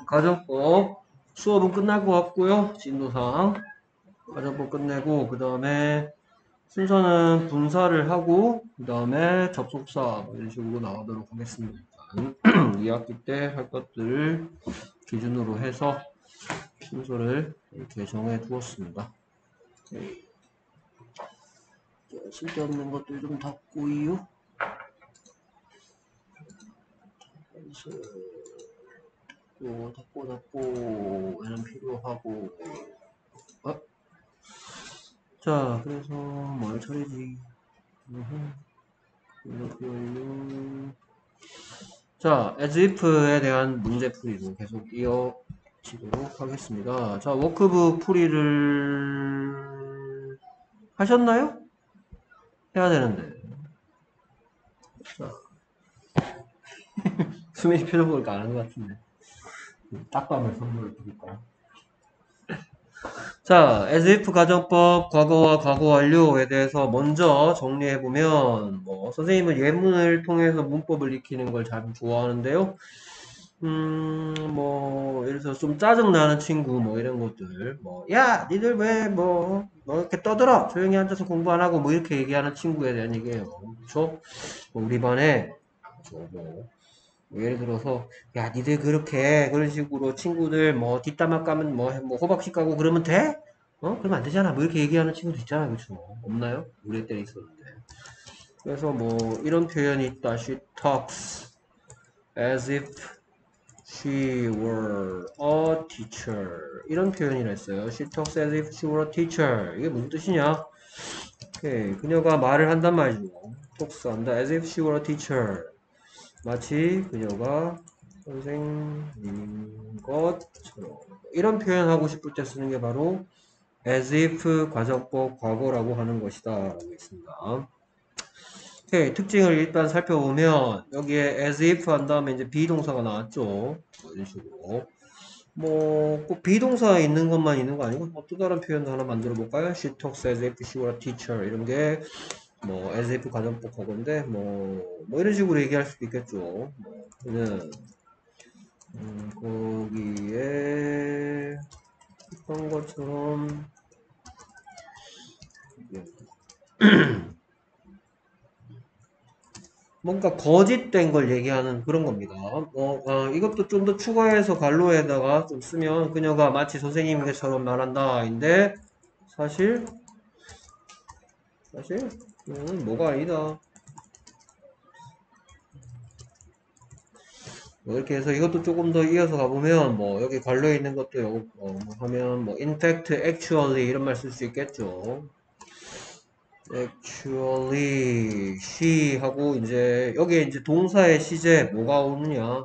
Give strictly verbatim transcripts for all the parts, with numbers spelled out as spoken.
가정법 수업은 끝날 것 같고요. 진도상 가정법 끝내고 그 다음에 순서는 분사를 하고 그 다음에 접속사 이런 식으로 나가도록 하겠습니다. 이 학기 때 할 것들을 기준으로 해서 순서를 이렇게 정해 두었습니다. 쓸데없는 것들 좀 닫고요. 또 닫고 닫고 얘는 필요하고 어? 자 그래서 뭘 처리지 자 as if에 대한 문제풀이로 계속 이어지도록 하겠습니다. 자 워크북 풀이를 하셨나요? 해야 되는데 자 수민이 표정 보니까 안 한 것 같은데 딱밤을 선물을 드릴까요? 자, as if 가정법 과거와 과거 완료에 대해서 먼저 정리해보면 뭐 선생님은 예문을 통해서 문법을 익히는 걸 참 좋아하는데요. 음, 뭐 예를 들어서 좀 짜증나는 친구 뭐 이런 것들 뭐 야, 니들 왜 뭐 뭐 이렇게 떠들어? 조용히 앉아서 공부 안 하고 뭐 이렇게 얘기하는 친구에 대한 얘기예요. 그렇죠? 뭐 우리 반에 뭐 예를 들어서 야 니들 그렇게 그런 식으로 친구들 뭐 뒷담화 까면 뭐, 뭐 호박씨 까고 그러면 돼? 어? 그러면 안 되잖아 뭐 이렇게 얘기하는 친구도 있잖아 그쵸? 없나요? 우리 때는 있었는데 그래서 뭐 이런 표현이 있다. She talks as if she were a teacher 이런 표현이라 했어요. She talks as if she were a teacher 이게 무슨 뜻이냐? 오케이. 그녀가 말을 한단 말이죠. talks 한다 as if she were a teacher 마치 그녀가 선생님인 것처럼 이런 표현하고 싶을 때 쓰는 게 바로 as if 과정법 과거라고 하는 것이다 라고 있습니다. 오케이, 특징을 일단 살펴보면 여기에 as if 한 다음에 이제 비동사가 나왔죠. 뭐 이런 식으로 뭐 꼭 비동사에 있는 것만 있는 거 아니고 뭐 또 다른 표현도 하나 만들어 볼까요? She talks as if she were a teacher 이런 게 뭐 as if 가정법 과거인데 뭐, 뭐 이런 식으로 얘기할 수도 있겠죠. 뭐 그는 음, 거기에 했던 것처럼 뭔가 거짓된 걸 얘기하는 그런 겁니다. 어, 어, 이것도 좀 더 추가해서 관로에다가 좀 쓰면 그녀가 마치 선생님처럼 말한다인데 사실 사실 음, 뭐가 아니다. 뭐 이렇게 해서 이것도 조금 더 이어서 가보면 뭐 여기 관료에 있는 것도 요, 어, 뭐 하면 뭐 in fact, actually 이런 말 쓸 수 있겠죠. actually she 하고 이제 여기에 이제 동사의 시제 뭐가 오느냐.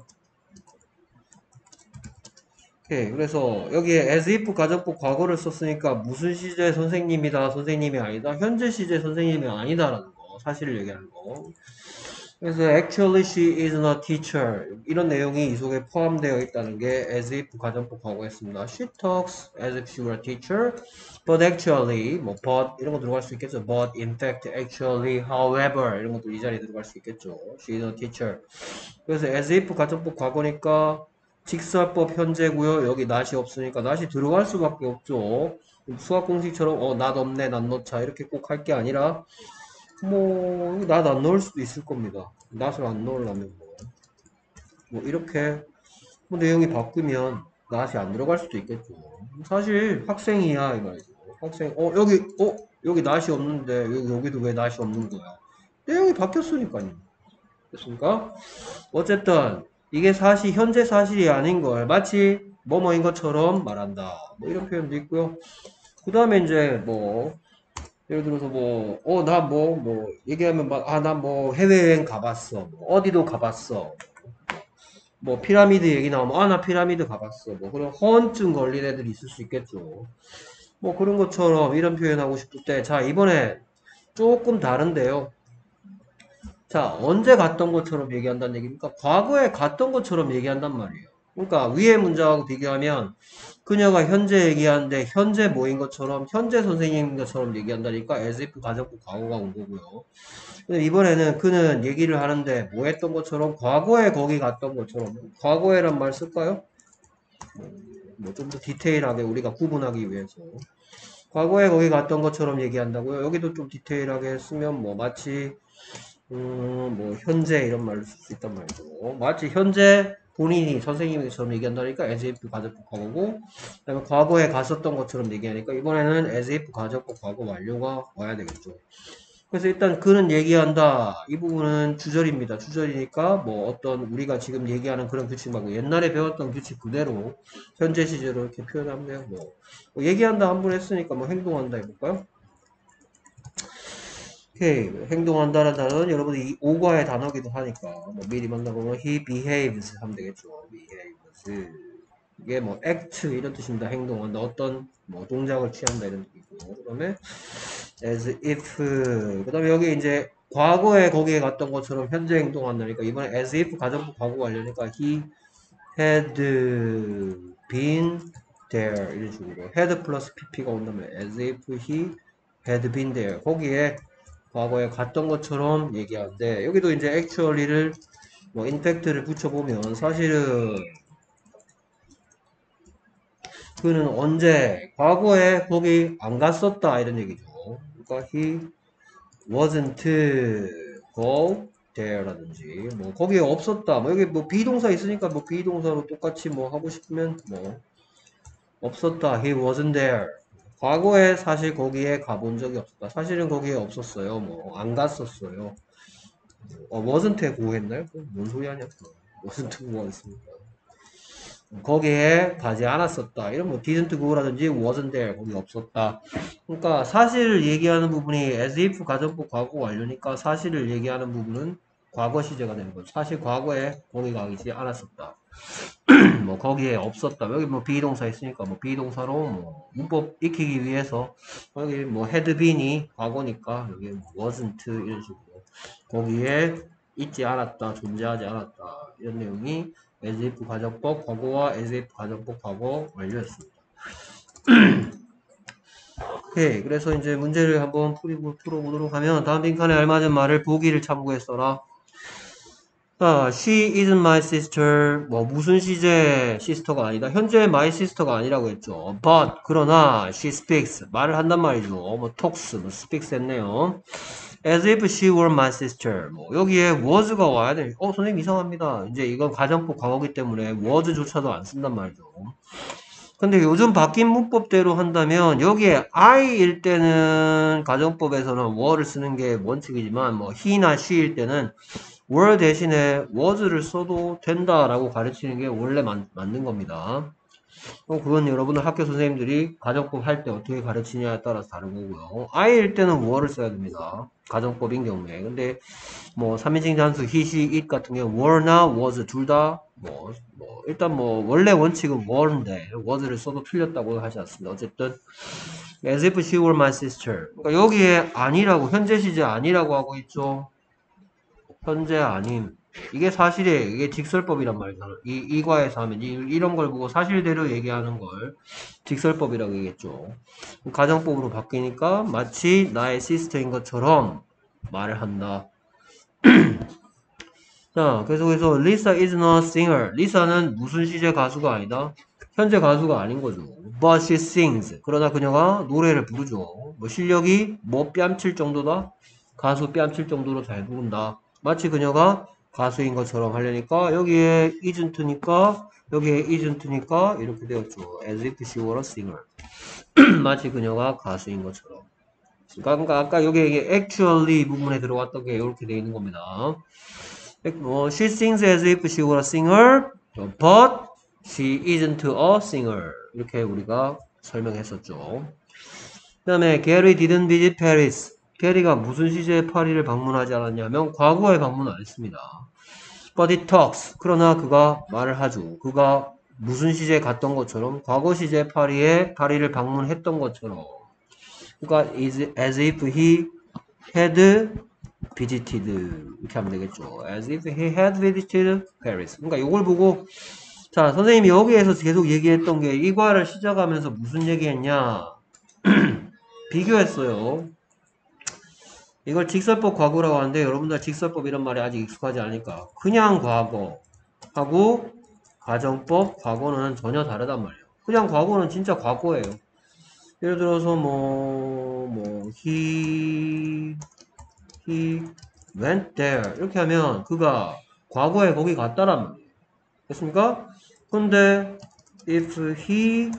오케이. 그래서 여기에 as if 가정법 과거를 썼으니까 무슨 시제 선생님이다 선생님이 아니다 현재 시제 선생님이 아니다라는 거 사실을 얘기하는 거. 그래서 actually she is not a teacher 이런 내용이 이 속에 포함되어 있다는 게 as if 가정법 과거였습니다. She talks as if she were a teacher, but actually 뭐 but 이런 거 들어갈 수 있겠죠. But in fact, actually, however 이런 것도 이 자리에 들어갈 수 있겠죠. She is a teacher. 그래서 as if 가정법 과거니까 직설법 현재고요. 여기 not이 없으니까 not이 들어갈 수밖에 없죠. 수학 공식처럼 어 not 없네, not 넣자 이렇게 꼭 할 게 아니라 뭐 not 안 넣을 수도 있을 겁니다. not을 안 넣으려면 뭐, 뭐 이렇게 뭐 내용이 바뀌면 not이 안 들어갈 수도 있겠죠. 사실 학생이야 이 말이죠. 학생 어 여기 어 여기 not이 없는데 여기 여기도 왜 not이 없는 거야? 내용이 바뀌었으니까요. 됐습니까? 어쨌든 이게 사실 현재 사실이 아닌 걸 마치 뭐뭐인 것처럼 말한다. 뭐 이런 표현도 있고요. 그 다음에 이제 뭐 예를 들어서 뭐 어 나 뭐 뭐 얘기하면 막 아 나 뭐 해외여행 가봤어. 뭐 어디도 가봤어. 뭐 피라미드 얘기 나오면 아 나 피라미드 가봤어. 뭐 그런 허언증 걸린 애들이 있을 수 있겠죠. 뭐 그런 것처럼 이런 표현하고 싶을 때 자 이번에 조금 다른데요. 자, 언제 갔던 것처럼 얘기한다는 얘기입니까? 과거에 갔던 것처럼 얘기한단 말이에요. 그러니까 위의 문장하고 비교하면 그녀가 현재 얘기하는데 현재 뭐인 것처럼 현재 선생님인 것처럼 얘기한다니까 as if 가정법 과거가 온 거고요. 근데 이번에는 그는 얘기를 하는데 뭐 했던 것처럼 과거에 거기 갔던 것처럼 과거에란 말 쓸까요? 뭐 좀 더 디테일하게 우리가 구분하기 위해서 과거에 거기 갔던 것처럼 얘기한다고요. 여기도 좀 디테일하게 쓰면 뭐 마치 음, 뭐 현재 이런 말로 쓸 수 있단 말이죠. 마치 현재 본인이 선생님처럼 얘기한다니까 as if 가정법 과거고, 그다음에 과거에 갔었던 것처럼 얘기하니까 이번에는 as if 가정법 과거 완료가 와야 되겠죠. 그래서 일단 그는 얘기한다. 이 부분은 주절입니다. 주절이니까 뭐 어떤 우리가 지금 얘기하는 그런 규칙 말고 옛날에 배웠던 규칙 그대로 현재 시제로 이렇게 표현하면 돼요. 뭐, 뭐 얘기한다 한 번 했으니까 뭐 행동한다 해볼까요? 오케이. 행동한다는 단어는 여러분이 오과의 단어기도 하니까 뭐 미리 만나보면 he behaves 하면 되겠죠. behaves. 이게 뭐 act 이런 뜻입니다. 행동한다. 어떤 뭐 동작을 취한다 이런 뜻이고. 그다음에 as if. 그다음에 여기 이제 과거에 거기에 갔던 것처럼 현재 행동한다니까 이번에 as if 가정부 과거 완료니까 he had been there 이런 식으로 had 플러스 pp가 온다면 as if he had been there 거기에 과거에 갔던 것처럼 얘기하는데 여기도 이제 actually를 뭐 infact를 붙여보면 사실은 그는 언제 과거에 거기 안 갔었다 이런 얘기죠. 그러니까 he wasn't go there 라든지 뭐 거기에 없었다 뭐 여기 뭐 비동사 있으니까 뭐 비동사로 똑같이 뭐 하고 싶으면 뭐 없었다 he wasn't there 과거에 사실 거기에 가본 적이 없었다 사실은 거기에 없었어요 뭐 안 갔었어요 어, wasn't 고했나요? 뭔 소리 하냐? wasn't go였습니다. 거기에 가지 않았었다. 이런 뭐 didn't go라든지 wasn't there 거기 없었다. 그러니까 사실을 얘기하는 부분이 as if 가정법 과거 완료니까 사실을 얘기하는 부분은 과거 시제가 되는 거죠. 사실 과거에 거기 가지 않았었다. 뭐 거기에 없었다. 여기 뭐 비동사 있으니까 뭐 비동사로 뭐 문법 익히기 위해서 여기 뭐 had been이 과거니까 여기 뭐 wasn't 이런 식으로 거기에 있지 않았다, 존재하지 않았다 이런 내용이 as if 가정법 과거와 as if 가정법 과거 완료였습니다. 오케이, 그래서 이제 문제를 한번 풀이고 풀어보도록 하면 다음 빈칸에 알맞은 말을 보기를 참고해 써라. 자, she isn't my sister. 뭐 무슨 시제 시스터가 아니다. 현재 my sister가 아니라고 했죠. But 그러나 she speaks 말을 한단 말이죠. 뭐 talks, 뭐 speaks 했네요. As if she were my sister. 뭐 여기에 was가 와야 돼. 어 선생님 이상합니다. 이제 이건 가정법 과거기 때문에 was조차도 안 쓴단 말이죠. 근데 요즘 바뀐 문법대로 한다면 여기에 I일 때는 가정법에서는 were를 쓰는 게 원칙이지만 뭐 he나 she일 때는 were 대신에 was를 써도 된다라고 가르치는 게 원래 맞, 맞는 겁니다. 그건 여러분들 학교 선생님들이 가정법 할 때 어떻게 가르치냐에 따라서 다른 거고요. I일 때는 were를 써야 됩니다. 가정법인 경우에. 근데 뭐 삼인칭 단수 he, she, it 같은 경우 were나 was 둘 다 뭐, 뭐 일단 뭐 원래 원칙은 were인데 was를 써도 틀렸다고 하지 않습니다. 어쨌든 as if she were my sister. 그러니까 여기에 아니라고 현재 시제 아니라고 하고 있죠. 현재 아님. 이게 사실이에요. 이게 직설법이란 말이잖아. 이, 이과에서 하면 이, 이런 걸 보고 사실대로 얘기하는 걸 직설법이라고 얘기했죠. 가정법으로 바뀌니까 마치 나의 시스터인 것처럼 말을 한다. 자, 계속해서 Lisa is not a singer. 리사는 무슨 시제 가수가 아니다. 현재 가수가 아닌 거죠. But she sings. 그러나 그녀가 노래를 부르죠. 뭐 실력이 뭐 뺨칠 정도다. 가수 뺨칠 정도로 잘 부른다. 마치 그녀가 가수인 것처럼 하려니까 여기에 isn't니까 여기에 isn't니까 이렇게 되었죠. As if she were a singer. 마치 그녀가 가수인 것처럼. 그러니까 아까 여기 actually 부분에 들어왔던 게 이렇게 되어 있는 겁니다. 뭐, she sings as if she were a singer, but she isn't a singer. 이렇게 우리가 설명했었죠. 그 다음에 Gary didn't visit Paris. 게리가 무슨 시제에 파리를 방문하지 않았냐면 과거에 방문 안 했습니다. But he talks. 그러나 그가 말을 하죠. 그가 무슨 시제에 갔던 것처럼 과거 시제 파리에 파리를 방문했던 것처럼. 그러니까 is as if he had visited 이렇게 하면 되겠죠. As if he had visited Paris. 그러니까 이걸 보고 자 선생님이 여기에서 계속 얘기했던 게 이과를 시작하면서 무슨 얘기했냐 비교했어요. 이걸 직설법 과거라고 하는데 여러분들 직설법 이런 말이 아직 익숙하지 않으니까 그냥 과거 하고 가정법 과거는 전혀 다르단 말이에요. 그냥 과거는 진짜 과거예요. 예를 들어서 뭐, 뭐, he, he went there. 이렇게 하면 그가 과거에 거기 갔다란 말이에요. 됐습니까? 근데 if he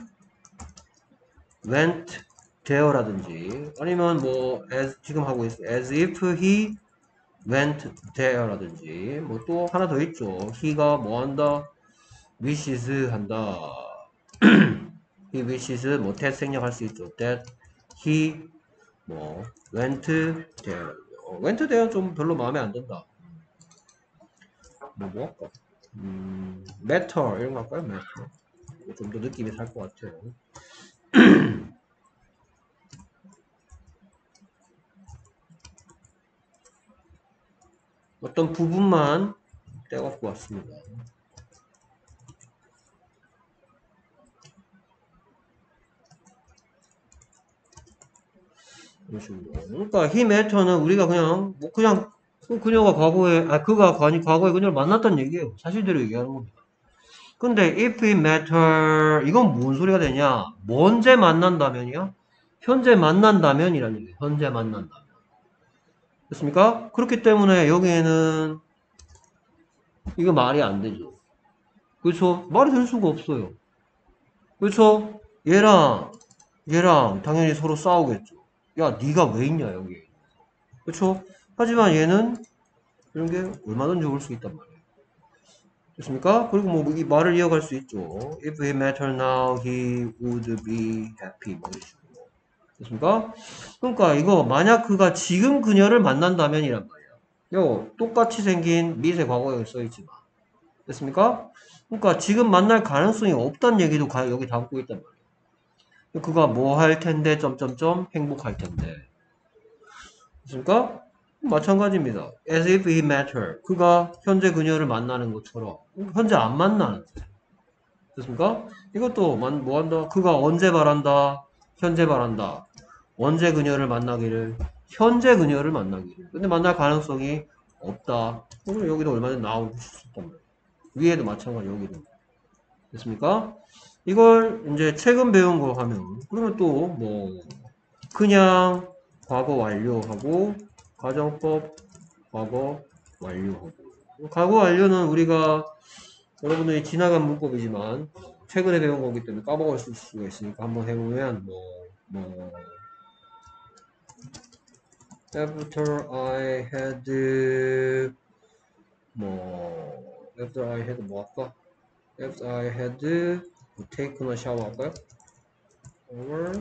went there라든지 아니면 뭐 as 지금 하고 있어요. as if he went there라든지 뭐 또 하나 더 있죠. he가 뭐 한다? wishes 한다. he wishes 뭐 that 생략할 수 있죠. that he 뭐 went there. 어, went there 좀 별로 마음에 안 든다. 뭐 뭐 할까? 음, matter 이런 거 할까요? matter. 좀 더 느낌이 살 것 같아요. 어떤 부분만 떼갖고 왔습니다. 그러니까 he matter는 우리가 그냥 뭐 그냥 그 그녀가 과거에 아 그가 과니 과거에 그녀를 만났다는 얘기예요. 사실대로 얘기하는 겁니다. 근데 if it matter 이건 무슨 소리가 되냐? 뭐 언제 만난다면이야? 현재 만난다면이라는 얘기예요. 현재 만난다면. 됐습니까? 그렇기 때문에 여기에는 이거 말이 안 되죠. 그렇죠? 말이 될 수가 없어요. 그렇죠? 얘랑 얘랑 당연히 서로 싸우겠죠. 야, 네가 왜 있냐 여기. 그렇죠? 하지만 얘는 이런 게 얼마든지 올 수 있단 말이에요. 됐습니까? 그리고 뭐 이 말을 이어갈 수 있죠. If he met her now, he would be happy. 뭐 이런 식으로. 됐습니까? 그러니까 이거 만약 그가 지금 그녀를 만난다면이란 말이야. 요 똑같이 생긴 미세 과거에 써있지만. 됐습니까? 그러니까 지금 만날 가능성이 없다는 얘기도 여기 담고 있단 말이야. 그가 뭐 할 텐데 점점점 행복할 텐데. 됐습니까? 마찬가지입니다. As if he met her. 그가 현재 그녀를 만나는 것처럼. 현재 안 만나는데. 됐습니까? 이것도 뭐 한다? 그가 언제 바란다? 현재 바란다. 언제 그녀를 만나기를? 현재 그녀를 만나기를. 근데 만날 가능성이 없다. 그럼 여기도 얼마나 나올 수 있단 말이에요. 위에도 마찬가지 여기도. 됐습니까? 이걸 이제 최근 배운 거 하면 그러면 또 뭐 그냥 과거 완료하고 가정법 과거 완료하고 과거 완료는 우리가 여러분들이 지나간 문법이지만 최근에 배운 거기 때문에 까먹을 수가 있으니까 한번 해보면 뭐, 뭐 after I had 뭐 after I had 뭐 할까? after I had taken a shower 할까요? or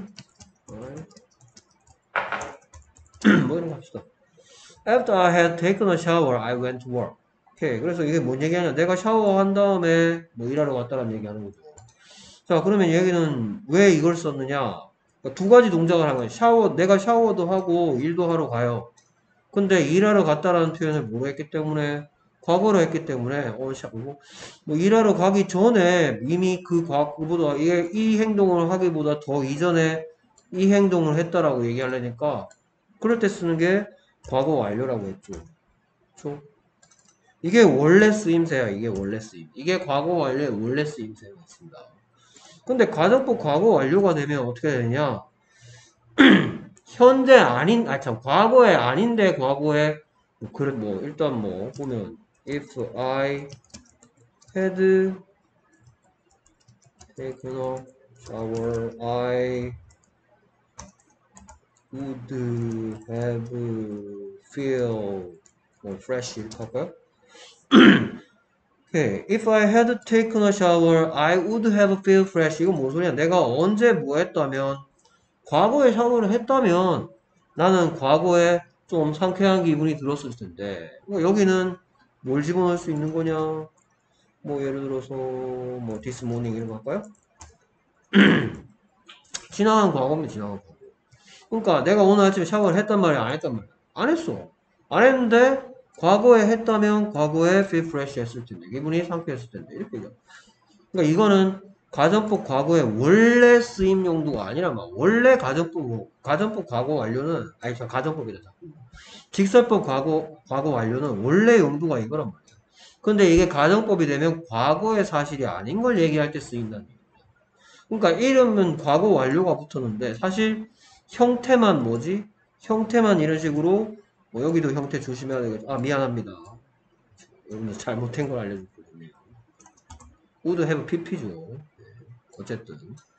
뭐 이런 거 합시다. After I had taken a shower, I went to work. 오케이. 그래서 이게 뭔 얘기하냐? 내가 샤워한 다음에 뭐 일하러 갔다라는 얘기하는 거죠. 자, 그러면 얘기는 왜 이걸 썼느냐? 그러니까 두 가지 동작을 하는 거예요. 샤워, 내가 샤워도 하고 일도 하러 가요. 근데 일하러 갔다라는 표현을 뭐로 했기 때문에 과거로 했기 때문에 어, 샤, 뭐, 뭐 일하러 가기 전에 이미 그 과거보다 이, 이 행동을 하기보다 더 이전에 이 행동을 했다라고 얘기하려니까 그럴 때 쓰는 게 과거 완료라고 했죠. 그렇죠? 이게 원래 쓰임새야. 이게 원래 쓰임. 이게 과거 완료의 원래 쓰임새가 있습니다. 근데 가정법 과거 완료가 되면 어떻게 되냐? 현재 아닌, 아 참, 과거에 아닌데 과거에 뭐 그래 뭐 일단 뭐 보면 if I had taken a shower, I would have feel 뭐 fresh 이렇게 할까요? Okay. If I had taken a shower, I would have feel fresh. 이건 뭔 소리야? 내가 언제 뭐 했다면, 과거에 샤워를 했다면, 나는 과거에 좀 상쾌한 기분이 들었을 텐데, 여기는 뭘 집어넣을 수 있는 거냐? 뭐, 예를 들어서, 뭐, this morning 이런 거 할까요? 지나간 과거입니다, 지나간 과거. 그러니까 내가 오늘 아침에 샤워를 했단 말이야, 안 했단 말이야? 안 했어. 안 했는데, 과거에 했다면, 과거에 feel fresh 했을 텐데, 기분이 상쾌했을 텐데, 이렇게 얘기해. 그러니까 이거는 가정법 과거의 원래 쓰임 용도가 아니란 말이야. 원래 가정법, 가정법 과거 완료는, 아니, 저 가정법이다. 직설법 과거, 과거 완료는 원래 용도가 이거란 말이야. 근데 이게 가정법이 되면 과거의 사실이 아닌 걸 얘기할 때 쓰인다는 얘기예요. 그러니까 이름은 과거 완료가 붙었는데 사실 형태만 뭐지? 형태만 이런 식으로 뭐 여기도 형태 조심해야 되겠죠. 아 미안합니다. 여러분들 잘못된 걸 알려줬거든요. would have pp죠. 어쨌든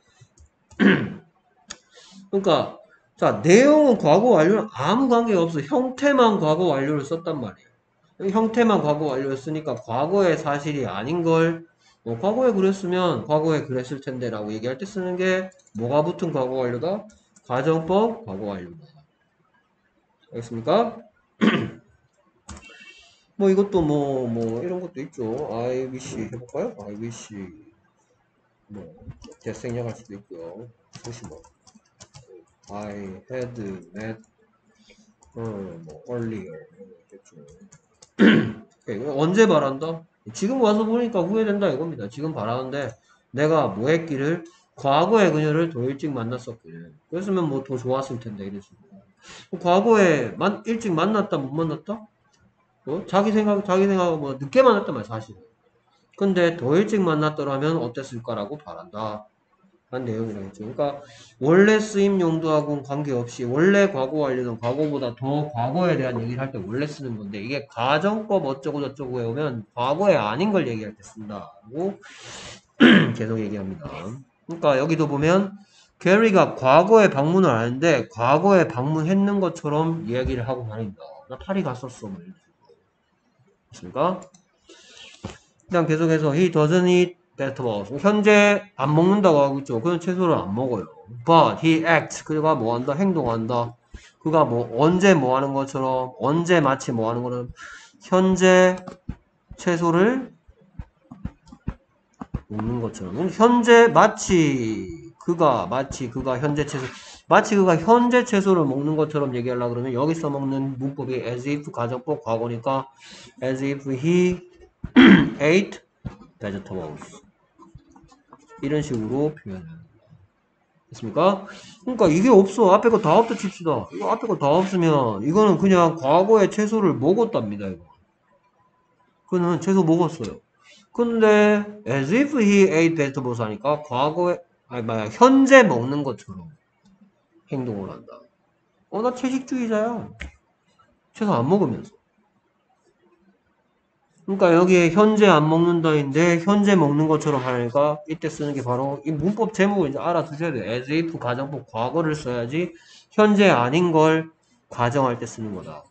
그러니까 자 내용은 과거 완료랑 아무 관계가 없어. 형태만 과거 완료를 썼단 말이에요. 형태만 과거 완료를 쓰니까 과거의 사실이 아닌 걸 뭐 과거에 그랬으면 과거에 그랬을 텐데 라고 얘기할 때 쓰는 게 뭐가 붙은 과거 완료다? 가정법 과거 완료다. 알겠습니까? 뭐 이것도 뭐 뭐 이런 것도 있죠. I wish 해볼까요? I wish 뭐 대생략할 수도 있고요. 혹시 뭐 I had met her 뭐 earlier 이런 거 있겠죠. 오케이. 언제 바란다? 지금 와서 보니까 후회된다 이겁니다. 지금 바라는데 내가 뭐 했기를 과거에 그녀를 더 일찍 만났었기를 그랬으면 뭐 더 좋았을 텐데 이런 식으로 과거에 만, 일찍 만났다 못 만났다? 어? 자기 생각 자기 생각 뭐 늦게 만났단 말이야 사실은. 근데 더 일찍 만났더라면 어땠을까라고 바란다 한 내용이라겠죠. 그러니까 원래 쓰임 용도하고는 관계없이 원래 과거 완료는 과거보다 더 과거에 대한 얘기를 할 때 원래 쓰는 건데 이게 가정법 어쩌고 저쩌고 외우면 과거에 아닌 걸 얘기할 때 쓴다고 계속 얘기합니다. 그러니까 여기도 보면 게리가 과거에 방문을 하는데 과거에 방문했는 것처럼 이야기를 하고 다닌다. 나 파리 갔었어. 뭐 이런 식으로. 됐습니까? 그다음 계속해서 he doesn't eat vegetables. 현재 안 먹는다고 하고 있죠. 그는 채소를 안 먹어요. But he acts. 그가 뭐 한다? 행동한다. 그가 뭐 언제 뭐 하는 것처럼 언제 마치 뭐 하는 거는 현재 채소를 먹는 것처럼 현재 마치 그가 마치 그가 현재 채소 마치 그가 현재 채소를 먹는 것처럼 얘기하려고 그러면 여기서 먹는 문법이 as if 가정법 과거니까 as if he ate vegetables 이런 식으로 표현해요. 됐습니까? 그러니까 이게 없어. 앞에 거 다 없다 칩시다. 이거 앞에 거 다 없으면 이거는 그냥 과거에 채소를 먹었답니다. 이거. 그는 채소 먹었어요. 근데 as if he ate vegetables 하니까 과거에 아니 뭐야 현재 먹는 것처럼 행동을 한다. 어 나 채식주의자야. 채소 안 먹으면서. 그러니까 여기에 현재 안 먹는다인데 현재 먹는 것처럼 하니까 이때 쓰는 게 바로 이 문법 제목을 이제 알아두셔야 돼요. as if 가정법 과거를 써야지 현재 아닌 걸 가정할 때 쓰는 거다.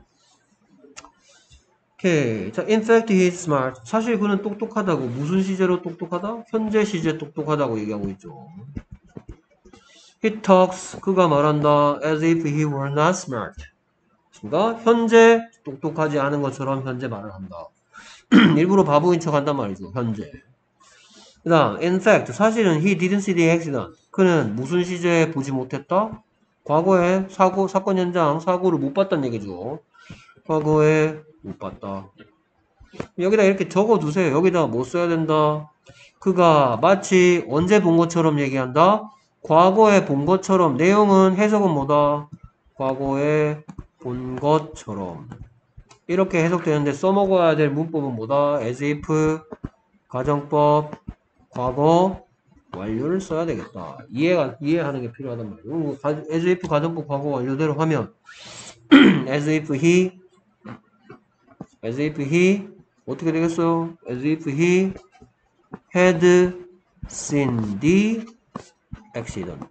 오케이. 자, in fact he is smart. 사실 그는 똑똑하다고. 무슨 시제로 똑똑하다? 현재 시제 똑똑하다고 얘기하고 있죠. He talks. 그가 말한다. as if he were not smart. 그러니까 현재 똑똑하지 않은 것처럼 현재 말을 한다. 일부러 바보인 척 한단 말이죠. 현재. 그 다음 in fact 사실은 he didn't see the accident. 그는 무슨 시제에 보지 못했다? 과거에 사고 사건 현장 사고를 못 봤다는 얘기죠. 과거에 못 봤다. 여기다 이렇게 적어두세요. 여기다 뭐 써야 된다? 그가 마치 언제 본 것처럼 얘기한다? 과거에 본 것처럼. 내용은 해석은 뭐다? 과거에 본 것처럼. 이렇게 해석되는데 써먹어야 될 문법은 뭐다? as if 가정법 과거 완료를 써야 되겠다. 이해가, 이해하는 게 필요하단 말이에요. as if 가정법 과거 완료대로 하면 as if he as if he 어떻게 되겠어요? as if he had seen the accident.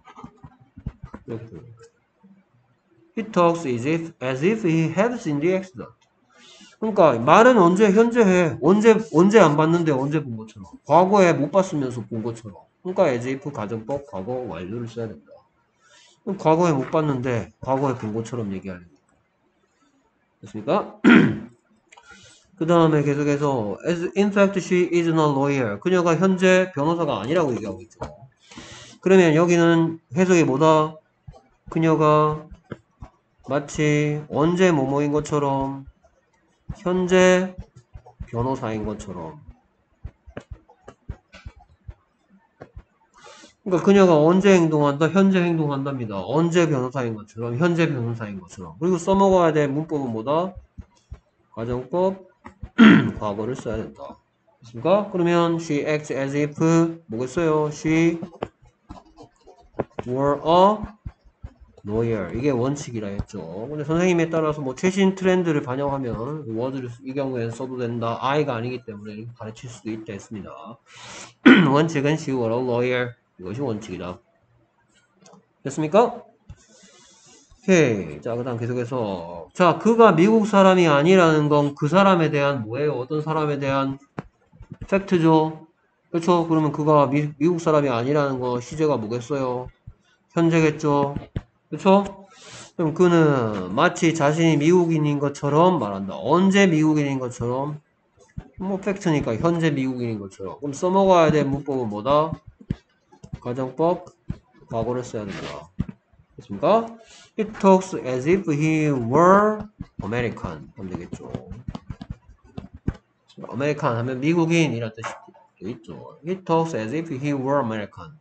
He talks as if, as if he had seen the accident. 그러니까 말은 언제 현재 해. 언제 언제 안 봤는데 언제 본 것처럼. 과거에 못 봤으면서 본 것처럼. 그러니까 as if 가정법 과거 완료를 써야 된다. 그럼 과거에 못 봤는데 과거에 본 것처럼 얘기하는 거니까. 됐습니까? 그 다음에 계속해서 as in fact she is not a lawyer. 그녀가 현재 변호사가 아니라고 얘기하고 있죠. 그러면 여기는 해석이 뭐다? 그녀가 마치 언제 뭐뭐인 것처럼 현재 변호사인 것처럼. 그러니까 그녀가 언제 행동한다? 현재 행동한답니다. 언제 변호사인 것처럼 현재 변호사인 것처럼. 그리고 써먹어야 될 문법은 뭐다? 가정법 과거를 써야 된다. 됐습니까? 그러면 she acts as if 뭐겠어요? she were a lawyer. 이게 원칙이라 했죠. 근데 선생님에 따라서 뭐 최신 트렌드를 반영하면 word를 이 경우에는 써도 된다. I가 아니기 때문에 이렇게 가르칠 수도 있다 했습니다. 원칙은 she were a lawyer. 이것이 원칙이다. 됐습니까? 오케이. 자, 그 다음 계속해서. 자, 그가 미국 사람이 아니라는 건 그 사람에 대한 뭐예요? 어떤 사람에 대한 팩트죠. 그렇죠? 그러면 그가 미, 미국 사람이 아니라는 거 시제가 뭐겠어요? 현재겠죠. 그렇죠? 그럼 그는 마치 자신이 미국인인 것처럼 말한다. 언제 미국인인 것처럼? 뭐 팩트니까 현재 미국인인 것처럼. 그럼 써먹어야 될 문법은 뭐다? 가정법 과거를 써야 된다. 됐습니까? He talks as if he were American. 하면 되겠죠. American 하면 미국인이라는 뜻이 있죠. He talks as if he were American.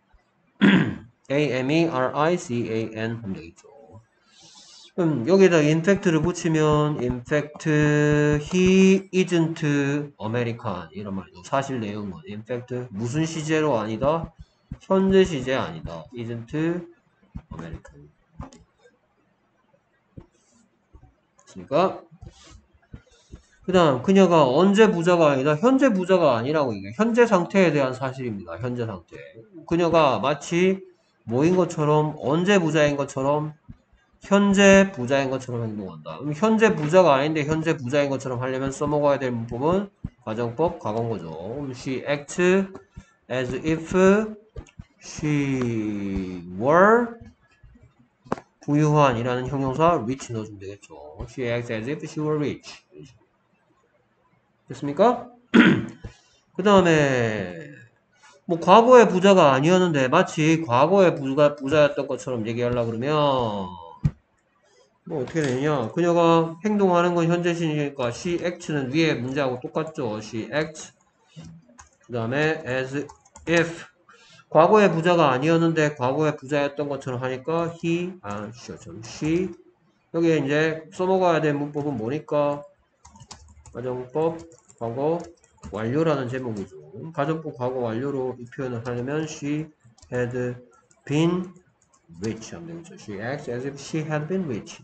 A-M-E-R-I-C-A-N 하면 되겠죠. 그럼 여기에다 in fact를 붙이면 in fact he isn't American 이런 말이죠. 사실 내용은 in fact 무슨 시제로 아니다? 현재 시제 아니다. isn't American. 됐습니까? 그 다음 그녀가 언제 부자가 아니다. 현재 부자가 아니라고 이게 현재 상태에 대한 사실입니다. 현재 상태. 그녀가 마치 뭐인 것처럼 언제 부자인 것처럼 현재 부자인 것처럼 행동한다. 그럼 현재 부자가 아닌데 현재 부자인 것처럼 하려면 써먹어야 될 문법은 가정법 과거인 거죠. 그럼 she acts as if she were 부유한이라는 형용사 rich 넣어주면 되겠죠. She acts as if she were rich. 됐습니까? 그 다음에 뭐 과거의 부자가 아니었는데 마치 과거의 부자, 부자였던 것처럼 얘기하려고 그러면 뭐 어떻게 되느냐. 그녀가 행동하는 건 현재 시니까 she acts는 위에 문제하고 똑같죠. she acts 그 다음에 as if 과거의 부자가 아니었는데 과거의 부자였던 것처럼 하니까 he 아 she, she 여기에 이제 써먹어야 될 문법은 뭐니까 가정법 과거 완료라는 제목이죠. 가정법 과거 완료로 이 표현을 하려면 she had been rich 하면 되겠죠. She acts as if she had been rich.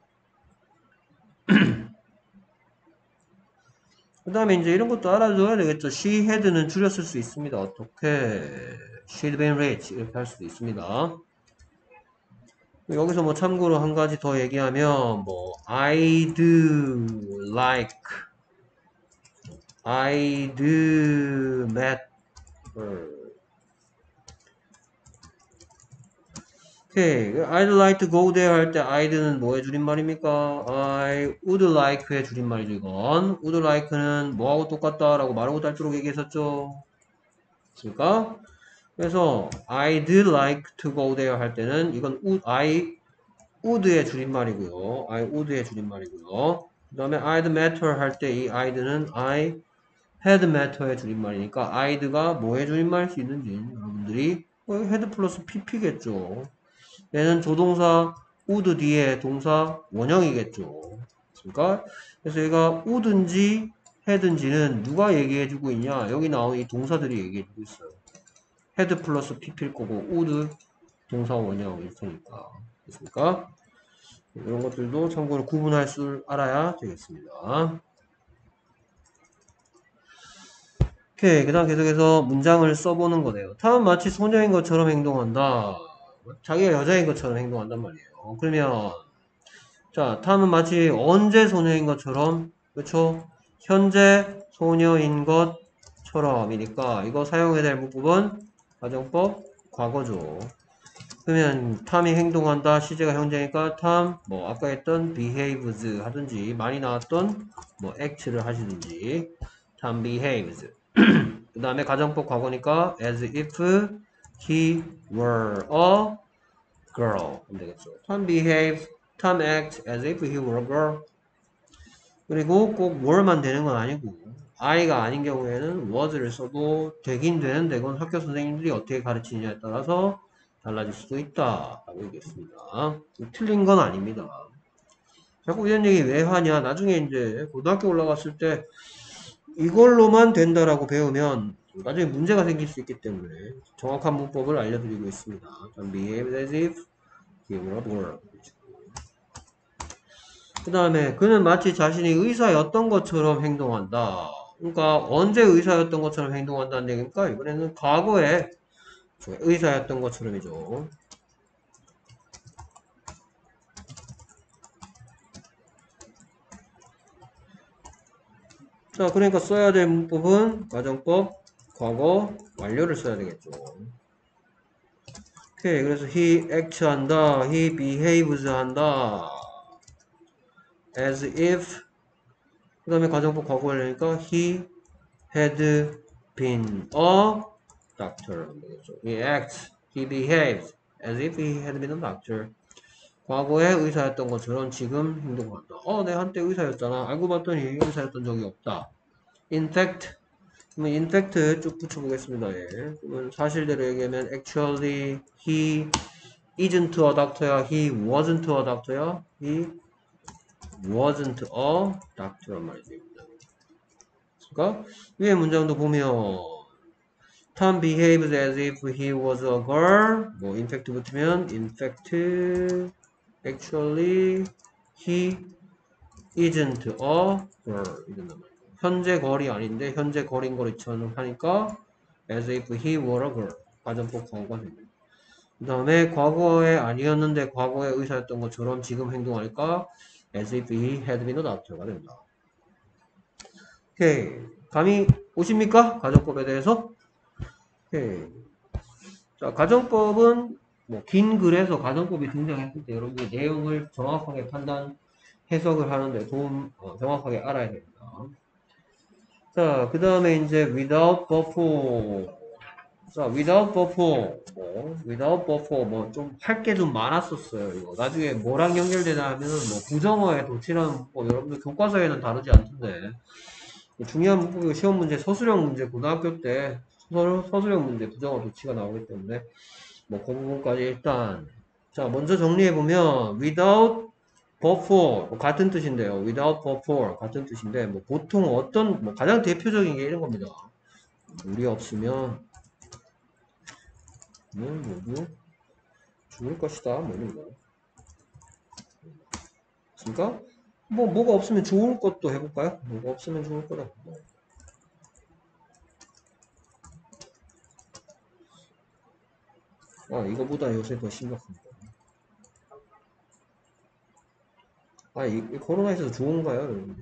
그 다음에 이제 이런 것도 알아줘야 되겠죠. she had는 줄였을 수 있습니다. 어떻게? she'd been rich 이렇게 할 수도 있습니다. 여기서 뭐 참고로 한 가지 더 얘기하면 뭐 I'd like I'd met 오케이. I'd like to go there 할 때 I'd는 뭐의 줄임말입니까? I would like의 줄임말이죠. 이건 would like는 뭐하고 똑같다라고 말하고 닳도록 얘기했었죠. 그러니까 그래서 I'd like to go there 할 때는 이건 would, I would의 줄임말이고요. I would의 줄임말이고요. 그 다음에 I'd matter 할 때 이 I'd는 I had matter의 줄임말이니까 I'd가 뭐의 줄임말일 수 있는지 여러분들이 had 플러스 pp겠죠. 얘는 조동사 would 뒤에 동사 원형이겠죠. 그러니까 그래서 얘가 would인지 had인지는 누가 얘기해주고 있냐? 여기 나온 이 동사들이 얘기해주고 있어요. had 플러스 pp일 거고 would 동사 원형일 테니까. 됐습니까? 이런 것들도 참고로 구분할 줄 알아야 되겠습니다. 오케이. 그 다음 계속해서 문장을 써보는 거네요. 다음 마치 소녀인 것처럼 행동한다. 자기가 여자인 것처럼 행동한단 말이에요. 그러면 자, 탐은 마치 언제 소녀인 것처럼 그렇죠? 현재 소녀인 것처럼이니까 이거 사용해야 될 문법은 가정법 과거죠. 그러면 탐이 행동한다 시제가 현재니까 탐 뭐 아까 했던 behaves 하든지 많이 나왔던 뭐 act를 하시든지 탐 behaves 그 다음에 가정법 과거니까 as if he were a girl 하면 되겠죠. 탐 behave, 탐 act as if he were a girl. 그리고 꼭 were만 되는 건 아니고 I가 아닌 경우에는 was를 써도 되긴 되는데 그건 학교 선생님들이 어떻게 가르치느냐에 따라서 달라질 수도 있다 라고 얘기했습니다. 틀린 건 아닙니다. 자꾸 이런 얘기 왜 하냐? 나중에 이제 고등학교 올라갔을 때 이걸로만 된다라고 배우면 나중에 문제가 생길 수 있기 때문에 정확한 문법을 알려드리고 있습니다. behave as if he were a girl. 그 다음에 그는 마치 자신이 의사였던 것처럼 행동한다. 그러니까 언제 의사였던 것처럼 행동한다는 얘기니까 이번에는 과거에 의사였던 것처럼이죠. 자, 그러니까 써야 될 문법은 가정법, 과거, 완료를 써야 되겠죠. 오케이, 그래서 he acts 한다, he behaves 한다, as if, 그 다음에 가정법 과거 완료니까 he had been a doctor. He acts, he behaves, as if he had been a doctor. 과거에 의사였던 것처럼 지금 행동한다. 어, 내가 한때 의사였잖아. 알고 봤더니 의사였던 적이 없다. In fact, 그러면 in fact 쭉 붙여보겠습니다. 예. 그러면 사실대로 얘기하면 actually he isn't a doctor야. He wasn't a doctor야. He wasn't a doctor란 말이지. 그러니까 위에 문장도 보면 Tom behaves as if he was a girl. 뭐 in fact 붙으면 in fact actually he isn't a girl. 이런단 말이야. 현재 거리 아닌데 현재 거린 거리처럼 하니까 as if he were a girl. 가정법 과거가 됩니다. 그 다음에 과거에 아니었는데 과거에 의사였던 것처럼 지금 행동하니까 as if he had been a doctor가 됩니다. 오케이. 감이 오십니까? 가정법에 대해서? 오케이. 자, 가정법은 뭐 긴 글에서 가정법이 등장했을 때 여러분이 내용을 정확하게 판단, 해석을 하는데 도움 어, 정확하게 알아야 됩니다. 자, 그 다음에 이제 without buffer. 자, without buffer. 뭐, without buffer. 뭐, 좀 할 게 좀 많았었어요. 이거. 나중에 뭐랑 연결되나 하면은 뭐, 부정어에 도치랑, 뭐, 여러분들 교과서에는 다루지 않던데. 중요한 문법이고 시험 문제, 서술형 문제, 고등학교 때 서, 서술형 문제, 부정어 도치가 나오기 때문에, 뭐, 그 부분까지 일단. 자, 먼저 정리해보면, without buffer. 뭐 같은 뜻인데요. without buffer. 같은 뜻인데, 뭐, 보통 어떤, 뭐, 가장 대표적인 게 이런 겁니다. 물이 없으면, 뭐, 모두 죽을 것이다. 뭐 이런 거. 그러니까 뭐 뭐가 없으면 좋을 것도 해볼까요? 뭐가 없으면 좋을 거다. 뭐. 아 이거보다 요새 더 심각합니다. 아 이, 이 코로나 있어서 좋은가요, 여러분?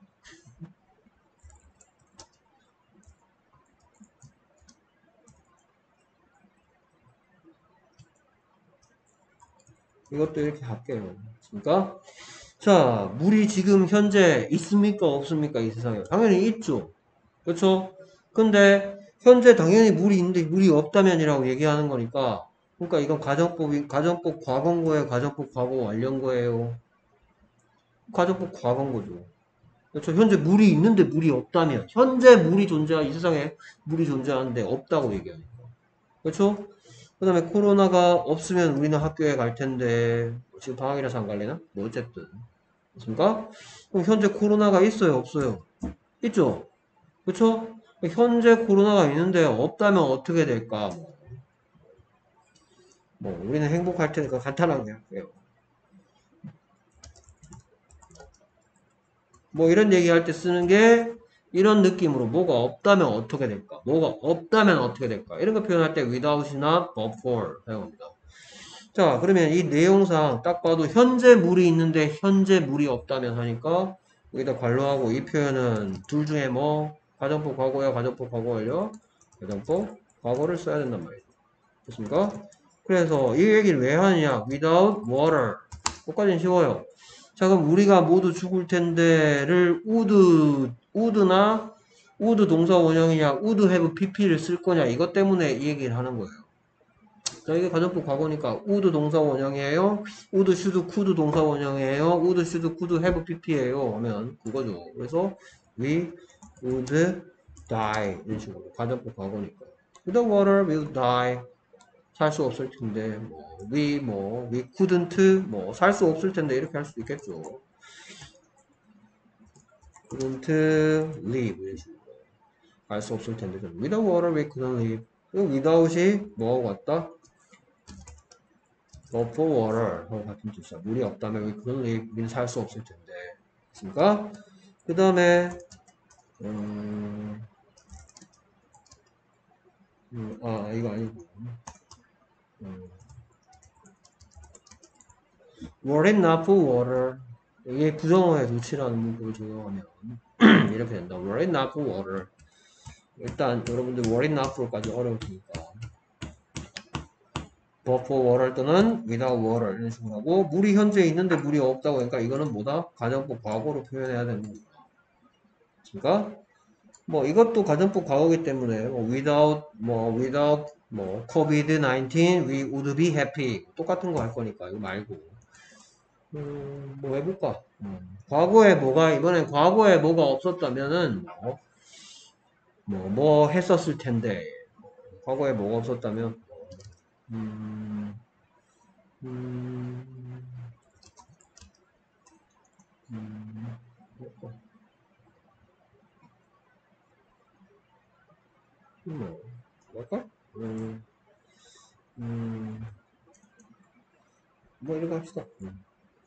이것도 이렇게 할게요. 그러니까 자 물이 지금 현재 있습니까 없습니까 이 세상에? 당연히 있죠. 그렇죠? 근데 현재 당연히 물이 있는데 물이 없다면이라고 얘기하는 거니까 그러니까 이건 가정법이 가정법 과거인 거예요, 가정법 과거 완료인 거예요. 가정법 과거인 거죠. 그렇죠? 현재 물이 있는데 물이 없다면 현재 물이 존재하 이 세상에 물이 존재하는데 없다고 얘기하니까 그렇죠? 그 다음에 코로나가 없으면 우리는 학교에 갈 텐데 지금 방학이라서 안 갈래나? 뭐 어쨌든 그렇습니까? 그럼 현재 코로나가 있어요 없어요? 있죠? 그렇죠? 현재 코로나가 있는데 없다면 어떻게 될까? 뭐, 뭐 우리는 행복할 테니까 간단하게 할게요. 뭐 이런 얘기할 때 쓰는 게 이런 느낌으로 뭐가 없다면 어떻게 될까? 뭐가 없다면 어떻게 될까? 이런 거 표현할 때 without이나 but for 사용합니다. 자, 그러면 이 내용상 딱 봐도 현재 물이 있는데 현재 물이 없다면 하니까 여기다 관로하고 이 표현은 둘 중에 뭐 가정법 과거야 가정법 과거 완료 가정법 과거를 써야 된단 말이죠. 됐습니까? 그래서 이 얘기를 왜 하느냐? without water. 그것까지는 쉬워요. 자, 그럼 우리가 모두 죽을 텐데를 would, would나 would 동사 원형이냐, would have pp를 쓸 거냐, 이것 때문에 이 얘기를 하는 거예요. 자, 이게 가정법 과거니까 would 동사 원형이에요. would, should, could 동사 원형이에요. would, should, could have pp예요. 하면 그거죠. 그래서 we would die 이런 식으로 가정법 과거니까. The water will die. 살 수 없을 텐데, 뭐, we, 뭐, we couldn't, 뭐, 살 수 없을 텐데, 이렇게 할 수도 있겠죠. couldn't live 이런 식으로 알 수 없을 텐데 without water we couldn't live. without이 뭐하고 같다? but for water 하고 같은 뜻이야. 물이 없다면 we couldn't live. 우리는 살 수 없을 텐데. 됐습니까? 그 다음에 음, 음, 아 이거 아니고 음, were it not for water 이게 부정어에 도치라는 문구를 적용하면 이렇게 된다. were it not for water. 일단 여러분들 were it not for까지 어려울 테니까 but for water 또는 without water 이런 식으로 하고 물이 현재 있는데 물이 없다고 하니까 이거는 뭐다? 가정법 과거로 표현해야 되는 거다. 그러니까 뭐 이것도 가정법 과거이기 때문에 뭐 without 뭐 without 뭐 코비드 나인틴 we would be happy 똑같은 거 할 거니까 이거 말고 음, 뭐 해볼까? 음, 과거에 뭐가 이번엔 과거에 뭐가 없었다면은 뭐, 뭐, 뭐 했었을 텐데 과거에 뭐가 없었다면 음, 음, 음, 뭐, 뭐할까? 음, 음, 뭐 이렇게 합시다. 음.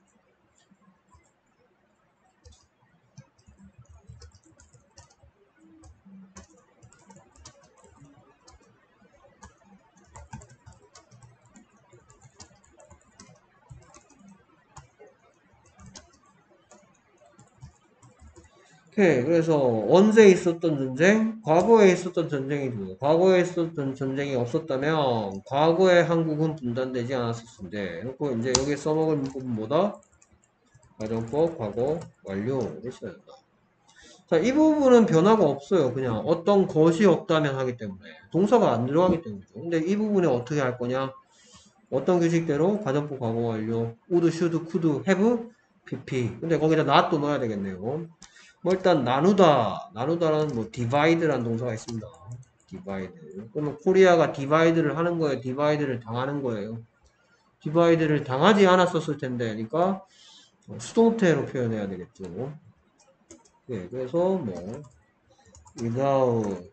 오케이. 그래서 언제 있었던 전쟁? 과거에 있었던 전쟁이 뭐예요? 과거에 있었던 전쟁이 없었다면 과거에 한국은 분단되지 않았을 텐데. 그리고 이제 여기에 써먹을 문법은 뭐다? 가정법, 과거, 완료를 써야 된다. 자, 이 부분은 변화가 없어요. 그냥 어떤 것이 없다면 하기 때문에. 동사가 안 들어가기 때문이죠. 근데 이 부분에 어떻게 할 거냐? 어떤 규칙대로 가정법, 과거, 완료, would, should, could, have, pp. 근데 거기다 not도 넣어야 되겠네요. 뭐 일단 나누다, 나누다라는 뭐 divide라는 동사가 있습니다. divide. 그러면 코리아가 divide를 하는 거예요. divide를 당하는 거예요. divide를 당하지 않았었을 텐데, 그러니까 수동태로 표현해야 되겠죠. 예, 그래서 뭐 without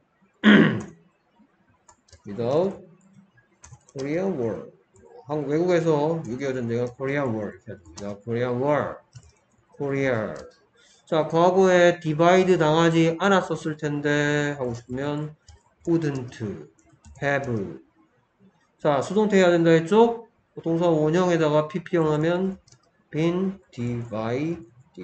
without Korean War. 한국 외국에서 육이오 전쟁은 Korean War 이렇게 해야 됩니다. Korean War, Korea. 자, 과거에 디바이드 당하지 않았었을 텐데 하고 싶으면 wouldn't have. 자, 수동태 해야 된다 했죠? 동사 원형에다가 pp형 하면 been divided.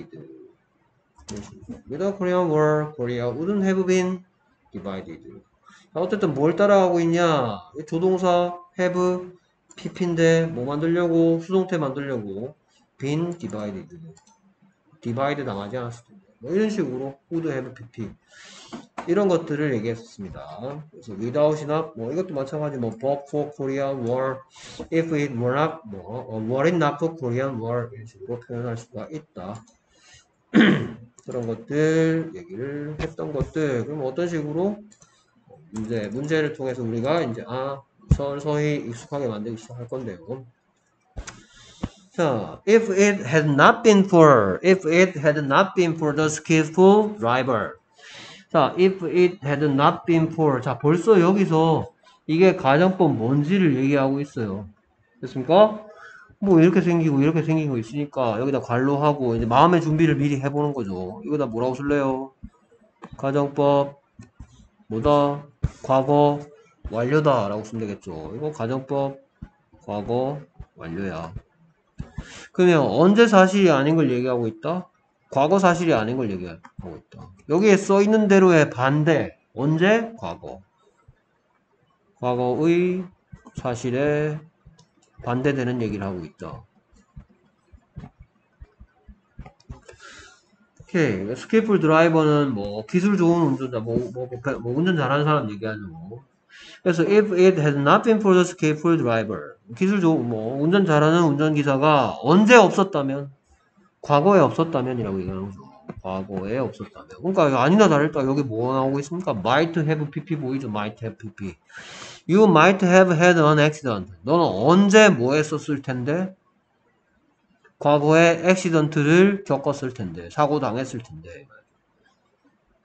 Without Korean War, Korea wouldn't have been divided. 자, 어쨌든 뭘 따라가고 있냐? 조동사 have pp인데 뭐 만들려고? 수동태 만들려고 been divided. 디바이드 당하지 않았을 텐데. 뭐 이런 식으로 would have pp 이런 것들을 얘기했었습니다. 그래서 without이나 뭐 이것도 마찬가지 뭐 but for Korean War, if it were not 뭐 were it not for Korean War 이런 식으로 표현할 수가 있다. 그런 것들 얘기를 했던 것들. 그럼 어떤 식으로 이제 문제를 통해서 우리가 이제 아 서서히 익숙하게 만들기 시작할 건데요. 자, if it had not been for, if it had not been for the skillful driver. 자, if it had not been for. 자, 벌써 여기서 이게 가정법 뭔지를 얘기하고 있어요. 됐습니까? 뭐 이렇게 생기고 이렇게 생기고 있으니까 여기다 관로하고 이제 마음의 준비를 미리 해보는 거죠. 이거다 뭐라고 쓸래요? 가정법 뭐다? 과거 완료다 라고 쓰면 되겠죠. 이거 가정법 과거 완료야. 그러면 언제 사실이 아닌 걸 얘기하고 있다? 과거 사실이 아닌 걸 얘기하고 있다. 여기에 써 있는 대로의 반대. 언제? 과거. 과거의 사실에 반대되는 얘기를 하고 있다. 오케이. 스케이플 드라이버는 뭐 기술 좋은 운전자, 뭐, 뭐, 뭐 운전 잘하는 사람 얘기하죠. 그래서 if it had not been for the skillful driver, 기술 좋은 뭐 운전 잘하는 운전기사가 언제 없었다면, 과거에 없었다면이라고 얘기하는 거죠. 과거에 없었다면. 그러니까 아니나 다를까 여기 뭐 나오고 있습니까? might have pp 보이죠? might have pp. You might have had an accident. 너는 언제 뭐 했었을 텐데? 과거에 accident를 겪었을 텐데, 사고 당했을 텐데.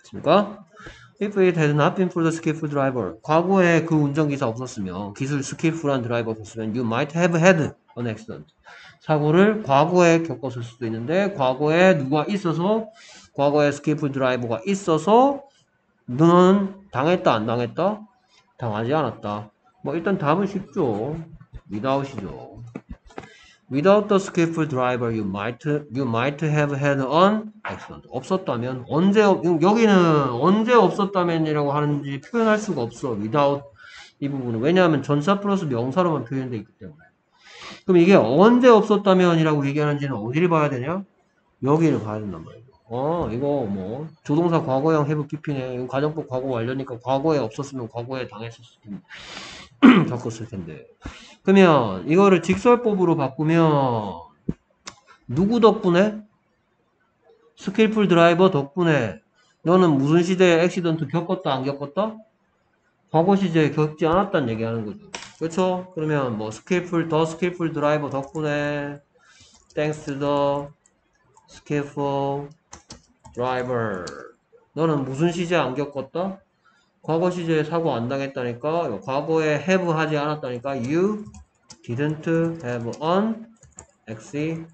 됐습니까? If it had not been for the skillful driver. 과거에 그 운전기사 없었으면, 기술 skillful한 드라이버 없었으면, you might have had an accident. 사고를 과거에 겪었을 수도 있는데, 과거에 누가 있어서, 과거에 skillful 드라이버가 있어서, 너는 당했다, 안 당했다? 당하지 않았다. 뭐, 일단 답은 쉽죠. without이죠. Without the skillful driver, you might you might have had an accident. 없었다면 언제 여기는 언제 없었다면이라고 하는지 표현할 수가 없어. Without 이 부분은 왜냐하면 전사 플러스 명사로만 표현되어 있기 때문에. 그럼 이게 언제 없었다면이라고 얘기하는지는 어디를 봐야 되냐? 여기를 봐야 된단 말이에요. 어, 이거 뭐 조동사 과거형 have pp네. 이거 가정법 과거 완료니까 과거에 없었으면 과거에 당했었을 텐데, 겪었을 텐데. 그러면 이거를 직설법으로 바꾸면 누구 덕분에? 스킬풀 드라이버 덕분에 너는 무슨 시대에 액시던트 겪었다 안 겪었다? 과거 시제에 겪지 않았다는 얘기하는 거죠. 그렇죠? 그러면 뭐 스킬풀 더 스킬풀 드라이버 덕분에 thanks to the skillful driver 너는 무슨 시제 안 겪었다? 과거 시제에 사고 안 당했다니까 과거에 have 하지 않았다니까 you didn't have an accident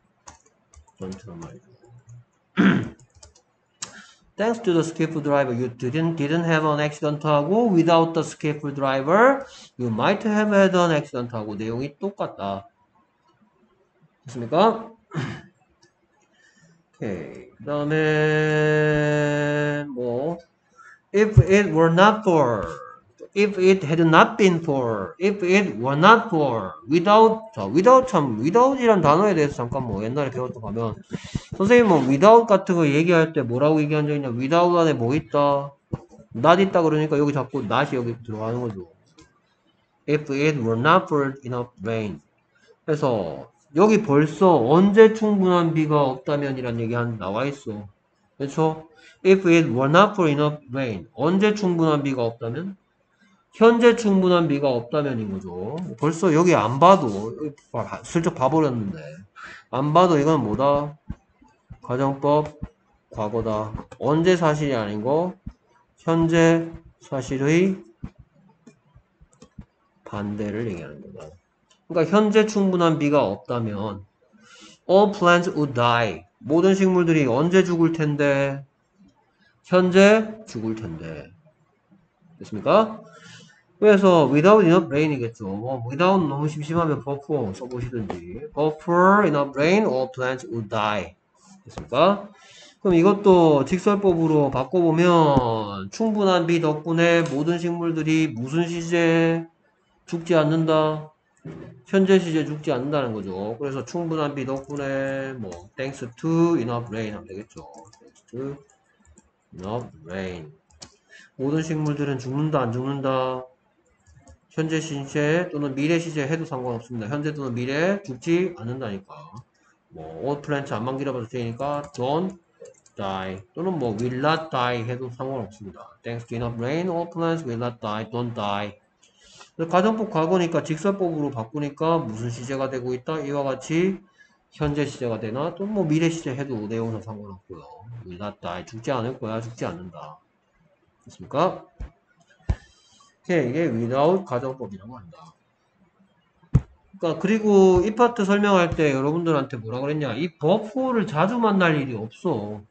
말이죠. Thanks to the skillful driver, you didn't didn't have an accident 하고 without the skillful driver, you might have had an accident 하고 내용이 똑같다. 됐습니까? 오케이. 그 다음에 뭐 if it were not for if it had not been for if it were not for without 자 without 참 without이란 단어에 대해서 잠깐 뭐 옛날에 배웠던 가면 선생님 뭐 without 같은 거 얘기할 때 뭐라고 얘기한 적 있냐 without 안에 뭐 있다 not 있다 그러니까 여기 자꾸 not이 여기 들어가는 거죠. if it were not for enough rain 그래서 여기 벌써 언제 충분한 비가 없다면 이란 얘기 한 나와 있어. 그렇죠? if it were not for enough rain 언제 충분한 비가 없다면 현재 충분한 비가 없다면인 거죠. 벌써 여기 안 봐도 슬쩍 봐버렸는데 안 봐도 이건 뭐다? 가정법 과거다. 언제 사실이 아닌 거 현재 사실의 반대를 얘기하는 거다. 그러니까 현재 충분한 비가 없다면 all plants would die. 모든 식물들이 언제 죽을 텐데 현재 죽을 텐데. 됐습니까? 그래서 without enough rain이겠죠. 뭐 without 너무 심심하면 before 써보시든지 before enough rain all plants would die. 됐습니까? 그럼 이것도 직설법으로 바꿔보면 충분한 비 덕분에 모든 식물들이 무슨 시제에 죽지 않는다? 현재 시제에 죽지 않는다는 거죠. 그래서 충분한 비 덕분에 뭐 thanks to enough rain 하면 되겠죠. thanks to enough rain 모든 식물들은 죽는다 안 죽는다? 현재 시제 또는 미래 시제 해도 상관없습니다. 현재 또는 미래 죽지 않는다니까. 뭐 all plants 안만 길어봐도 되니까 don't die 또는 뭐 will not die 해도 상관없습니다. Thanks to enough rain, all plants will not die, don't die. 가정법 과거니까 직설법으로 바꾸니까 무슨 시제가 되고 있다? 이와 같이 현재 시제가 되나 또 뭐 미래 시제 해도 내용은 상관없고요. will not die 죽지 않을 거야, 죽지 않는다. 됐습니까? 이게 without 가정법이라고 한다. 그러니까 그리고 이 파트 설명할 때 여러분들한테 뭐라 그랬냐? 이 버프를 자주 만날 일이 없어.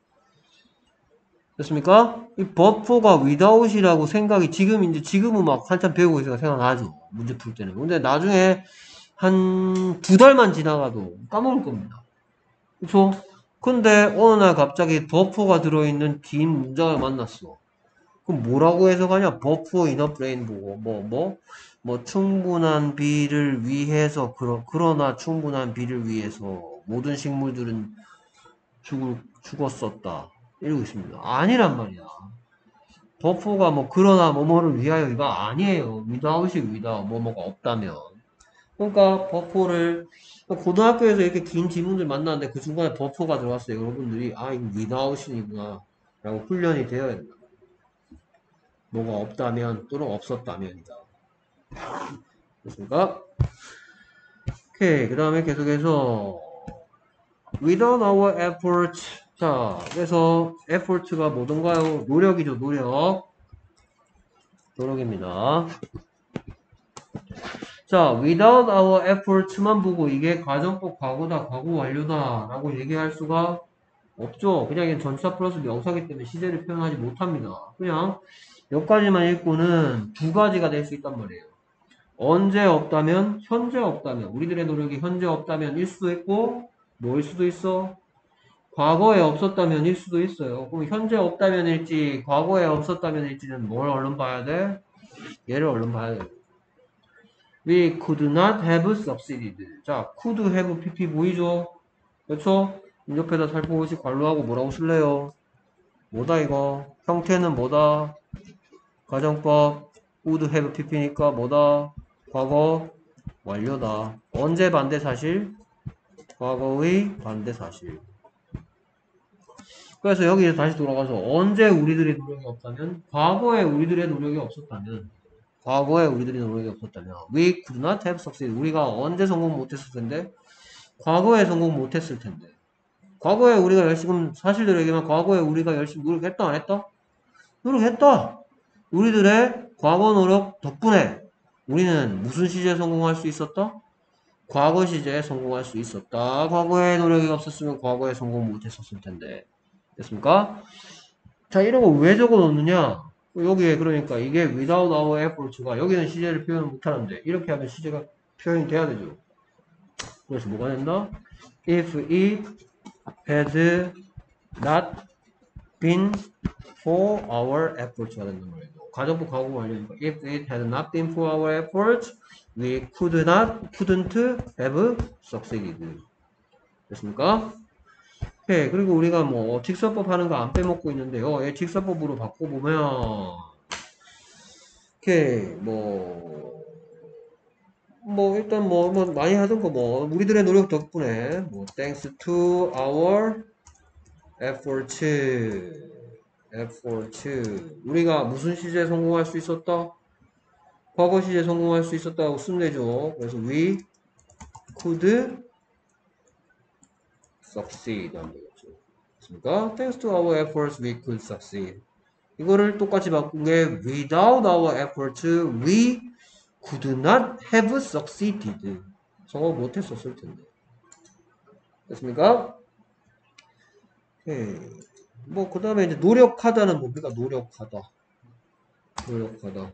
됐습니까? 이 버프가 without이라고 생각이 지금 이제 지금은 막 한참 배우고 있으니까 생각나죠. 문제 풀 때는. 근데 나중에 한 두 달만 지나가도 까먹을 겁니다. 그쵸? 근데 어느 날 갑자기 버프가 들어있는 긴 문장을 만났어. 그럼 뭐라고 해석하냐? 버프 enough rain 보고 뭐 뭐 뭐 충분한 비를 위해서 그러, 그러나 충분한 비를 위해서 모든 식물들은 죽을, 죽었었다. 이러고 있습니다. 아니란 말이야. 버프가 뭐 그러나 뭐뭐를 위하여 이거 아니에요. without이 without 뭐뭐가 없다면. 그러니까 버프를 고등학교에서 이렇게 긴 지문들 만났는데 그 중간에 버프가 들어왔어요. 여러분들이 아 이거 without이구나 라고 훈련이 되어야 된다. 뭐가 없다면 또는 없었다면이다. 됐습니까? 오케이. 그 다음에 계속해서 without our efforts 자, 그래서 effort가 뭐던가요? 노력이죠, 노력. 노력입니다. 자, without our efforts만 보고 이게 가정법 과거다, 과거 완료다 라고 얘기할 수가 없죠. 그냥 이게 전치사 플러스 명사기 때문에 시제를 표현하지 못합니다. 그냥 여기까지만 읽고는 두 가지가 될 수 있단 말이에요. 언제 없다면, 현재 없다면, 우리들의 노력이 현재 없다면 일 수도 있고, 뭐일 수도 있어? 과거에 없었다면 일 수도 있어요. 그럼 현재 없다면일지, 과거에 없었다면일지는 뭘 얼른 봐야 돼? 얘를 얼른 봐야 돼. We could not have succeeded. 자, could have pp 보이죠? 그렇죠? 옆에다 살포시 관로하고 뭐라고 쓸래요? 뭐다 이거? 형태는 뭐다? 가정법 would have pp니까 뭐다? 과거 완료다. 언제 반대사실? 과거의 반대사실. 그래서 여기에 다시 돌아가서 언제 우리들의 노력이 없다면? 과거에 우리들의 노력이 없었다면 과거에 우리들의 노력이 없었다면 We could not have succeeded. 우리가 언제 성공 못했을 텐데? 과거에 성공 못했을 텐데. 과거에 우리가 열심히 사실대로 얘기하면 과거에 우리가 열심히 노력했다 안 했다? 노력했다. 우리들의 과거 노력 덕분에 우리는 무슨 시제에 성공할 수 있었다? 과거 시제에 성공할 수 있었다. 과거에 노력이 없었으면 과거에 성공 못했었을 텐데. 됐습니까? 자, 이런 거 왜 적어 놓느냐? 여기에 그러니까 이게 without our efforts가 여기는 시제를 표현 못하는데 이렇게 하면 시제가 표현이 돼야 되죠. 그래서 뭐가 된다? If it had not been for our efforts가 된단 말이에요. 가정법 과거 완료니까 if it had not been for our efforts, we could not, couldn't have succeeded. 됐습니까? 오케이. 그리고 우리가 뭐 직설법 하는 거 안 빼먹고 있는데요. 얘 직설법으로 바꿔보면 오케이. 뭐, 뭐 일단 뭐, 뭐 많이 하던 거 뭐 우리들의 노력 덕분에 뭐 thanks to our efforts efforts 우리가 무슨 시제에 성공할 수 있었다? 과거 시제에 성공할 수 있었다고 쓰면 되죠. 그래서 we could succeed 하면 되겠죠. 그러니까 thanks to our efforts we could succeed. 이거를 똑같이 바꾼 게 without our efforts we could not have succeeded. 성공 못했었을 텐데. 됐습니까? 오케이. 뭐, 그 다음에 이제 노력하다는 뭡니까? 노력하다. 노력하다.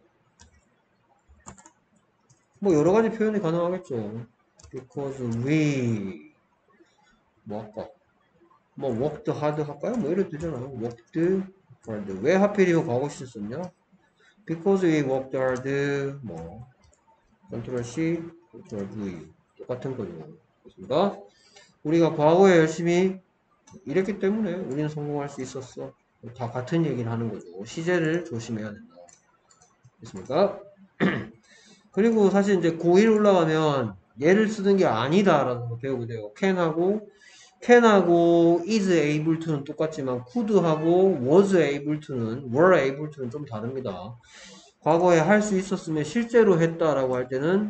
뭐, 여러 가지 표현이 가능하겠죠. Because we, 뭐, 할까? 뭐, worked hard 할까요? 뭐, 이래도 되잖아요. worked hard. 왜 하필이면 과거 시제 썼냐? Because we worked hard, 뭐, 컨트롤 C, 컨트롤 V. 똑같은 거죠. 됐습니까? 우리가 과거에 열심히 일했기 때문에 우리는 성공할 수 있었어. 다 같은 얘기를 하는 거죠. 시제를 조심해야 된다. 됐습니까? 그리고 사실 이제 고일 올라가면 얘를 쓰는 게 아니다라는 거 배우게 돼요. can하고 can하고 is able to는 똑같지만 could하고 was able to는 were able to는 좀 다릅니다. 과거에 할 수 있었으면 실제로 했다라고 할 때는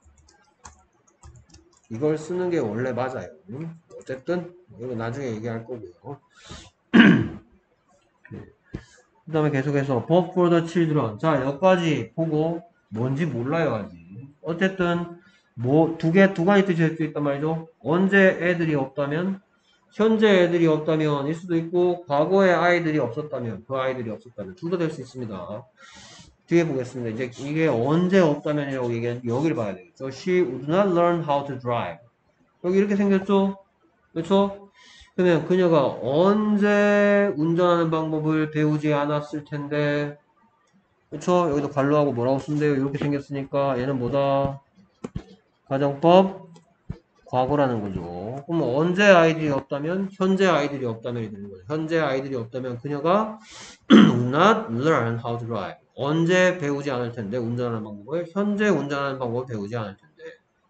이걸 쓰는 게 원래 맞아요. 어쨌든 이거 나중에 얘기할 거고요. 그 다음에 계속해서 Bob for the children. 자, 여기까지 보고 뭔지 몰라요 아직. 어쨌든 뭐 두 개, 두 가지 뜻이 될 수 있단 말이죠. 언제 애들이 없다면, 현재 애들이 없다면 일 수도 있고, 과거에 아이들이 없었다면, 그 아이들이 없었다면 둘 다 될 수 있습니다. 뒤에 보겠습니다. 이제 이게 언제 없다면이라고 얘기하는 여기를 봐야 되겠죠. She would not learn how to drive. 여기 이렇게 생겼죠? 그렇죠? 그러면 그녀가 언제 운전하는 방법을 배우지 않았을 텐데, 그렇죠? 여기도 관로하고 뭐라고 쓴대요? 이렇게 생겼으니까 얘는 뭐다? 가정법 과거라는 거죠. 그럼 언제 아이들이 없다면 현재 아이들이 없다면이 되는 거죠. 현재 아이들이 없다면 그녀가 would not learn how to drive. 언제 배우지 않을 텐데 운전하는 방법을 현재 운전하는 방법을 배우지 않을 텐데.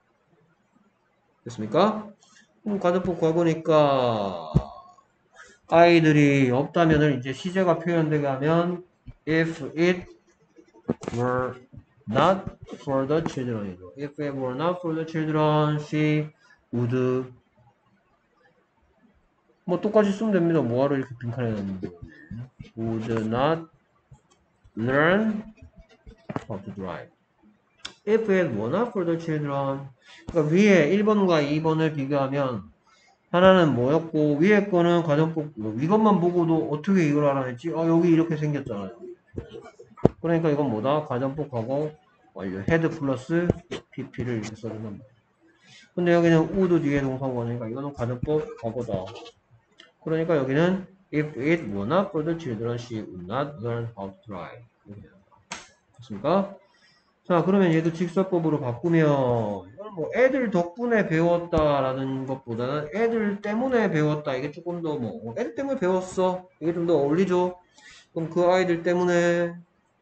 됐습니까? 그럼 가정법 과거니까 아이들이 없다면은 이제 시제가 표현되게 하면 if it were not for the children이죠. If it were not for the children, she would 뭐 똑같이 쓰면 됩니다. 뭐하러 이렇게 빈칸에 넣는데. would not learn how to drive. if it were not for the children. 그러니까 위에 일 번과 이 번을 비교하면 하나는 뭐였고 위에 거는 가정법 이것만 보고도 어떻게 이걸 알아냈지? 아 여기 이렇게 생겼잖아요. 그러니까 이건 뭐다? 가정법 과거 완료. 헤드 플러스 피피를 이렇게 써준단 말이야. 근데 여기는 would 뒤에 동사원이니까 이거는 가정법 과거다. 그러니까 여기는 if it were not for the children, she would not learn how to drive. 됐습니까? 자, 그러면 얘도 직설법으로 바꾸면 이건 뭐 애들 덕분에 배웠다라는 것보다는 애들 때문에 배웠다. 이게 조금 더 뭐 애들 때문에 배웠어. 이게 좀 더 어울리죠? 그럼 그 아이들 때문에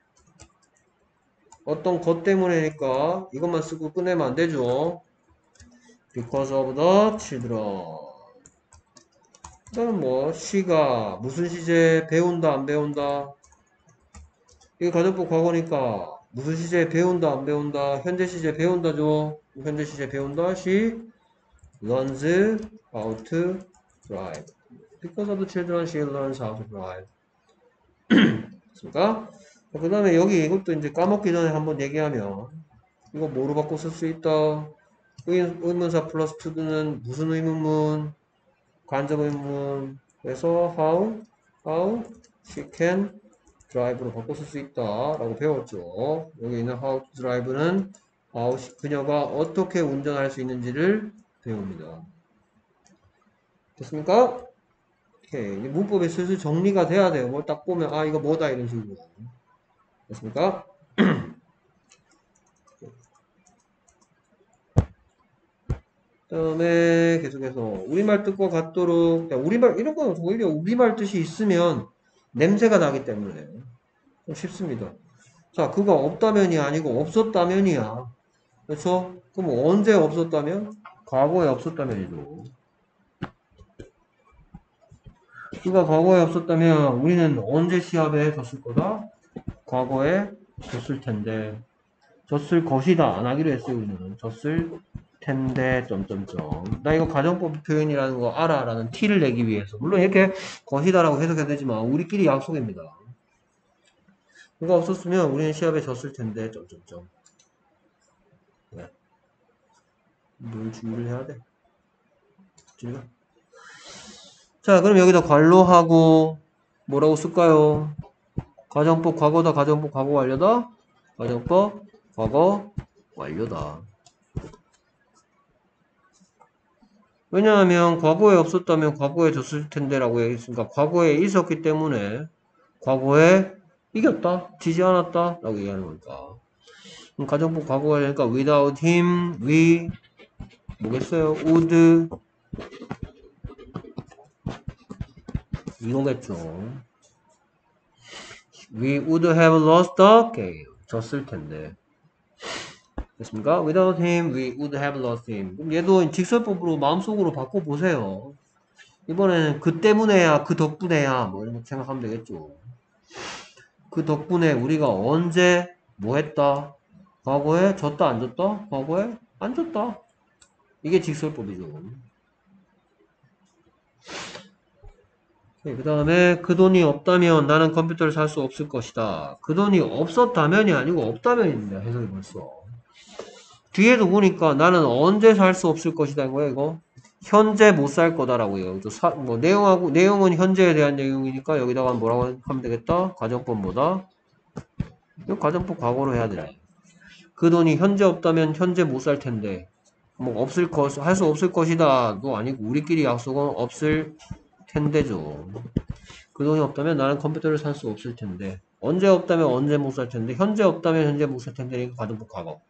어떤 것 때문에니까 이것만 쓰고 끝내면 안 되죠. Because of the children. 그다음 뭐 she가 무슨 시제 배운다 안 배운다. 이게 가정법 과거니까 무슨 시제 배운다 안 배운다. 현재 시제 배운다죠. 현재 시제 배운다. She learns how to drive. Because of the children, she learns how to drive. 됐습니까? 그 다음에 여기 이것도 이제 까먹기 전에 한번 얘기하면 이거 뭐로 바꿔 쓸 수 있다? 의, 의문사 플러스 to는 무슨 의문문? 간접 의문문. 그래서 how, how she can drive로 바꿔 쓸 수 있다 라고 배웠죠. 여기 있는 how to drive는 how she, 그녀가 어떻게 운전할 수 있는지를 배웁니다. 됐습니까? 오케이. 문법이 슬슬 정리가 돼야 돼요. 뭘 딱 보면 아 이거 뭐다 이런 식으로. 됐습니까? 그다음에 계속해서 우리말 뜻과 같도록 우리말 이런 건 오히려 우리말 뜻이 있으면 냄새가 나기 때문에 좀 쉽습니다. 자, 그거 없다면이 아니고 없었다면이야. 그렇죠? 그럼 언제 없었다면? 과거에 없었다면이죠. 그가 과거에 없었다면 우리는 언제 시합에 졌을 거다? 과거에 졌을 텐데 졌을 것이다 안 하기로 했어요. 우리는 졌을 텐데 점점점 나 이거 가정법 표현이라는 거 알아 라는 티를 내기 위해서 물론 이렇게 것이다 라고 해석해도 되지만 우리끼리 약속입니다. 그가 없었으면 우리는 시합에 졌을 텐데 점점점 네. 늘 주의를 해야 돼. 주의가. 자, 그럼 여기다 관로하고 뭐라고 쓸까요? 가정법 과거다. 가정법 과거 완료다. 가정법 과거 완료다. 왜냐하면 과거에 없었다면 과거에 졌을 텐데 라고 얘기했으니까 과거에 있었기 때문에 과거에 이겼다. 지지 않았다 라고 얘기하는 거니까. 그럼 가정법 과거 완료니까 without him we 뭐겠어요? would 이거겠죠. We would have lost the game. 졌을 텐데. 됐습니까? Without him, we would have lost him. 그럼 얘도 직설법으로 마음속으로 바꿔보세요. 이번에는 그 때문에야, 그 덕분에야, 뭐 이런 거 생각하면 되겠죠. 그 덕분에 우리가 언제 뭐 했다? 과거에 졌다, 안 졌다? 과거에 안 졌다. 이게 직설법이죠. 그 다음에 그 돈이 없다면 나는 컴퓨터를 살 수 없을 것이다. 그 돈이 없었다면이 아니고 없다면입니다. 해석이 벌써. 뒤에도 보니까 나는 언제 살 수 없을 것이다. 이거야, 이거. 현재 못 살 거다라고요. 사, 뭐 내용하고 내용은 현재에 대한 내용이니까 여기다가 뭐라고 하면 되겠다. 가정법보다 이거 가정법 과거로 해야 되네. 그 돈이 현재 없다면 현재 못 살 텐데 뭐 없을 것 할 수 없을 것이다도 아니고 우리끼리 약속은 없을 텐데죠. 그 돈이 없다면 나는 컴퓨터를 살 수 없을 텐데 언제 없다면 언제 못 살 텐데 현재 없다면 현재 못 살 텐데 이거 가정법 과거.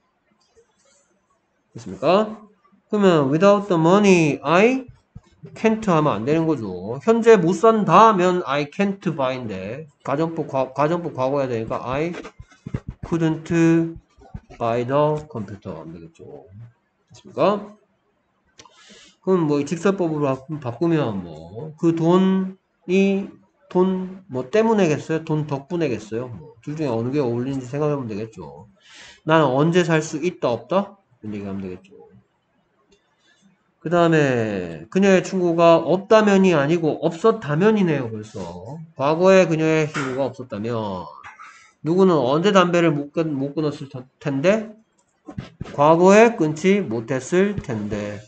됐습니까? 그러면 without the money I can't 하면 안 되는 거죠. 현재 못 산다면 I can't buy인데 가정법 과, 가정법 과거해야 되니까 I couldn't buy the computer 안 되겠죠. 됐습니까? 그럼 뭐 직설법으로 바꾸면 뭐 그 돈이 돈 뭐 때문에겠어요? 돈 덕분에겠어요? 뭐 둘 중에 어느 게 어울리는지 생각하면 되겠죠. 나는 언제 살 수 있다 없다? 이런 얘기하면 되겠죠. 그 다음에 그녀의 친구가 없다면이 아니고 없었다면이네요. 벌써 과거에 그녀의 친구가 없었다면 누구는 언제 담배를 못, 끊, 못 끊었을 텐데 과거에 끊지 못했을 텐데.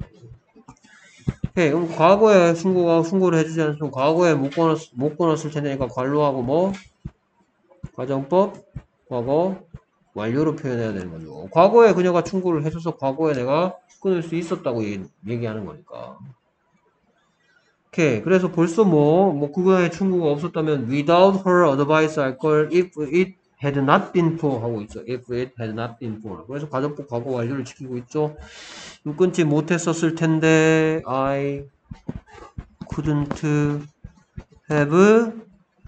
오케이, 그럼 과거에 친구가 충고를 해주지 않으면 과거에 못 끊었, 못 끊었을 텐데니까 관로하고 뭐 가정법 과거 완료로 표현해야 되는 거죠. 과거에 그녀가 충고를 해줘서 과거에 내가 끊을 수 있었다고 얘기, 얘기하는 거니까. 오케이. 그래서 벌써 뭐, 뭐, 그거에 충고가 없었다면, without her advice 할 걸, if it had not been for 하고 있죠. if it had not been for. 그래서 가정법 과거 완료를 지키고 있죠. 끊지 못했었을 텐데, I couldn't have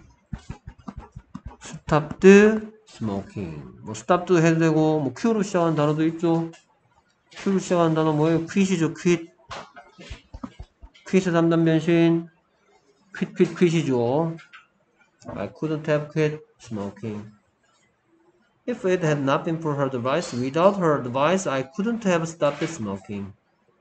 stopped smoking. 뭐, stopped 해도 되고, 뭐, Q로 시작하는 단어도 있죠. Q로 시작하는 단어 뭐예요? quit이죠, quit. quit 삼 단 변신. quit, quit, quit이죠. I couldn't have quit smoking. If it had not been for her advice, without her advice, I couldn't have stopped smoking.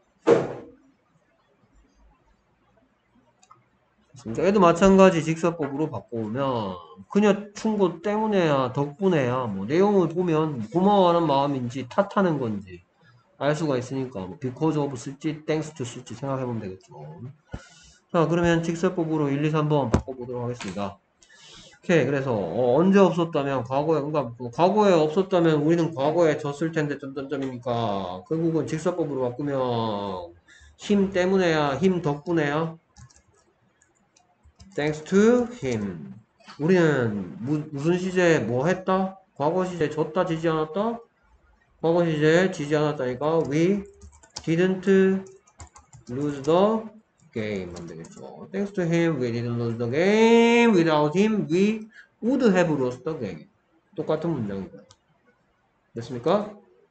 얘도 마찬가지 직설법으로 바꿔오면 그녀 충고 때문에야 덕분에야 뭐 내용을 보면 고마워하는 마음인지 탓하는 건지 알 수가 있으니까 뭐 because of 쓸지 thanks to 쓸지 생각해보면 되겠죠. 자, 그러면 직설법으로 일, 이, 삼 번 바꿔보도록 하겠습니다. 오케이. 그래서 어, 언제 없었다면 과거에 그러니까 뭐 과거에 없었다면 우리는 과거에 졌을 텐데 점점점이니까 결국은 직설법으로 바꾸면 힘 때문에야 힘 덕분에야 thanks to him. 우리는 무, 무슨 시제에 뭐 했다? 과거 시제에 졌다 지지 않았다? 과거 시제에 지지 않았다니까 we didn't lose the game 하면 되겠죠. Thanks to him we didn't lose the game. Without him we would have lost the game. 똑같은 문장이다. 됐습니까?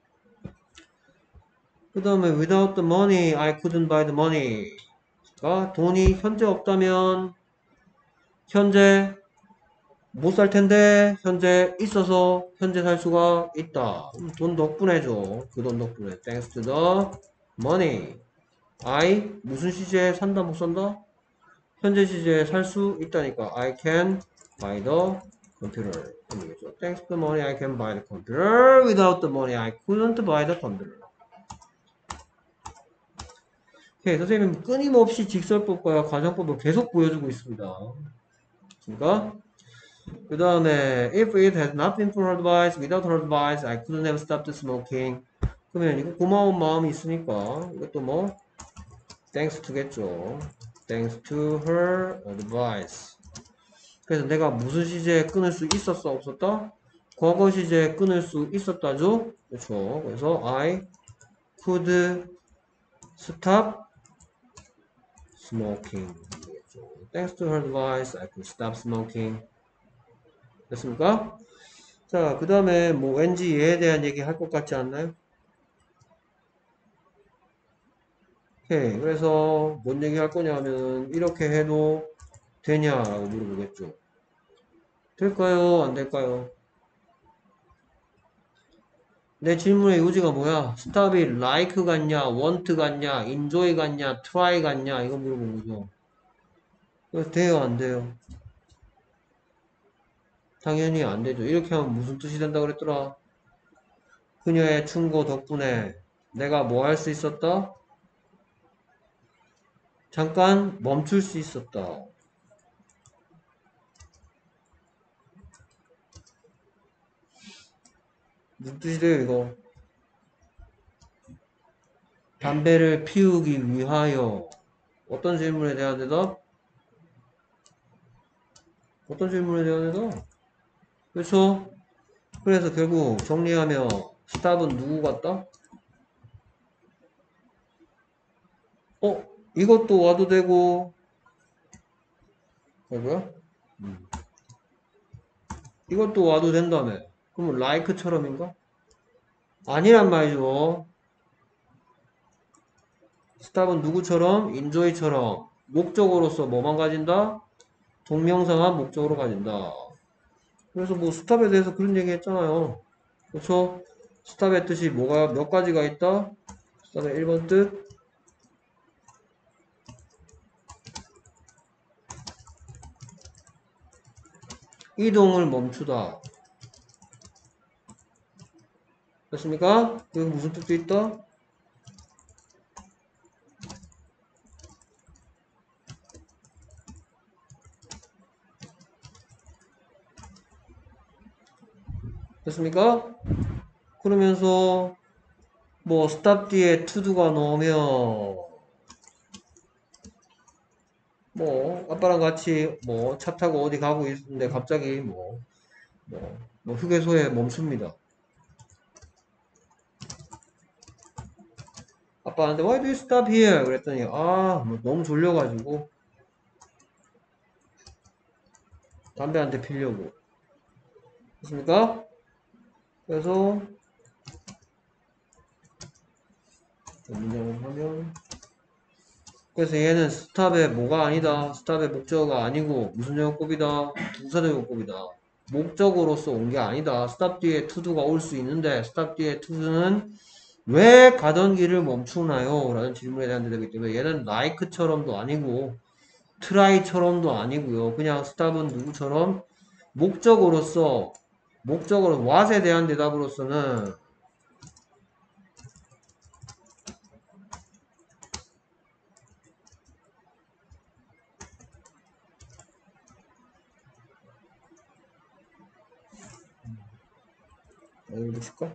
그 다음에 without the money I couldn't buy the money. 가 돈이 현재 없다면 현재 못 살 텐데 현재 있어서 현재 살 수가 있다. 돈 덕분에죠. 그 돈 덕분에. Thanks to the money. I 무슨 시제에 산다 못 산다? 현재 시제에 살 수 있다니까. I can buy the computer. Thanks to the money I can buy the computer. Without the money I couldn't buy the computer. 오케이, 선생님은 끊임없이 직설법과 가정법을 계속 보여주고 있습니다. 그러니까 그 다음에 if it had not been for her advice, without her advice, I couldn't have stopped smoking. 그러면 이거 고마운 마음이 있으니까 이것도 뭐 thanks to겠죠. Thanks to her advice. 그래서 내가 무슨 시제에 끊을 수 있었어 없었다? 과거 시제에 끊을 수 있었다죠. 그렇죠. 그래서 I could stop smoking. Thanks to her advice, I could stop smoking. 됐습니까? 자, 그 다음에 뭐 왠지 얘에 대한 얘기 할 것 같지 않나요? 오케이. 그래서 뭔 얘기 할 거냐면 이렇게 해도 되냐라고 물어보겠죠. 될까요? 안 될까요? 내 질문의 요지가 뭐야? stop이 like 같냐, want 같냐, enjoy 같냐, try 같냐 이거 물어본 거죠. 그래서 돼요? 안 돼요? 당연히 안 되죠. 이렇게 하면 무슨 뜻이 된다 그랬더라? 그녀의 충고 덕분에 내가 뭐 할 수 있었다? 잠깐 멈출 수 있었다. 무슨 뜻이 돼요, 이거? 담배를 피우기 위하여 어떤 질문에 대한 대답? 어떤 질문에 대한 대답? 그렇죠? 그래서 결국 정리하면 스탑은 누구 같다? 어? 이것도 와도 되고 뭐야? 음. 이것도 와도 된다며. 그럼 like처럼인가? 아니란 말이죠. 스탑은 누구처럼? enjoy처럼 목적으로서 뭐만 가진다? 동명사만 목적으로 가진다. 그래서 뭐 스탑에 대해서 그런 얘기 했잖아요. 그렇죠? 스탑의 뜻이 뭐가 몇 가지가 있다? 스탑의 일 번 뜻 이동을 멈추다. 됐습니까? 여기 무슨 뜻도 있다? 됐습니까? 그러면서 뭐 stop 뒤에 to도가 나오면 뭐 아빠랑 같이 뭐 차 타고 어디 가고 있는데 갑자기 뭐, 뭐, 뭐 휴게소에 멈춥니다. 아빠한테 Why do you stop here? 그랬더니 아, 뭐 너무 졸려가지고 담배 한 대 피려고. 됐습니까? 그래서 문장을 하면 그래서 얘는 스탑의 뭐가 아니다. 스탑의 목적어가 아니고 무슨 용법이다. 동사적 용법이다. 목적으로서 온 게 아니다. 스탑 뒤에 to도가 올 수 있는데 스탑 뒤에 to는 왜 가던 길을 멈추나요? 라는 질문에 대한 대답이기 때문에 얘는 like처럼도 아니고 try처럼도 아니고요. 그냥 스탑은 누구처럼 목적으로서 목적으로 what에 대한 대답으로서는 어디 보실까?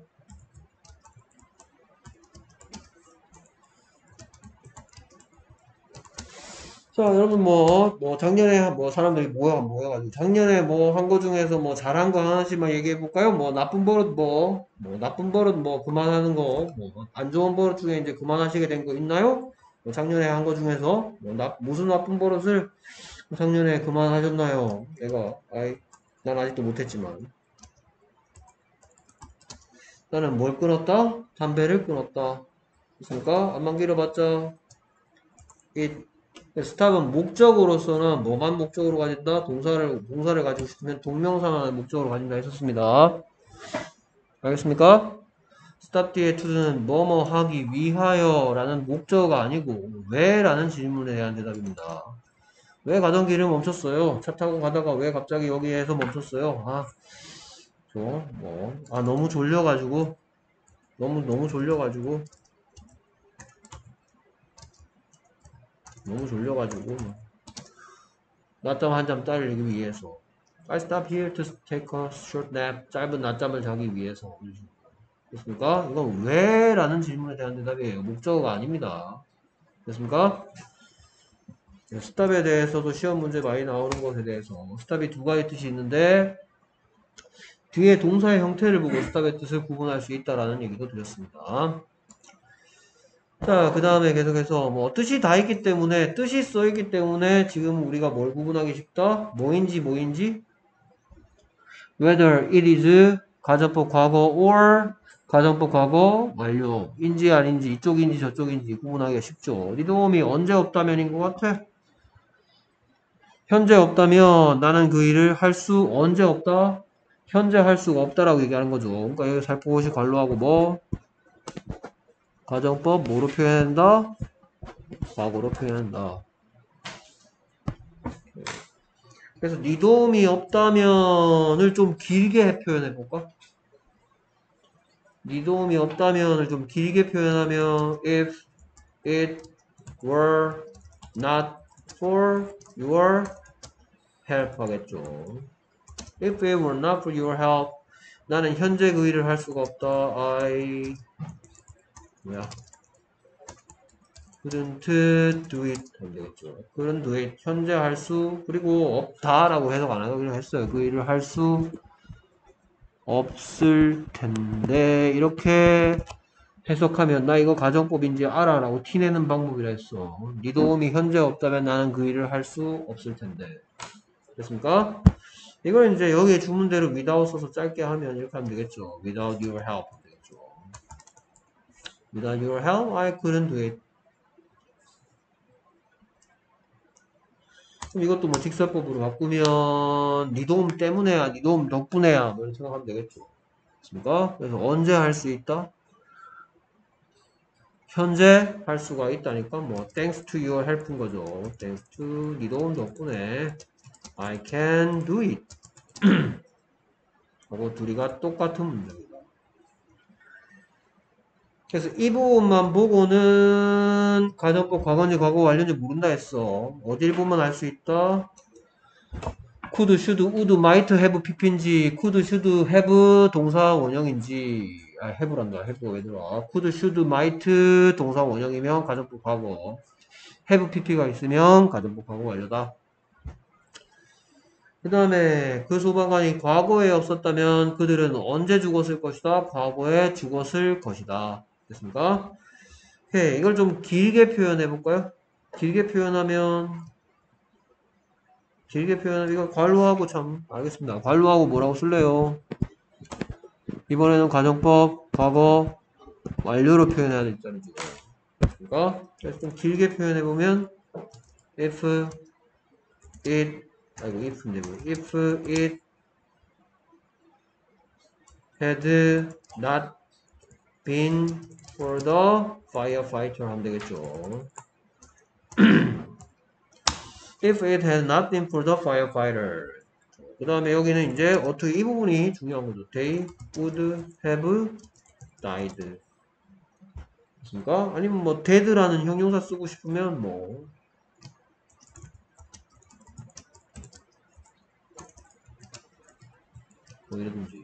자, 여러분, 뭐, 뭐, 작년에, 뭐, 사람들이 모여, 모여가지고, 작년에 뭐, 한 거 중에서 뭐, 잘한 거 하나씩만 얘기해 볼까요? 뭐, 나쁜 버릇 뭐, 뭐, 나쁜 버릇 뭐, 그만하는 거, 뭐, 안 좋은 버릇 중에 이제 그만하시게 된 거 있나요? 뭐, 작년에 한 거 중에서, 뭐, 나, 무슨 나쁜 버릇을 작년에 그만하셨나요? 내가, 아이, 난 아직도 못했지만. 나는 뭘 끊었다? 담배를 끊었다. 됐습니까? 안만 길어봤자, 이 스탑은 목적으로서는 뭐만 목적으로 가진다? 동사를, 동사를 가지고 싶으면 동명사만 목적으로 가진다 했었습니다. 알겠습니까? 스탑 뒤에 to는 뭐뭐 하기 위하여 라는 목적어가 아니고 왜? 라는 질문에 대한 대답입니다. 왜 가던 길을 멈췄어요? 차 타고 가다가 왜 갑자기 여기에서 멈췄어요? 아, 저, 뭐, 아, 너무 졸려가지고, 너무, 너무 졸려가지고, 너무 졸려가지고, 낮잠 한 잠 따르기 위해서. I stop here to take a short nap. 짧은 낮잠을 자기 위해서. 됐습니까? 이건 왜? 라는 질문에 대한 대답이에요. 목적어가 아닙니다. 됐습니까? 스탑에 대해서도 시험 문제 많이 나오는 것에 대해서 스탑이 두 가지 뜻이 있는데 뒤에 동사의 형태를 보고 스탑의 뜻을 구분할 수 있다라는 얘기도 드렸습니다. 자, 그 다음에 계속해서 뭐 뜻이 다 있기 때문에 뜻이 써 있기 때문에 지금 우리가 뭘 구분하기 쉽다? 뭐인지 뭐인지 whether it is 가정법 과거 or 가정법 과거 완료인지 아닌지 이쪽인지 저쪽인지 구분하기가 쉽죠. 리도움이 언제 없다면인 것 같아? 현재 없다면 나는 그 일을 할 수 언제 없다? 현재 할 수가 없다라고 얘기하는 거죠. 그러니까 여기 살포시 관로하고 뭐 가정법 뭐로 표현한다? 과거로 표현한다. 그래서 네 도움이 없다면을 좀 길게 표현해 볼까? 네 도움이 없다면을 좀 길게 표현하면 if it were not for your help 하겠죠. If it were not for your help 나는 현재 그 일을 할 수가 없다. I 뭐야? couldn't do it 하면 되겠죠. couldn't do it 현재 할 수 그리고 없다라고 해석 안 하기로 했어요. 그 일을 할 수 없을 텐데 이렇게 해석하면 나 이거 가정법인지 알아 라고 티내는 방법이라 했어. 네 도움이 현재 없다면 나는 그 일을 할 수 없을 텐데 됐습니까? 이걸 이제 여기에 주문대로 without 써서 짧게 하면 이렇게 하면 되겠죠. without your help 하면 되겠죠. without your help I couldn't do it. 그럼 이것도 뭐 직설법으로 바꾸면 네 도움 때문에야 네 도움 덕분에야 뭐 이렇게 생각하면 되겠죠. 됐습니까? 그래서 언제 할 수 있다? 현재 할 수가 있다니까 뭐 thanks to your help인 거죠. thanks to 네 도움 덕분에 I can do it. 하고 둘이가 똑같은 문장이다. 그래서 이 부분만 보고는 가정법 과거인지 과거 완료인지 모른다 했어. 어딜 보면 알 수 있다? could, should, would, might, have pp인지 could, should, have 동사 원형인지 아 have란다. have가 왜 들어와? could, should, might 동사 원형이면 가정법 과거, have pp가 있으면 가정법 과거 완료다. 그 다음에 그 소방관이 과거에 없었다면 그들은 언제 죽었을 것이다? 과거에 죽었을 것이다. 됐습니까? 오케이. 이걸 좀 길게 표현해 볼까요? 길게 표현하면 길게 표현하면 이거 관로하고 참 알겠습니다. 관로하고 뭐라고 쓸래요? 이번에는 가정법 과거 완료로 표현해야 되겠다는 거죠. 됐습니까? 그래서 좀 길게 표현해 보면 if it 아이고 if인데 뭐 if it had not been for the firefighter 하면 되겠죠. If it had not been for the firefighter. 그 다음에 여기는 이제 어떻게 이 부분이 중요한 거죠. They would have died. 됐습니까? 아니면 뭐 dead라는 형용사 쓰고 싶으면 뭐 뭐 이러든지.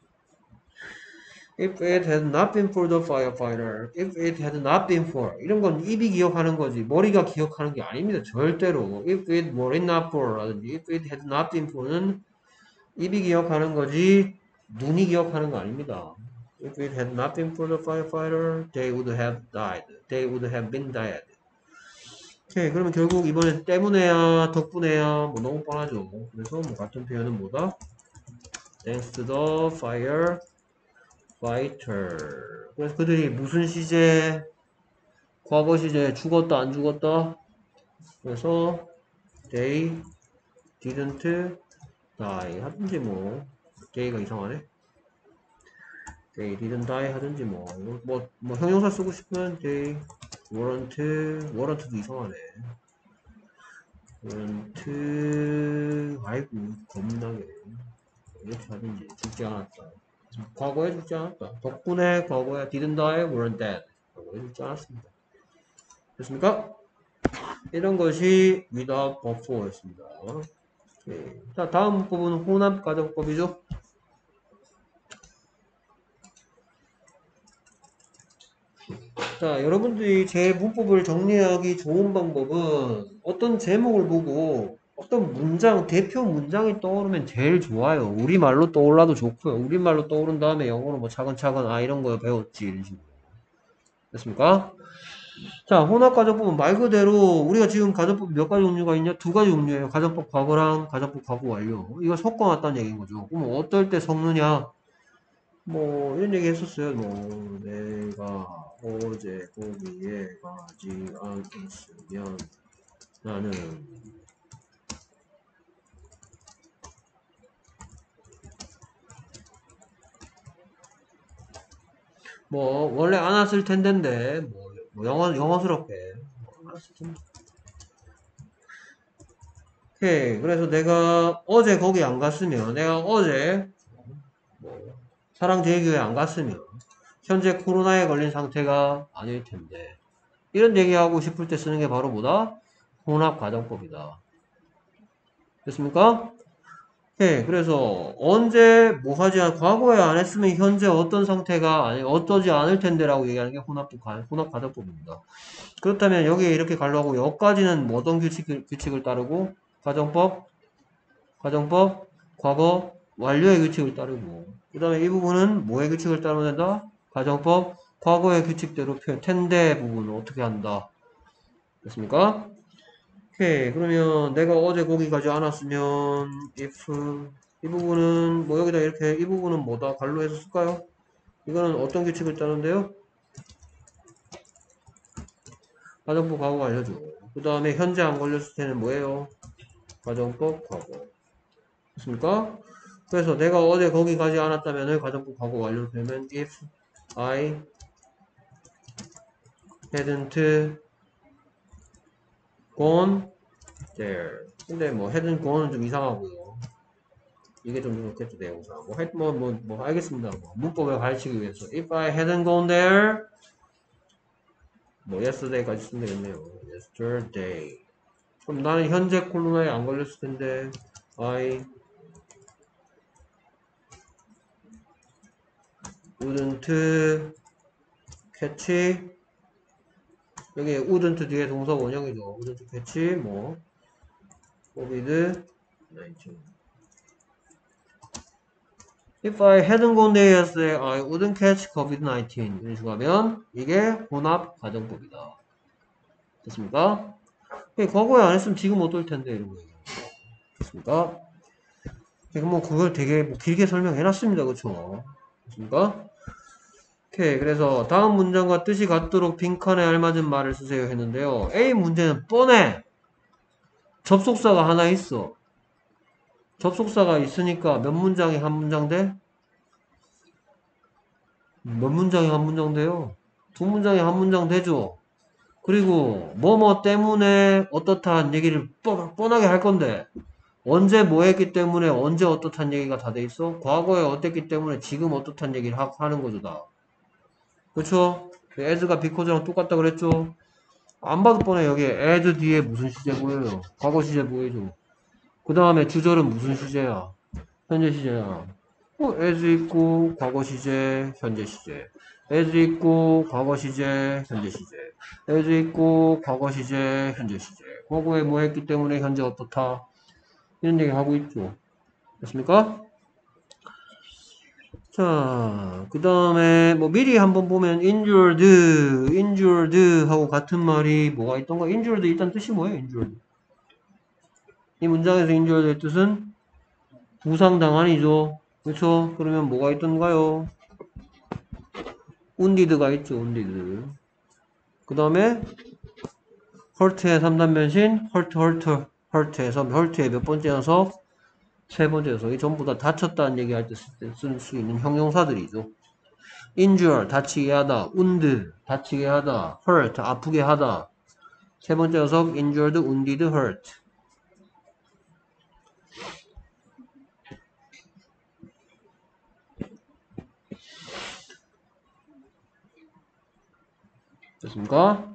If it had not been for the firefighter, if it had not been for 이런 건 입이 기억하는 거지 머리가 기억하는 게 아닙니다. 절대로. If it were not for 라든지 if it had not been for는 입이 기억하는 거지 눈이 기억하는 거 아닙니다. If it had not been for the firefighter, they would have died. They would have been dead. 오케이, 그러면 결국 이번에 때문에야 덕분에야 뭐 너무 뻔하죠. 그래서 뭐 같은 표현은 뭐다? Thanks to the fire fighter. 그래서 그들이 무슨 시제? 과거 시제 죽었다 안 죽었다? 그래서 they didn't die 하든지 뭐 they가 이상하네. they didn't die 하든지 뭐 뭐 뭐 형용사 쓰고 싶으면 they weren't weren't도 이상하네. weren't 아이고 겁나게 이렇게 하든지 죽지 않았다. 과거에 죽지 않았다. 덕분에 과거에 didn't die, weren't dead. 과거에 죽지 않았습니다. 됐습니까? 이런 것이 without but for였습니다. 네. 자, 다음 문법은 혼합 가정법이죠. 자, 여러분들이 제 문법을 정리하기 좋은 방법은 어떤 제목을 보고 어떤 문장, 대표 문장이 떠오르면 제일 좋아요. 우리말로 떠올라도 좋고요. 우리말로 떠오른 다음에 영어로 뭐 차근차근 아 이런 거 배웠지 이런 식으로. 됐습니까? 자, 혼합가정법은 말 그대로 우리가 지금 가정법 몇 가지 종류가 있냐? 두 가지 종류예요. 가정법 과거랑 가정법 과거 완료. 이거 섞어놨다는 얘기인 거죠. 그럼 어떨 때 섞느냐? 뭐 이런 얘기 했었어요. 뭐 내가 어제 거기에 가지 않았으면 나는 뭐 원래 안 왔을 텐데인데 뭐, 뭐 영어 영어스럽게 뭐 안 왔을 텐데. 오케이. 그래서 내가 어제 거기 안 갔으면 내가 어제 뭐 사랑제일교회 안 갔으면 현재 코로나에 걸린 상태가 아닐 텐데 이런 얘기하고 싶을 때 쓰는 게 바로 뭐다? 혼합가정법이다. 됐습니까? 네, 그래서 언제 뭐 하지 않, 과거에 안 했으면 현재 어떤 상태가 아니 어떠지 않을 텐데라고 얘기하는 게 혼합 혼합 가정법입니다. 그렇다면 여기에 이렇게 가려고 여기까지는 뭐 어떤 규칙 규칙을 따르고 가정법 가정법 과거 완료의 규칙을 따르고 그다음에 이 부분은 뭐의 규칙을 따르면 된다? 가정법 과거의 규칙대로 표현 텐데 부분을 어떻게 한다. 됐습니까? 오케이. 그러면 내가 어제 거기 가지 않았으면 if 이 부분은 뭐 여기다 이렇게 이 부분은 뭐다 관로해서 쓸까요? 이거는 어떤 규칙을 따는데요? 가정법 과거 알려줘. 그 다음에 현재 안 걸렸을 때는 뭐예요? 가정법 과거. 됐습니까? 그래서 내가 어제 거기 가지 않았다면 가정법 과거 완료를 되면 if I hadn't gone there. 근데 뭐 hadn't gone은 좀 이상하고요. 이게 좀 좋겠죠, 대명사. 뭐, 할- 뭐, 뭐, 뭐, 알겠습니다. 뭐, 문법을 가르치기 위해서. If I hadn't gone there, 뭐, yesterday까지 쓰면 되겠네요. yesterday. 그럼 나는 현재 콜로나에 안 걸렸을 텐데, I wouldn't catch, 여기 wouldn't 뒤에 동사 원형이죠. wouldn't catch, 뭐, covid 나인틴. If I hadn't gone there yesterday, I wouldn't catch covid 나인틴. 이런 식으로 하면, 이게 혼합 가정법이다. 됐습니까? 과거에 안 했으면 지금 어떨 텐데, 이런 거예요. 됐습니까? 뭐, 그걸 되게 뭐 길게 설명해 놨습니다. 그쵸? 됐습니까? 오케이. 그래서 다음 문장과 뜻이 같도록 빈칸에 알맞은 말을 쓰세요 했는데요. A 문제는 뻔해. 접속사가 하나 있어. 접속사가 있으니까 몇 문장이 한 문장 돼? 몇 문장이 한 문장 돼요? 두 문장이 한 문장 되죠? 그리고 뭐뭐 때문에 어떻다는 얘기를 뻔, 뻔하게 할 건데 언제 뭐 했기 때문에 언제 어떻다는 얘기가 다 돼 있어? 과거에 어땠기 때문에 지금 어떻다는 얘기를 하, 하는 거죠 다. 그렇죠? as가 because랑 똑같다 그랬죠? 안 봐도 뻔해. 여기 as 뒤에 무슨 시제 보여요? 과거 시제 보이죠? 그 다음에 주절은 무슨 시제야? 현재 시제야. 어, as 있고 과거 시제, 현재 시제. as 있고 과거 시제, 현재 시제. as 있고 과거 시제, 현재 시제. 과거에 뭐 했기 때문에 현재 어떻다? 이런 얘기 하고 있죠. 됐습니까? 자, 그 다음에 뭐 미리 한번 보면 injured, injured 하고 같은 말이 뭐가 있던가? injured 일단 뜻이 뭐예요? injured. 이 문장에서 injured의 뜻은 부상당한이죠. 그렇죠? 그러면 뭐가 있던가요? wounded가 있죠. wounded. 그 다음에 hurt의 삼 단 변신 hurt, hurt, hurt에서 hurt의 몇 번째 녀석? 세 번째 녀석이 전부 다 다쳤다는 얘기할 때 쓸 수 있는 형용사들이죠. injure, 다치게 하다. wound, 다치게 하다. hurt, 아프게 하다. 세 번째 녀석 injured, wounded, hurt. 됐습니까?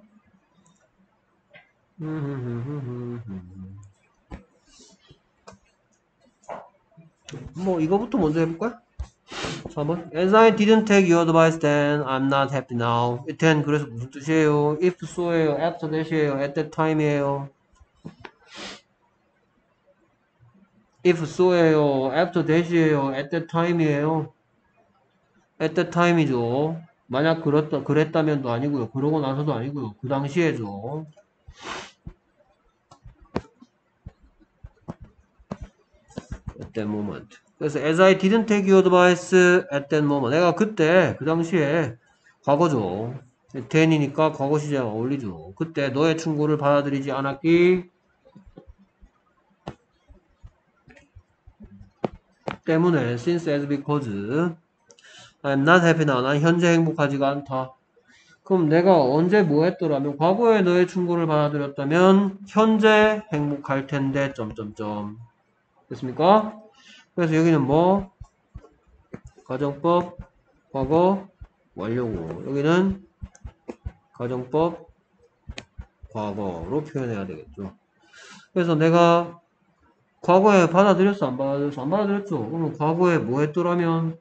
뭐 이거부터 먼저 해볼까요? 삼 번. As I didn't take your advice then, I'm not happy now. then 그래서 무슨 뜻이에요? if so예요? after that이에요? at that time이에요? if so예요? after that이에요? at that time이에요? at that time이죠. 만약 그렇다, 그랬다면도 아니고요. 그러고 나서도 아니고요. 그 당시에죠. at that moment. 그래서 as I didn't take your advice at that moment. 내가 그때 그 당시에 과거죠. then이니까 과거 시제랑 어울리죠. 그때 너의 충고를 받아들이지 않았기 때문에 since as because I'm not happy now. 난 현재 행복하지가 않다. 그럼 내가 언제 뭐 했더라면 과거에 너의 충고를 받아들였다면 현재 행복할 텐데 점점점 됐습니까? 그래서 여기는 뭐 가정법 과거 완료고 여기는 가정법 과거로 표현해야 되겠죠. 그래서 내가 과거에 받아들였어 안 받아들였어 안 받아들였죠. 그러면 과거에 뭐 했더라면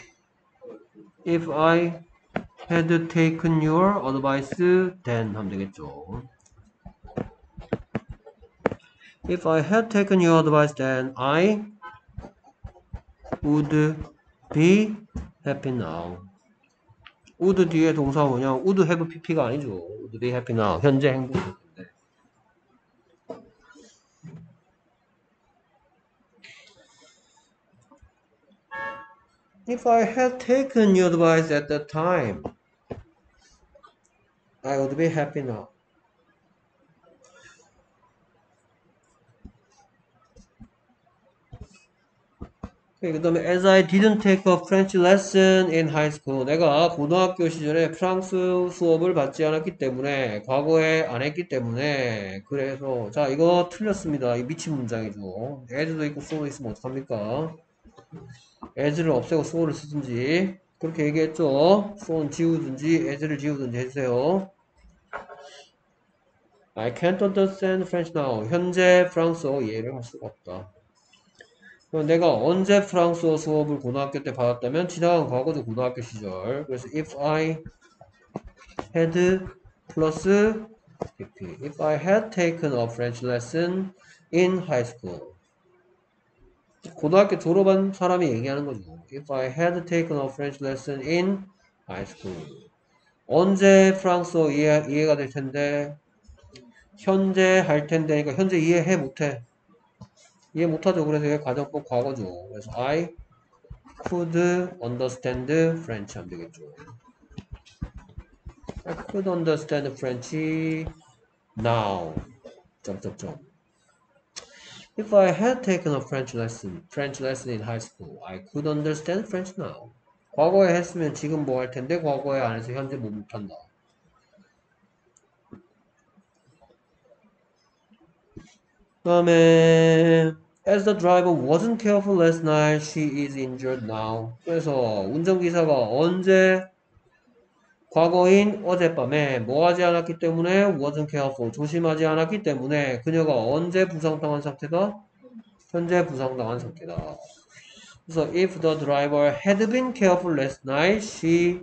if I had taken your advice then 하면 되겠죠. If I had taken your advice then I would be happy now. would 뒤에 동사 원형 would have pp가 아니죠. would be happy now. 현재 행복할 텐데. If I had taken your advice at that time, I would be happy now. 그 다음에 as I didn't take a French lesson in high school. 내가 고등학교 시절에 프랑스 수업을 받지 않았기 때문에 과거에 안 했기 때문에 그래서 자 이거 틀렸습니다. 이 미친 문장이죠. as도 있고 so도 있으면 어떡합니까? as를 없애고 so를 쓰든지 그렇게 얘기했죠. so는 지우든지 as를 지우든지 해주세요. I can't understand French now. 현재 프랑스어 이해를 할 수가 없다. 그럼 내가 언제 프랑스어 수업을 고등학교 때 받았다면 지나간 과거도 고등학교 시절. 그래서 if I had 플러스 pp. If I had taken a French lesson in high school. 고등학교 졸업한 사람이 얘기하는 거죠. If I had taken a French lesson in high school. 언제 프랑스어 이해, 이해가 될 텐데 현재 할 텐데 그러니까 현재 이해해 못해. 이해 못하죠. 그래서 이게 가정법 과거죠. 그래서 I could understand French 하면 되겠죠. I could understand French now. 점점점. If I had taken a French lesson, French lesson in high school, I could understand French now. 과거에 했으면 지금 뭐 할 텐데 과거에 안 해서 현재 뭐 못한다. 그 다음에 As the driver wasn't careful last night, she is injured now. 그래서 운전기사가 언제 과거인 어젯밤에 뭐 하지 않았기 때문에 wasn't careful 조심하지 않았기 때문에 그녀가 언제 부상당한 상태다? 현재 부상당한 상태다. 그래서 if the driver had been careful last night, she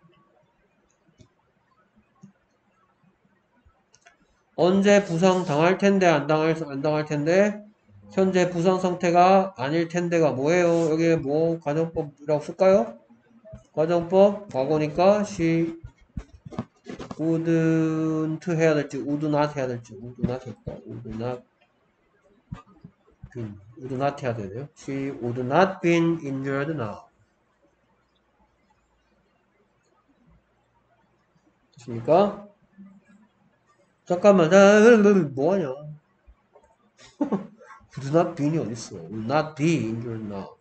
언제 부상 당할 텐데 안 당할 안 당할 텐데 현재 부상 상태가 아닐 텐데가 뭐예요? 여기 뭐 가정법이라고 쓸까요? 가정법 과거니까 she wouldn't 해야 될지 would not 해야 될지 would not 할까? would not been would not 해야 되네요. She would not been injured now. 됐습니까? 잠깐만, 나, 뭐하냐? would not be이 어딨어? would not be injured now.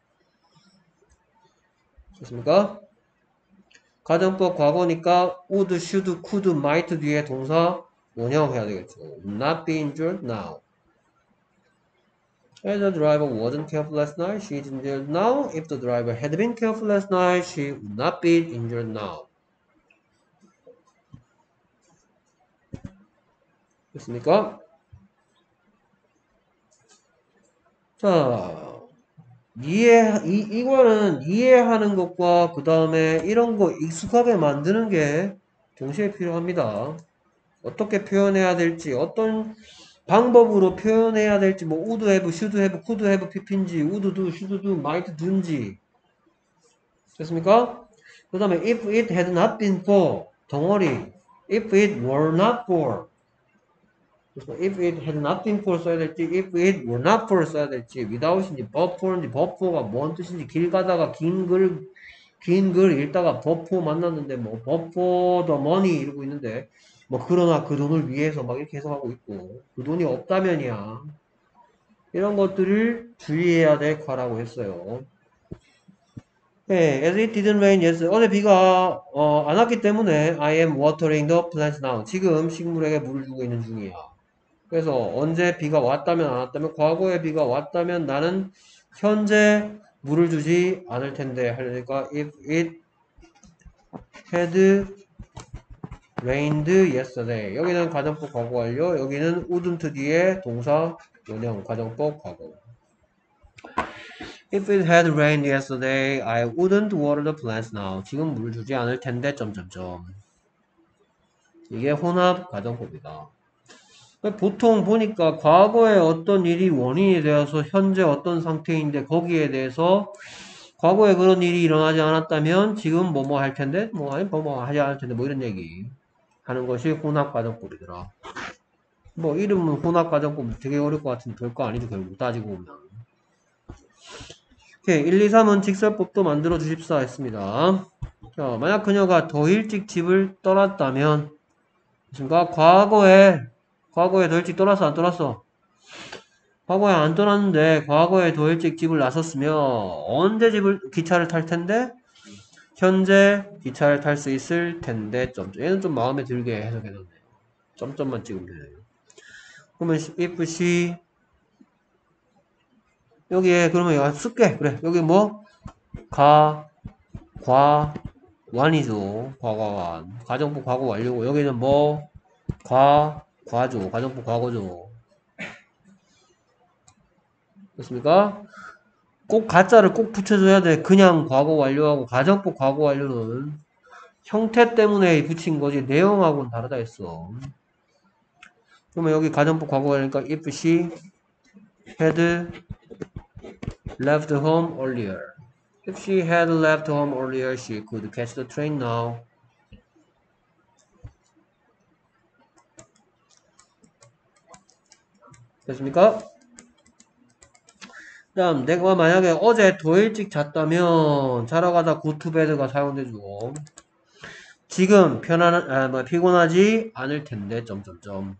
됐습니까? 가정법 과거니까 would, should, could, might 뒤에 동사 원형 해야 되겠죠. would not be injured now. As the driver wasn't careful last night, she is injured now. If the driver had been careful last night, she would not be injured now. 됐습니까? 자, 이해, 이, 이거는 이해하는 것과 그 다음에 이런 거 익숙하게 만드는 게 동시에 필요합니다. 어떻게 표현해야 될지, 어떤 방법으로 표현해야 될지, 뭐, would have, should have, could have, pp인지, would do, should do, might do인지. 됐습니까? 그 다음에 if it had not been for, 덩어리. if it were not for. 그래서 if it had not been for 써야 될지, if it were not for 써야 될지, without인지, but for인지, but for가 뭔 뜻인지, 길 가다가 긴 글, 긴 글 읽다가 but for 만났는데, 뭐, but for the money 이러고 있는데, 뭐, 그러나 그 돈을 위해서 막 이렇게 해석하고 있고, 그 돈이 없다면이야. 이런 것들을 주의해야 될 과라고 했어요. 네, as it didn't rain yesterday. 어제 비가 어, 안 왔기 때문에 I am watering the plants now. 지금 식물에게 물을 주고 있는 중이야. 그래서 언제 비가 왔다면 안 왔다면 과거에 비가 왔다면 나는 현재 물을 주지 않을 텐데 하려니까 if it had rained yesterday. 여기는 가정법 과거 완료. 여기는 wouldn't 뒤에 동사 원형 가정법 과거. If it had rained yesterday, I wouldn't water the plants now. 지금 물 주지 않을 텐데, 점점점. 이게 혼합 가정법이다. 보통 보니까 과거에 어떤 일이 원인이 되어서 현재 어떤 상태인데 거기에 대해서 과거에 그런 일이 일어나지 않았다면 지금 뭐뭐 할 텐데, 뭐 아니 뭐뭐 하지 않을 텐데, 뭐 이런 얘기 하는 것이 혼합 가정법이더라. 뭐 이름은 혼합 가정법 되게 어려울 것 같은데 별거 아니죠 결국 따지고 보면. 오케이, 일, 이, 삼은 직설법도 만들어 주십사 했습니다. 자, 만약 그녀가 더 일찍 집을 떠났다면, 그러니까 과거에, 과거에 더 일찍 떠났어, 안 떠났어? 과거에 안 떠났는데, 과거에 더 일찍 집을 나섰으면, 언제 집을, 기차를 탈 텐데? 현재 기차를 탈 수 있을 텐데, 점점. 얘는 좀 마음에 들게 해석해놨네요. 점점만 찍으면 되네요. 그러면 if she 여기에 그러면 여기 쓸게. 그래. 여기 뭐? 가, 과, 완이죠. 과과완. 가정법 과거 완료고. 여기는 뭐? 과, 과죠. 가정법 과거죠. 됐습니까? 꼭 가짜를 꼭 붙여줘야 돼. 그냥 과거 완료하고 가정법 과거 완료는 형태 때문에 붙인 거지 내용하고는 다르다 했어. 그러면 여기 가정법 과거 완료니까 if she had left home earlier. If she had left home earlier, she could catch the train now. 됐습니까? 그 다음 내가 만약에 어제 더 일찍 잤다면 자러 가다 go to bed가 사용되죠. 지금 편안, 아, 뭐 피곤하지 않을 텐데 점점점.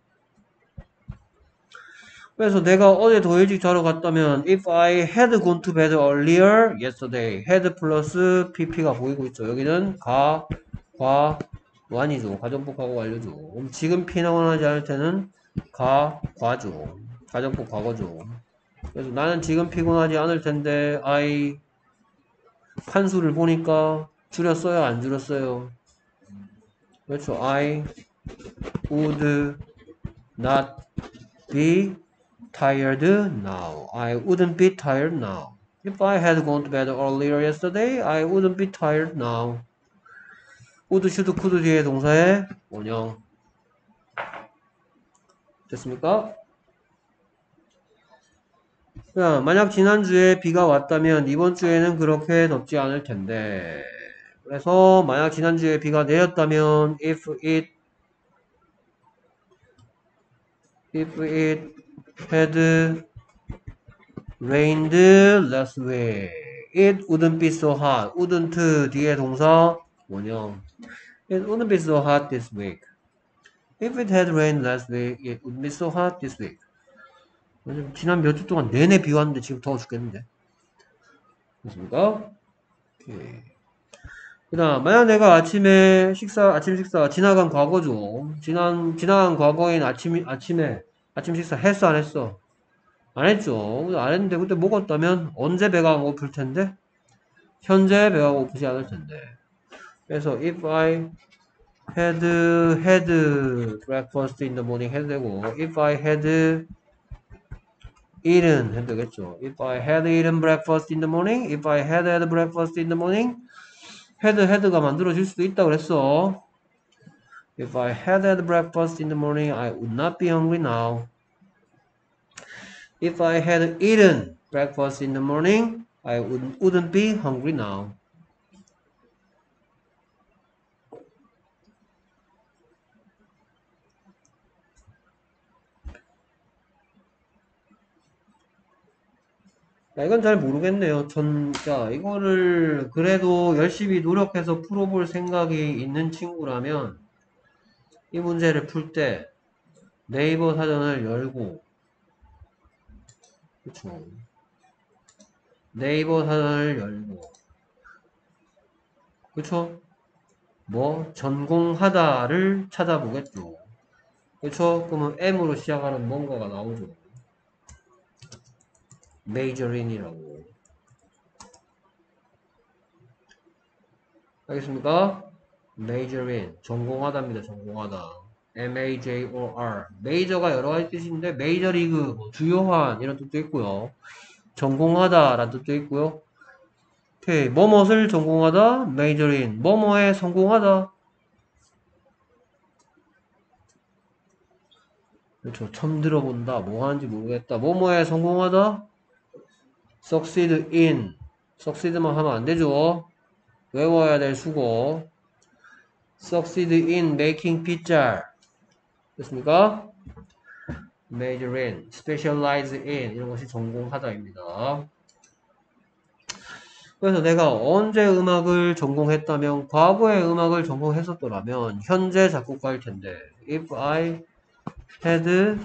그래서 내가 어제 더 일찍 자러 갔다면 if I had gone to bed earlier yesterday had 플러스 pp가 보이고 있죠. 여기는 가, 과, 완이죠. 가정법하고 완료죠. 그럼 지금 피곤하지 않을 때는 가, 과죠. 가정법 과거죠. 그래서 나는 지금 피곤하지 않을 텐데 I 판수를 보니까 줄였어요? 안 줄였어요? 그렇죠. I would not be tired now. I wouldn't be tired now. If I had gone to bed earlier yesterday, I wouldn't be tired now. would, should, could 뒤에 동사의 원형. 됐습니까? 자, 만약 지난주에 비가 왔다면 이번 주에는 그렇게 덥지 않을 텐데. 그래서 만약 지난주에 비가 내렸다면 if it if it had rained last week it wouldn't be so hot. wouldn't 뒤에 동사 원형. It wouldn't be so hot this week. If it had rained last week it wouldn't be so hot this week. 지난 몇 주 동안 내내 비 왔는데 지금 더워 죽겠는데. 됐습니까? 오케이. 그 다음, 만약 내가 아침에 식사, 아침 식사, 지나간 과거죠. 지난, 지나간 과거인 아침, 아침에, 아침 식사 했어, 안 했어? 안 했죠. 안 했는데, 그때 먹었다면, 언제 배가 고플 텐데? 현재 배가 고프지 않을 텐데. 그래서, if I had, had breakfast in the morning 해도 되고, if I had eaten 해도 되겠죠. If I had eaten breakfast in the morning, if I had had breakfast in the morning, had, had가 만들어질 수도 있다고 그랬어. If I had had breakfast in the morning, I would not be hungry now. If I had eaten breakfast in the morning, I would, wouldn't be hungry now. 야, 이건 잘 모르겠네요. 전, 자, 이거를 그래도 열심히 노력해서 풀어볼 생각이 있는 친구라면 이 문제를 풀 때 네이버 사전을 열고, 그쵸. 네이버 사전을 열고, 그쵸? 뭐, 전공하다를 찾아보겠죠. 그쵸? 그러면 M으로 시작하는 뭔가가 나오죠. majorin이라고. 알겠습니까? majorin. 전공하다입니다. 전공하다. M-A-J-O-R. 메이저가 여러 가지 뜻인데, 메이저리그, 뭐 주요한, 이런 뜻도 있고요. 전공하다, 라는 뜻도 있고요. 오케이. 뭐뭇을 전공하다, majorin. 뭐뭐에 성공하다. 그렇죠. 처음 들어본다. 뭐 하는지 모르겠다. 뭐뭐에 성공하다, succeed in. succeed만 하면 안 되죠. 외워야 될 수고. succeed in making pizza. 됐습니까? major in, specialize in 이런 것이 전공하다입니다. 그래서 내가 언제 음악을 전공했다면 과거에 음악을 전공했었더라면 현재 작곡가일 텐데 if I had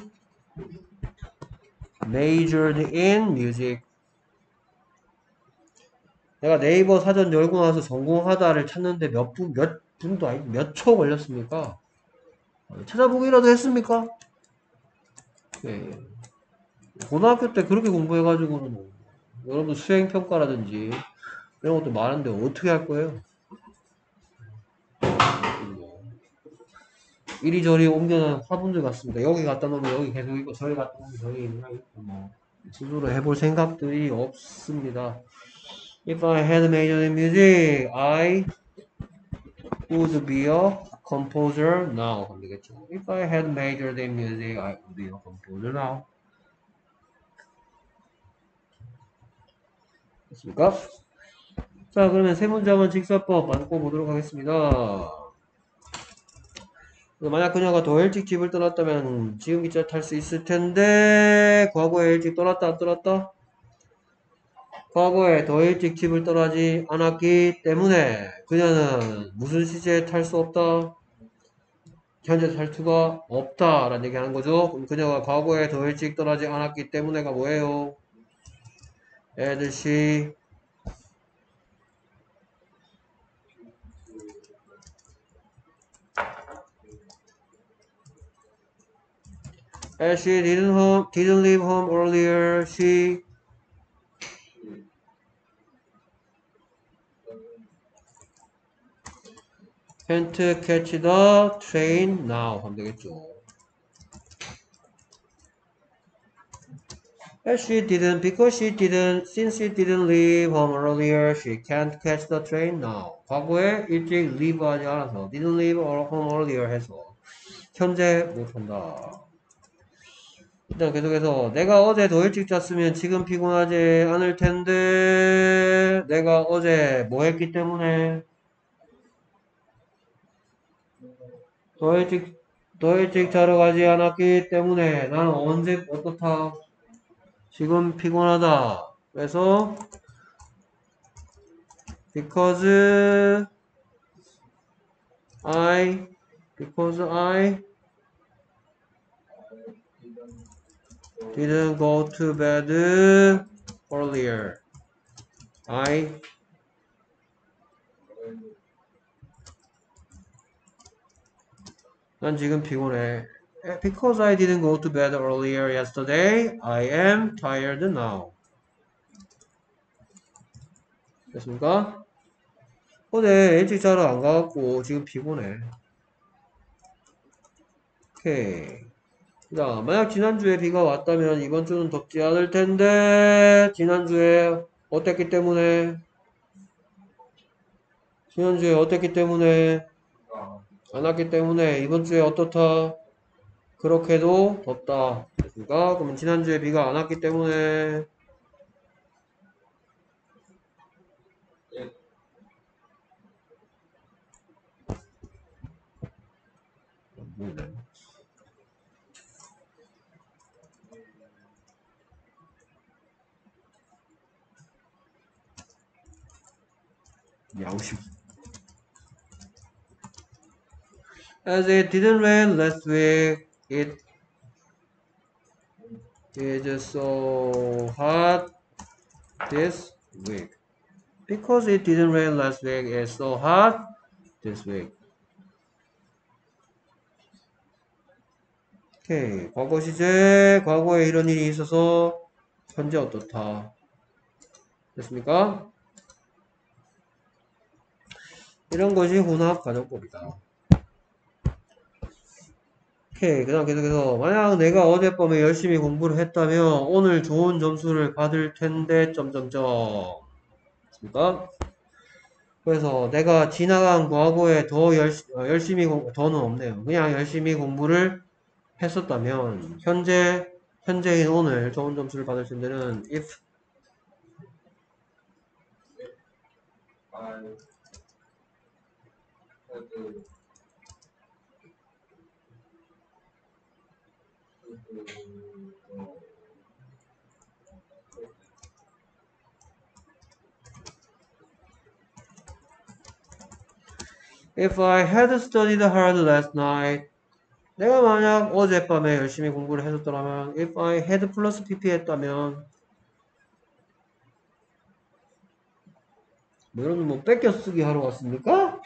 majored in music 내가 네이버 사전 열고 나서 전공하다를 찾는데 몇 분, 몇 분도 아니 몇 초 걸렸습니까? 찾아보기라도 했습니까? 네. 고등학교 때 그렇게 공부해가지고는 여러분 수행평가라든지 이런 것도 많은데 어떻게 할 거예요? 뭐 이리저리 옮겨놓은 화분들 같습니다. 여기 갖다 놓으면 여기 계속 있고 저기 갖다 놓으면 저기 있고 뭐 스스로 해볼 생각들이 없습니다. If I had majored in music, I would be a composer now. 하면 되겠죠. If I had majored in music, I would be a composer now. 됐습니까? 자, 그러면 세 문장은 직사법 안고 보도록 하겠습니다. 만약 그녀가 더 일찍 집을 떠났다면 지금 기차 탈 수 있을 텐데 과거에 일찍 떠났다 안 떠났다? 과거에 더 일찍 집을 떠나지 않았기 때문에 그녀는 무슨 시제에 탈 수 없다? 현재 탈 수가 없다 라는 얘기 하는 거죠. 그럼 그녀가 과거에 더 일찍 떠나지 않았기 때문에가 뭐예요? as she as she didn't home didn't leave home earlier she can't catch the train now 하면 되겠죠. As she didn't, because she didn't, since she didn't leave home earlier, she can't catch the train now. 과거에 일찍 leave 하지 않아서, didn't leave home earlier 해서, 현재 못한다. 일단 계속해서, 내가 어제 더 일찍 잤으면 지금 피곤하지 않을 텐데, 내가 어제 뭐 했기 때문에, 더 일찍, 더 일찍 자러 가지 않았기 때문에, 나는 언제 어떻다? 지금 피곤하다. 그래서, because I because I didn't go to bed earlier. I 난 지금 피곤해. Because I didn't go to bed earlier yesterday, I am tired now. 됐습니까? 어제 일찍 자러 안 가갖고 지금 피곤해. 오케이. 자, 만약 지난주에 비가 왔다면 이번 주는 덥지 않을 텐데, 지난주에 어땠기 때문에? 지난주에 어땠기 때문에? 안 왔기 때문에 이번 주에 어떻다? 그렇게도 덥다. 됐습니까? 그러면 지난주에 비가 안 왔기 때문에 양심. As it didn't rain last week, it is so hot this week. Because it didn't rain last week, it's so hot this week. 오케이. 과거 시제, 과거에 이런 일이 있어서 현재 어떻다. 됐습니까? 이런 것이 혼합 가정법이다. 오케이. 그 다음 계속해서 만약 내가 어젯밤에 열심히 공부를 했다면 오늘 좋은 점수를 받을 텐데 점점점. 됐습니까? 그래서 내가 지나간 과거에 더 열시, 어, 열심히 공, 더는 없네요. 그냥 열심히 공부를 했었다면 현재 현재인 오늘 좋은 점수를 받을 텐데는 if if I had studied hard last night 내가 만약 어젯밤에 열심히 공부를 했었더라면 if I had 플러스 pp 했다면 뭐 여러분 뭐 뺏겨쓰기 하러 왔습니까?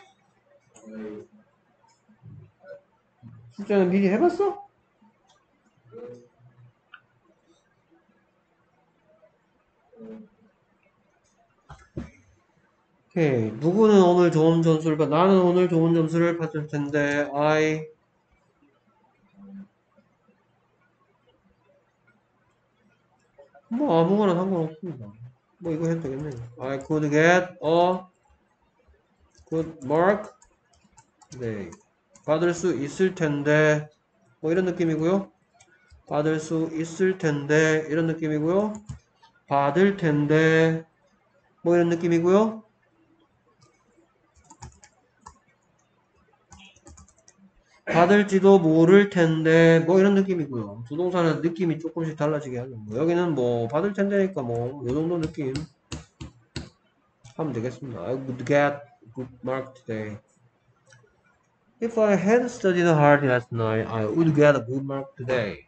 숙제는 미리 해봤어? 오케이. 누구는 오늘 좋은 점수를 받, 나는 오늘 좋은 점수를 받을 텐데, I, 뭐 아무거나 상관없습니다. 뭐 이거 해도 되겠네. I could get a good mark. 네. 받을 수 있을 텐데, 뭐 이런 느낌이고요. 받을 수 있을 텐데, 이런 느낌이고요. 받을 텐데, 뭐 이런 느낌이고요. 받을지도 모를 텐데 뭐 이런 느낌이고요. 두 동사는 느낌이 조금씩 달라지게 하는 거. 여기는 뭐 받을 텐데니까 뭐 요 정도 느낌 하면 되겠습니다. I would get good mark today. If I had studied hard last night, I would get a good mark today.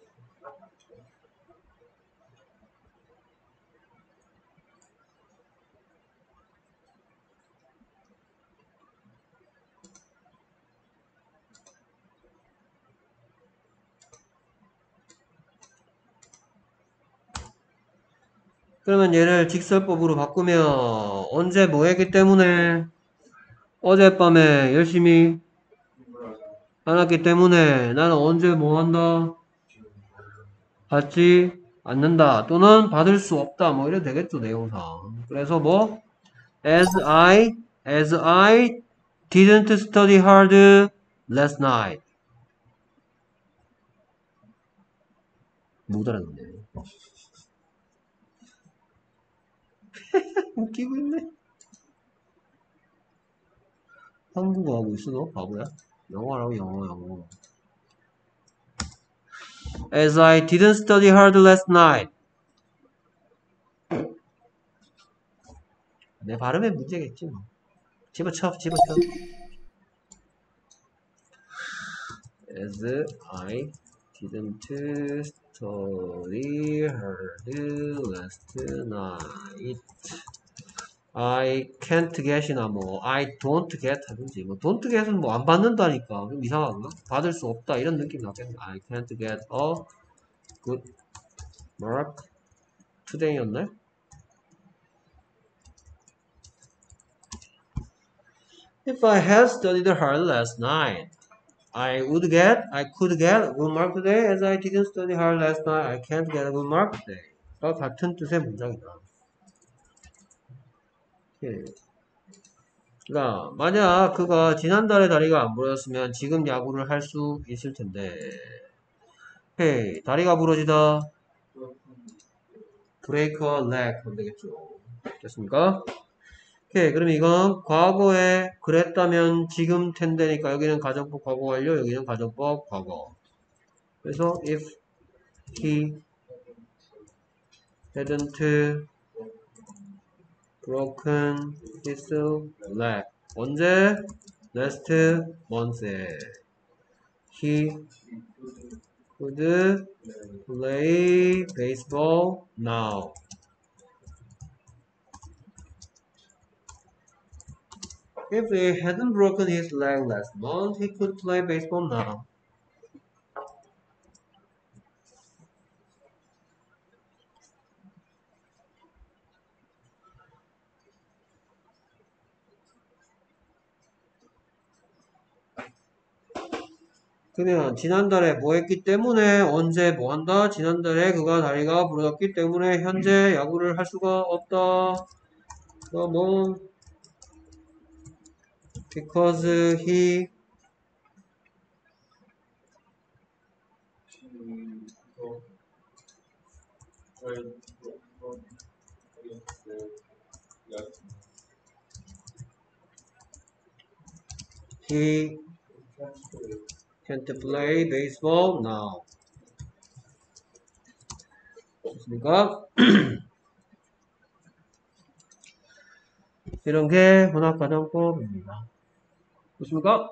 그러면 얘를 직설법으로 바꾸면 언제 뭐 했기 때문에 어젯밤에 열심히 안 했기 때문에 나는 언제 뭐 한다? 받지 않는다. 또는 받을 수 없다. 뭐 이래도 되겠죠, 내용상. 그래서 뭐 as I as I didn't study hard last night. 못 알아듣네. 웃기고 있네. 한국어 하고 있어, 너 바보야? 영어라고, 영어, 영어. As I didn't study hard last night. 내 발음에 문제겠지 뭐. 집어쳐, 집어쳐. As I didn't study hard last night. I can't get이나 뭐 I don't get 하든지 뭐 don't get은 뭐 안 받는다니까 좀 이상한가? 받을 수 없다 이런 느낌 나겠네. I can't get a good mark today였네? If I had studied hard last night, I would get, I could get a good mark today. As I didn't study hard last night, I can't get a good mark today. 다 같은 뜻의 문장이다. 예. 그러니까 만약 그가 지난달에 다리가 안 부러졌으면 지금 야구를 할 수 있을 텐데 헤이 다리가 부러지다 break a leg 하면 되겠죠. 됐습니까? 오케이 그럼 이건 과거에 그랬다면 지금 텐데니까 여기는 가정법 과거 완료 여기는 가정법 과거. 그래서 if he hadn't broken his leg 언제? last month에 he could play baseball now. If he hadn't broken his leg last month, he could play baseball now. 그러면 지난달에 뭐 했기 때문에 언제 뭐 한다? 지난달에 그가 다리가 부러졌기 때문에 현재 야구를 할 수가 없다. 뭐 because he he can't play baseball now. 됐습니까? 이런 게 문학가정법입니다. 됐습니까?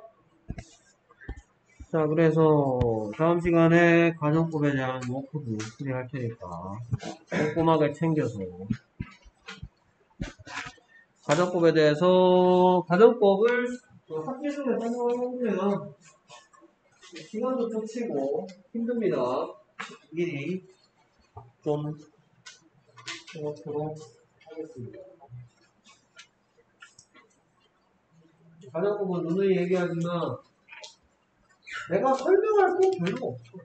자, 그래서 다음 시간에 가정법에 대한 워크북 수리할 테니까 꼼꼼하게 챙겨서 가정법에 대해서 가정법을 학기 중에 설명하면 시간도 쫓치고 힘듭니다. 미리 좀 해보도록 하겠습니다. 가정법은 누누이 얘기하지만 내가 설명할 거 별로 없어.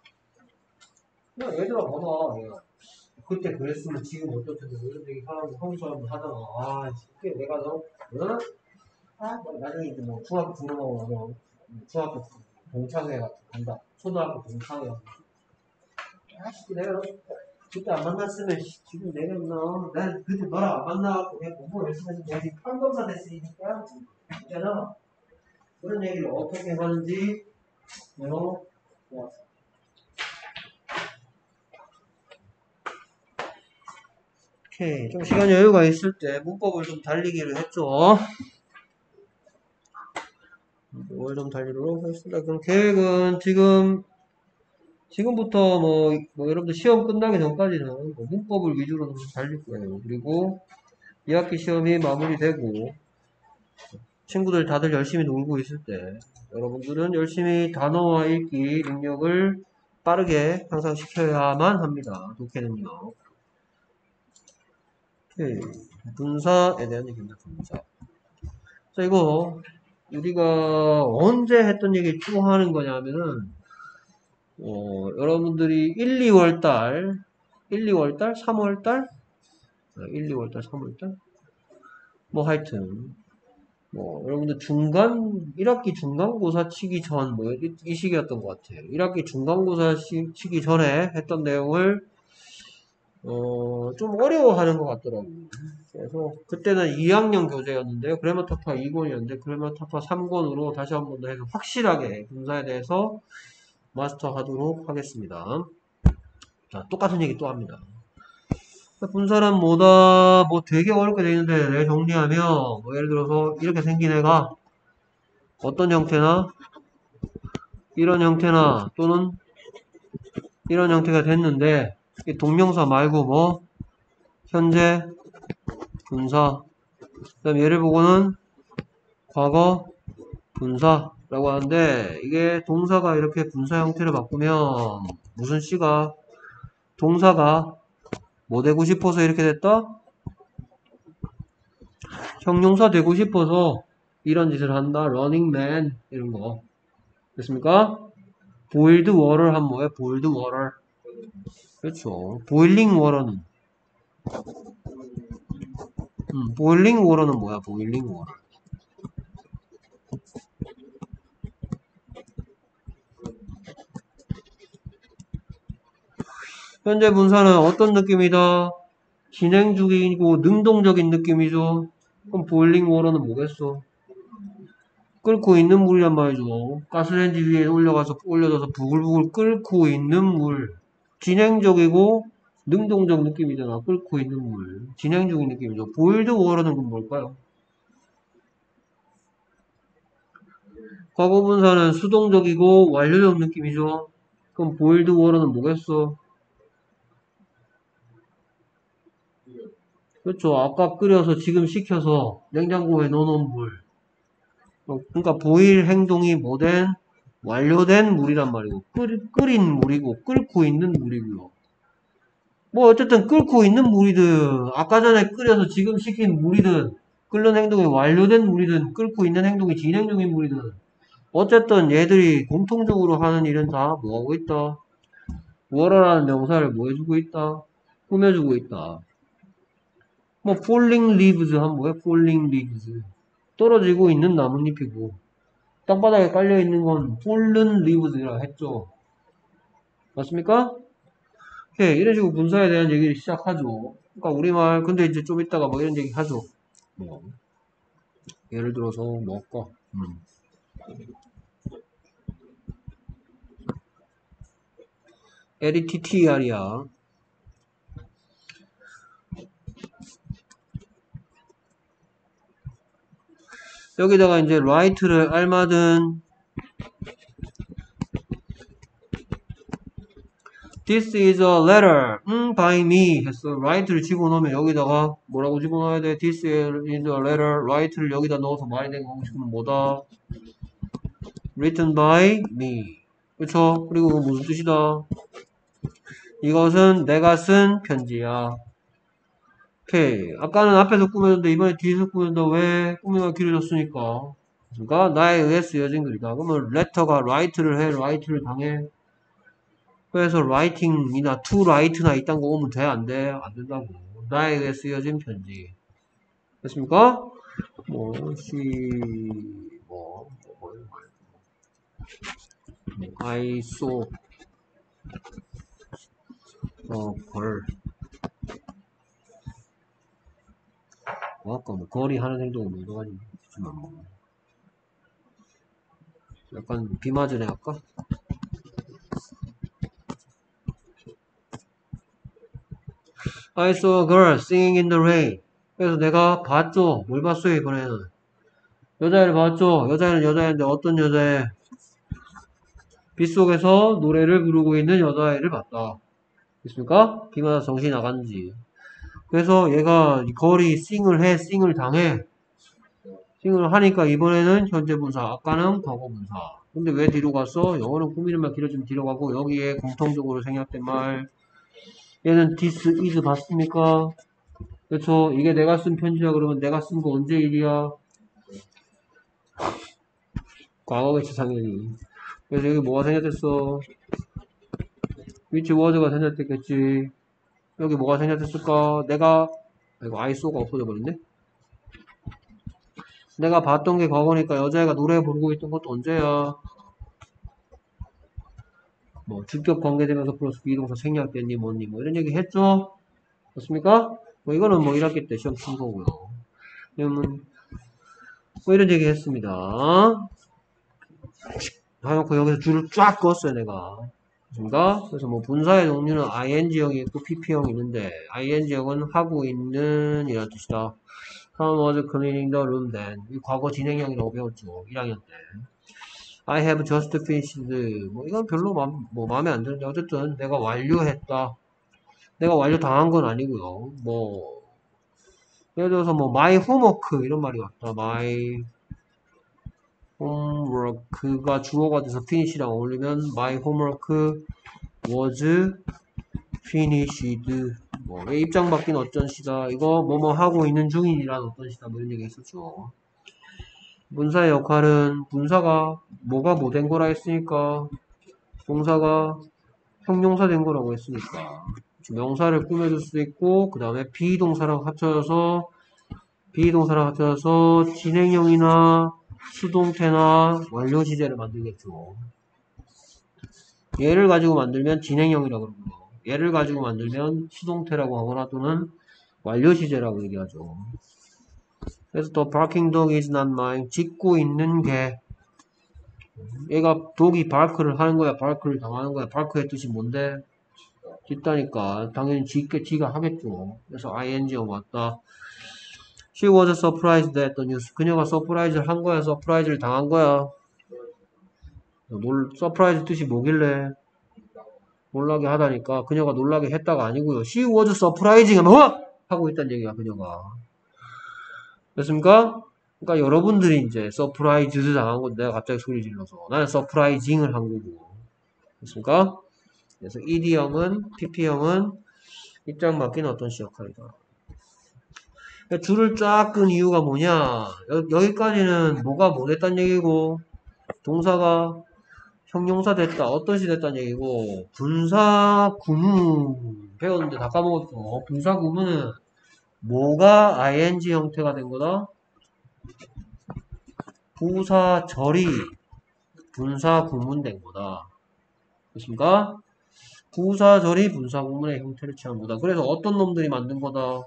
그냥 얘들아 봐봐. 얘가. 그때 그랬으면 지금 어떻게든 이런 얘기 사람들 한국 사람들 하잖아. 아, 이게 내가 너, 어? 아, 뭐 나중에 이제 뭐 중학교 졸업하고 나서 중학교 동창회 같은 거 간다. 초등학교 동창회. 아씨, 내가 너 그때 안 만났으면 지금 내가 너, 난 그때 너랑 안 만나갖고 내가 공부 열심히 해서 내가 지금 판검사 됐으니까 있잖아. 그런 얘기를 어떻게 하는지 내가 좋았어. 오케이. 좀 시간 여유가 있을 때 문법을 좀 달리기를 했죠. 문법을 좀 달리도록 하겠습니다. 그럼 계획은 지금, 지금부터 뭐, 뭐 여러분들 시험 끝나기 전까지는 뭐 문법을 위주로 좀 달릴 거예요. 그리고 이 학기 시험이 마무리되고, 친구들 다들 열심히 놀고 있을 때, 여러분들은 열심히 단어와 읽기 능력을 빠르게 향상시켜야만 합니다. 독해 능력. 오케이. 분사에 대한 얘기입니다. 분사. 자, 이거 우리가 언제 했던 얘기 쭉 하는 거냐면은 어, 여러분들이 일, 이월 달, 일, 이월 달, 삼월 달, 일, 이월 달, 삼월 달, 뭐 하여튼 뭐 여러분들 중간 일 학기 중간고사 치기 전 뭐 이 시기였던 것 같아요. 일 학기 중간고사 시, 치기 전에 했던 내용을 어, 좀 어려워하는 것 같더라고요. 그래서 그때는 이 학년 교재였는데요. 그래머타파 이 권이었는데 그래머타파 삼 권으로 다시 한 번 더 해서 확실하게 분사에 대해서 마스터하도록 하겠습니다. 자, 똑같은 얘기 또 합니다. 분사란 뭐다, 뭐 되게 어렵게 되어 있는데 내가 정리하면 뭐 예를 들어서 이렇게 생긴 애가 어떤 형태나 이런 형태나 또는 이런 형태가 됐는데 이 동명사 말고 뭐 현재 분사, 그 다음 얘를 보고는 과거 분사라고 하는데 이게 동사가 이렇게 분사 형태를 바꾸면 무슨 씨가 동사가 뭐 되고 싶어서 이렇게 됐다? 형용사 되고 싶어서 이런 짓을 한다. running man 이런 거 됐습니까? boiled water 하면 뭐예요? boiled water. 그렇죠. boiling water는 음, boiling water는 뭐야? boiling water. 현재 분사는 어떤 느낌이다? 진행 중이고 능동적인 느낌이죠. 그럼 boiling water는 뭐겠어? 끓고 있는 물이란 말이죠. 가스레인지 위에 올려가서 올려져서 부글부글 끓고 있는 물. 진행적이고 능동적 느낌이잖아. 끓고 있는 물. 진행 중인 느낌이죠. boiled water는 그럼 뭘까요? 과거 분사는 수동적이고 완료적 느낌이죠. 그럼 boiled water는 뭐겠어? 그렇죠. 아까 끓여서 지금 식혀서 냉장고에 넣어놓은 물. 그러니까 보일 행동이 뭐된? 완료된 물이란 말이고 끓, 끓인 물이고 끓고 있는 물이고요. 뭐 어쨌든 끓고 있는 물이든 아까 전에 끓여서 지금 식힌 물이든 끓는 행동이 완료된 물이든 끓고 있는 행동이 진행 중인 물이든 어쨌든 얘들이 공통적으로 하는 일은 다 뭐하고 있다? 워러라는 명사를 뭐 해주고 있다? 꾸며주고 있다. 뭐 falling leaves 하면 뭐야? falling leaves 떨어지고 있는 나뭇잎이고 땅바닥에 깔려있는 건 fallen leaves라 했죠. 맞습니까? 오케이, 이런 식으로 분사에 대한 얘기를 시작하죠. 그러니까 우리말 근데 이제 좀 이따가 뭐 이런 얘기 하죠. 뭐 예를 들어서 뭐 할까? 음. 엘이티티알이야. 여기다가 이제 write를 알맞은 This is a letter 음, by me 했어. write를 집어넣으면 여기다가 뭐라고 집어넣어야 돼? This is a letter write를 여기다 넣어서 말이 된 거 하고 싶으면 뭐다? Written by me. 그쵸? 그리고 무슨 뜻이다? 이것은 내가 쓴 편지야. 오케이. 아까는 앞에서 꾸몄는데 이번에 뒤에서 꾸몄는데 왜 꾸미가 길어졌으니까 그러니까 나에 의해 쓰여진 글이다. 그러면 letter가 write를 해, write를 당해. 그래서 writing이나 to write나 이딴 거 오면 돼? 안 돼? 안 된다고. 나에 의해 쓰여진 편지. 됐습니까? 뭐, she, 뭐, 뭐, 뭐, 뭐, I saw a girl. 뭐, 아까 뭐, girl이 하는 행동은 뭐, 여러 가지 있지만, 뭐. 약간, 비 맞으네, 아까? I saw a girl singing in the rain. 그래서 내가 봤죠. 뭘 봤어요, 이번에는? 여자애를 봤죠. 여자애는 여자애인데 어떤 여자애? 빗속에서 노래를 부르고 있는 여자애를 봤다. 됐습니까? 비 맞아서 정신이 나갔는지. 그래서 얘가 거리 싱을 해, 싱을 당해. 싱을 하니까 이번에는 현재 분사, 아까는 과거 분사. 근데 왜 뒤로 갔어? 영어는 꾸미는 말 길어지면 뒤로 가고 여기에 공통적으로 생략된 말. 얘는 this is 봤습니까? 그렇죠? 이게 내가 쓴 편지야 그러면 내가 쓴 거 언제 일이야? 과거겠지 당연히. 그래서 여기 뭐가 생략됐어? which word가 생략됐겠지. 여기 뭐가 생략됐을까? 내가 이거 아이소가 없어져 버렸네. 내가 봤던 게 과거니까 여자애가 노래 부르고 있던 것도 언제야? 뭐 주격 관계되면서 플러스 비동사 생략됐니 뭐니 뭐 이런 얘기 했죠? 맞습니까? 뭐 이거는 뭐 일 학기 때 시험 친 거고요. 그러면 뭐 이런 얘기 했습니다. 해놓고 여기서 줄을 쫙 그었어요 내가. 맞습니까? 그래서 뭐 분사의 종류는 아이엔지형이 있고 피피형이 있는데 아이엔지형은 하고 있는 이라는 뜻이다. Tom was cleaning the room then. 이 과거 진행형이라고 배웠죠. 일 학년 때. I have just finished. 뭐 이건 별로 마, 뭐 마음에 안 드는데 어쨌든 내가 완료했다. 내가 완료 당한 건 아니고요. 뭐 예를 들어서 뭐 my homework 이런 말이 왔다. my homework가 주어가 돼서 finish랑 어울리면 my homework was finished. 뭐 왜 입장 바뀐 어쩐 시다. 이거 뭐뭐 하고 있는 중인이란 어떤 시다. 뭐 이런 얘기 했었죠. 분사의 역할은 분사가 뭐가 뭐 된 거라 했으니까 동사가 형용사 된 거라고 했으니까 명사를 꾸며줄 수 있고 그 다음에 비동사랑 합쳐져서 비동사랑 합쳐져서 진행형이나 수동태나 완료 시제를 만들겠죠. 얘를 가지고 만들면 진행형이라고 그러고요. 얘를 가지고 만들면 수동태라고 하거나 또는 완료 시제라고 얘기하죠. 그래서 또 barking dog is not mine. 짖고 있는 개. 얘가 독이 bark를 하는 거야, bark를 당하는 거야. bark의 뜻이 뭔데? 짖다니까 당연히 짖게 지가 하겠죠. 그래서 ing가 맞다. She was surprised at the news. 그녀가 서프라이즈를 한 거야, 서프라이즈를 당한 거야. 놀, 서프라이즈 뜻이 뭐길래? 놀라게 하다니까 그녀가 놀라게 했다가 아니고요. She was surprising 하면 어? 하고 있다는 얘기야, 그녀가. 됐습니까? 그러니까 여러분들이 이제 서프라이즈 당한 건데 내가 갑자기 소리 질러서 나는 서프라이징을 한 거고. 됐습니까? 그래서 이디형은 피피형은 입장 바뀐 어떤 시 역할이다. 그러니까 줄을 쫙 끈 이유가 뭐냐? 여, 기까지는 뭐가 뭐 됐단 얘기고 동사가 형용사 됐다. 어떤 시 됐단 얘기고 분사 구문 배웠는데 다 까먹었어. 분사 구문은 뭐가 아이엔지 형태가 된 거다? 부사절이 분사 구문된 거다. 됐습니까? 부사절이 분사 구문의 형태를 취한 거다. 그래서 어떤 놈들이 만든 거다?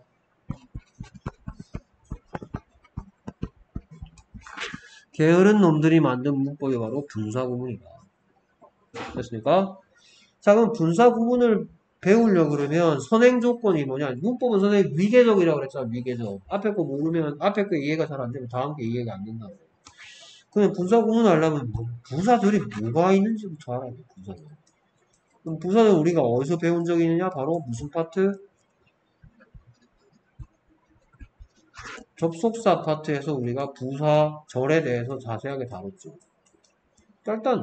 게으른 놈들이 만든 문법이 바로 분사 구문이다. 됐습니까? 자, 그럼 분사 구문을 배우려고 그러면 선행 조건이 뭐냐? 문법은 선생님 위계적이라고 그랬잖아, 위계적. 앞에 거 모르면, 앞에 거 이해가 잘 안 되면 다음 게 이해가 안 된다고. 그냥 분사 구문을 하려면 뭐, 부사절이 뭐가 있는지부터 알아야 돼, 부사절. 그럼 부사는 우리가 어디서 배운 적이 있느냐? 바로 무슨 파트? 접속사 파트에서 우리가 부사절에 대해서 자세하게 다뤘죠. 일단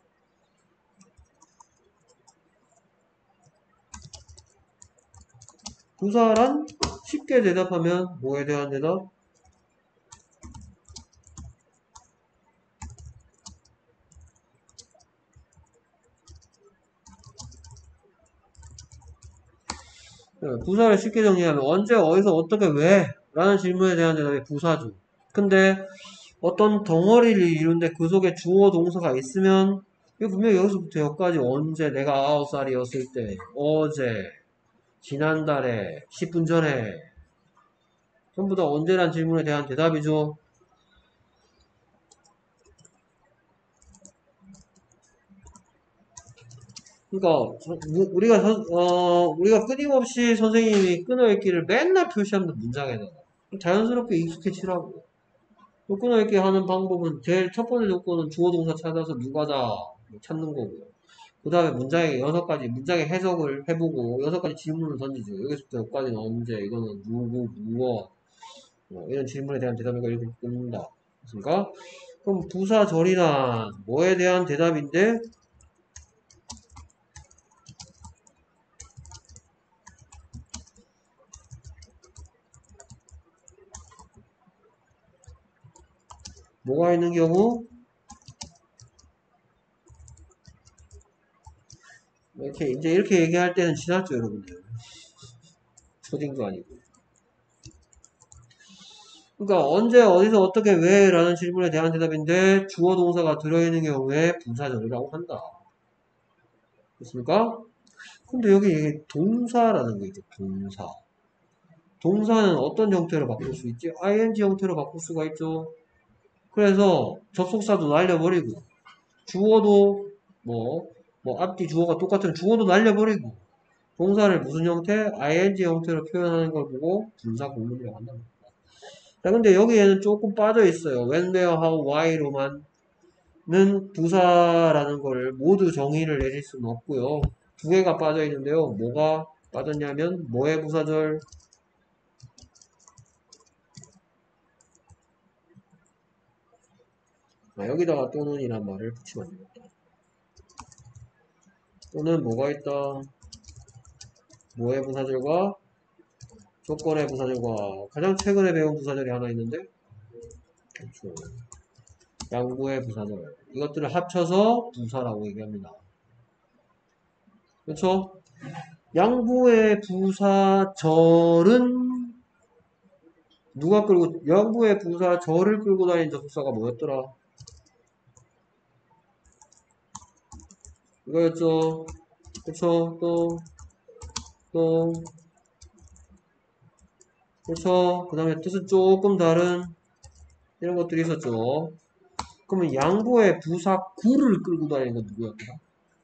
부사란 쉽게 대답하면 뭐에 대한 대답? 부사를 쉽게 정리하면 언제 어디서 어떻게 왜 라는 질문에 대한 대답이 부사죠. 근데 어떤 덩어리를 이루는데 그 속에 주어 동사가 있으면 이거 분명히 여기서부터 여기까지 언제 내가 아홉 살이었을 때 어제 지난달에 십 분 전에 전부 다 언제란 질문에 대한 대답이죠. 그러니까 우리가 선- 어, 우리가 끊임없이 선생님이 끊어읽기를 맨날 표시하는 문장에다가 자연스럽게 익숙해지라고. 또 끊어읽기 하는 방법은 제일 첫 번째 조건은 주어 동사 찾아서 누가다 찾는 거고요. 그 다음에 문장의 여섯 가지 문장의 해석을 해보고 여섯 가지 질문을 던지죠. 여기서부터 여기까지는 언제, 이거는 누구, 무엇, 뭐 이런 질문에 대한 대답이고 이렇게 끊는다. 그렇습니까? 그럼 부사 절이란 뭐에 대한 대답인데 뭐가 있는 경우 이렇게 이제 이렇게 얘기할 때는 지났죠, 여러분들. 초딩도 아니고. 그러니까 언제 어디서 어떻게 왜 라는 질문에 대한 대답인데 주어 동사가 들어있는 경우에 부사절이라고 한다. 됐습니까? 근데 여기 이게 동사라는 게 있죠. 동사. 동사는 어떤 형태로 바꿀 수 있지? 아이엔지 형태로 바꿀 수가 있죠. 그래서 접속사도 날려버리고 주어도 뭐, 뭐 앞뒤 주어가 똑같은 주어도 날려버리고 동사를 무슨 형태? 아이엔지 형태로 표현하는 걸 보고 분사 공문이라고 한다. 자, 근데 여기에는 조금 빠져 있어요. when, where, how, why로만 는 부사라는 걸 모두 정의를 내릴 수는 없고요. 두 개가 빠져 있는데요. 뭐가 빠졌냐면 뭐의 부사절? 아, 여기다가 또는이란 말을 붙이면 됩니다. 또는 뭐가 있다? 뭐의 부사절과 조건의 부사절과 가장 최근에 배운 부사절이 하나 있는데 그렇죠. 양구의 부사절 이것들을 합쳐서 부사라고 얘기합니다. 그렇죠? 양부의 부사절은 누가 끌고 양부의 부사절을 끌고 다니는 접속사가 뭐였더라? 이거였죠. 그쵸? 또, 또, 그쵸? 그 다음에 뜻은 조금 다른 이런 것들이 있었죠. 그러면 양보의 부사 구를 끌고 다니는 건 누구였더라?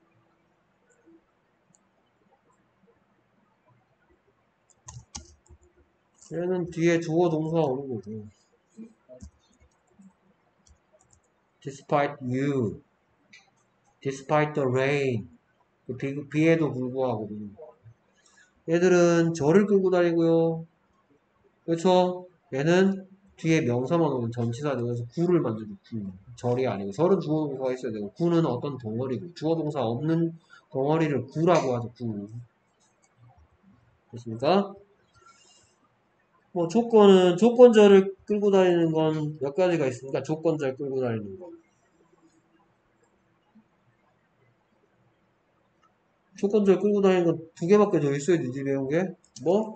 얘는 뒤에 주어 동사가 오는 거죠. Despite you, despite the rain. 비, 비에도 불구하고. 얘들은 저를 끌고 다니고요. 그렇죠? 얘는 뒤에 명사만 오면 전치사 되어서 구를 만들죠. 구. 절이 아니고 절은 주어 동사가 있어야 되고 구는 어떤 덩어리고 주어 동사 없는 덩어리를 구라고 하죠. 구. 됐습니까? 뭐 조건은 조건절을 끌고 다니는 건 몇 가지가 있으니까 조건절 끌고 다니는 거. 조건절 끌고 다니는 건 두 개밖에 더 있어요. 니들이 배운 게. 뭐?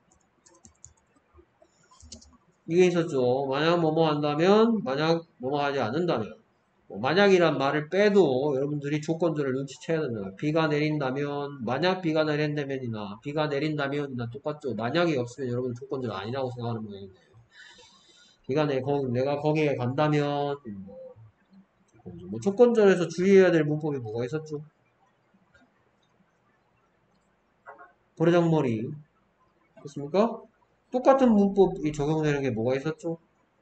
이게 있었죠. 만약 뭐뭐 한다면, 만약 뭐뭐 하지 않는다면. 뭐 만약이란 말을 빼도 여러분들이 조건들을 눈치채야 된다. 비가 내린다면, 만약 비가 내린다면이나, 비가 내린다면이나 똑같죠. 만약이 없으면 여러분 조건들 아니라고 생각하는 모양인데. 비가 내, 거, 내가 거기에 간다면, 뭐, 뭐 조건절에서 주의해야 될 문법이 뭐가 있었죠? 버르장머리. 그렇습니까? 똑같은 문법이 적용되는 게 뭐가 있었죠?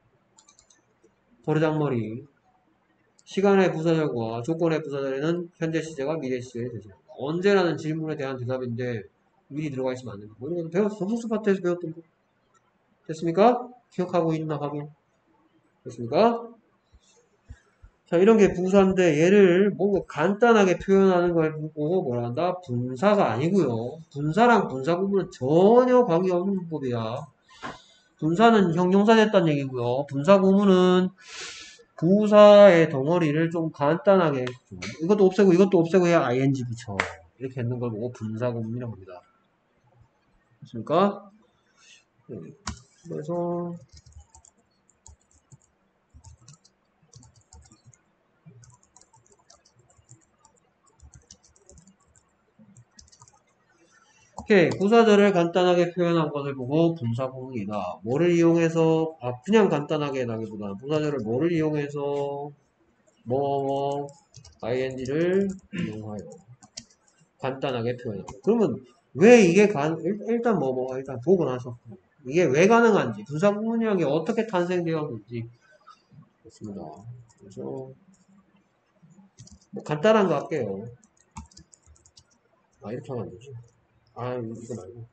버르장머리. 시간의 부사절과 조건의 부사절에는 현재 시제가 미래 시제에 되죠. 언제라는 질문에 대한 대답인데 미리 들어가 있으면 안 됩니다. 뭐 이런 거 배웠어. 접속사 파트에서 배웠던 거. 됐습니까? 기억하고 있나 확인. 됐습니까? 자, 이런 게 부사인데 얘를 뭔가 간단하게 표현하는 걸 보고 뭐라 한다? 분사가 아니고요. 분사랑 분사 구분은 전혀 관계없는 문법이야. 분사는 형용사 됐다는 얘기고요. 분사 구문은 부사의 덩어리를 좀 간단하게 이것도 없애고 이것도 없애고 해야 아이엔지 붙여 이렇게 했는 걸 보고 분사 구문이라고 합니다. 됐습니까? 음, 그래서 오케이, 부사절을 간단하게 표현한 것을 보고 분사구문이다. 뭐를 이용해서, 아, 그냥 간단하게 나기보다는 부사절을 뭐를 이용해서 뭐 아이엔지를 이용하여 간단하게 표현하고. 그러면 왜 이게 간 일- 일단 뭐 뭐 일단 보고 나서 이게 왜 가능한지 분사구문이라는 게 어떻게 탄생되었는지 그렇습니다. 그래서 뭐 간단한 거 할게요. 아, 이렇게 하면 안 되지. 아, 이거 말고.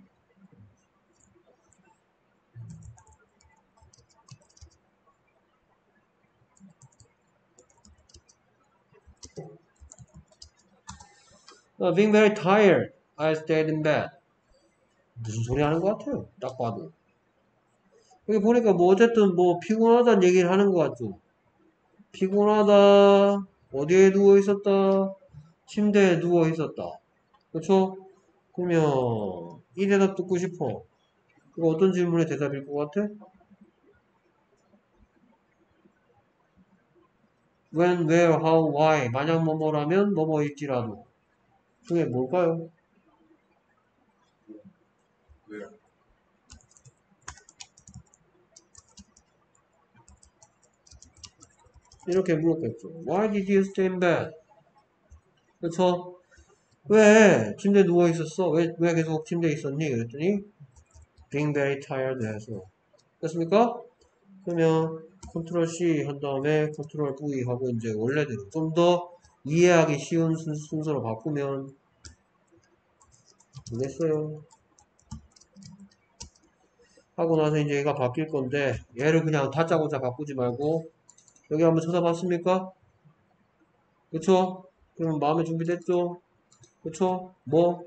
어, being very tired, I stayed in bed. 무슨 소리 하는 것 같아요. 딱 봐도. 여기 보니까 뭐 어쨌든 뭐 피곤하다는 얘기를 하는 것 같죠. 피곤하다. 어디에 누워 있었다. 침대에 누워 있었다. 그렇죠? 그러면 이 대답 듣고 싶어. 그거 어떤 질문의 대답일 것 같아? When, where, how, why. 만약 뭐뭐라면 뭐뭐일지라도. 그게 뭘까요? 이렇게 물었겠죠. Why did you stay in bed? 그렇죠? 왜 침대에 누워 있었어? 왜, 왜 계속 침대에 있었니? 그랬더니 being very tired 해서 됐습니까? 그러면 컨트롤 C 한 다음에 컨트롤 V 하고 이제 원래대로 좀 더 이해하기 쉬운 순, 순서로 바꾸면 되겠어요. 하고 나서 이제 얘가 바뀔 건데 얘를 그냥 다짜고짜 바꾸지 말고 여기 한번 찾아봤습니까? 그쵸? 그럼 마음의 준비됐죠? 그쵸? 뭐?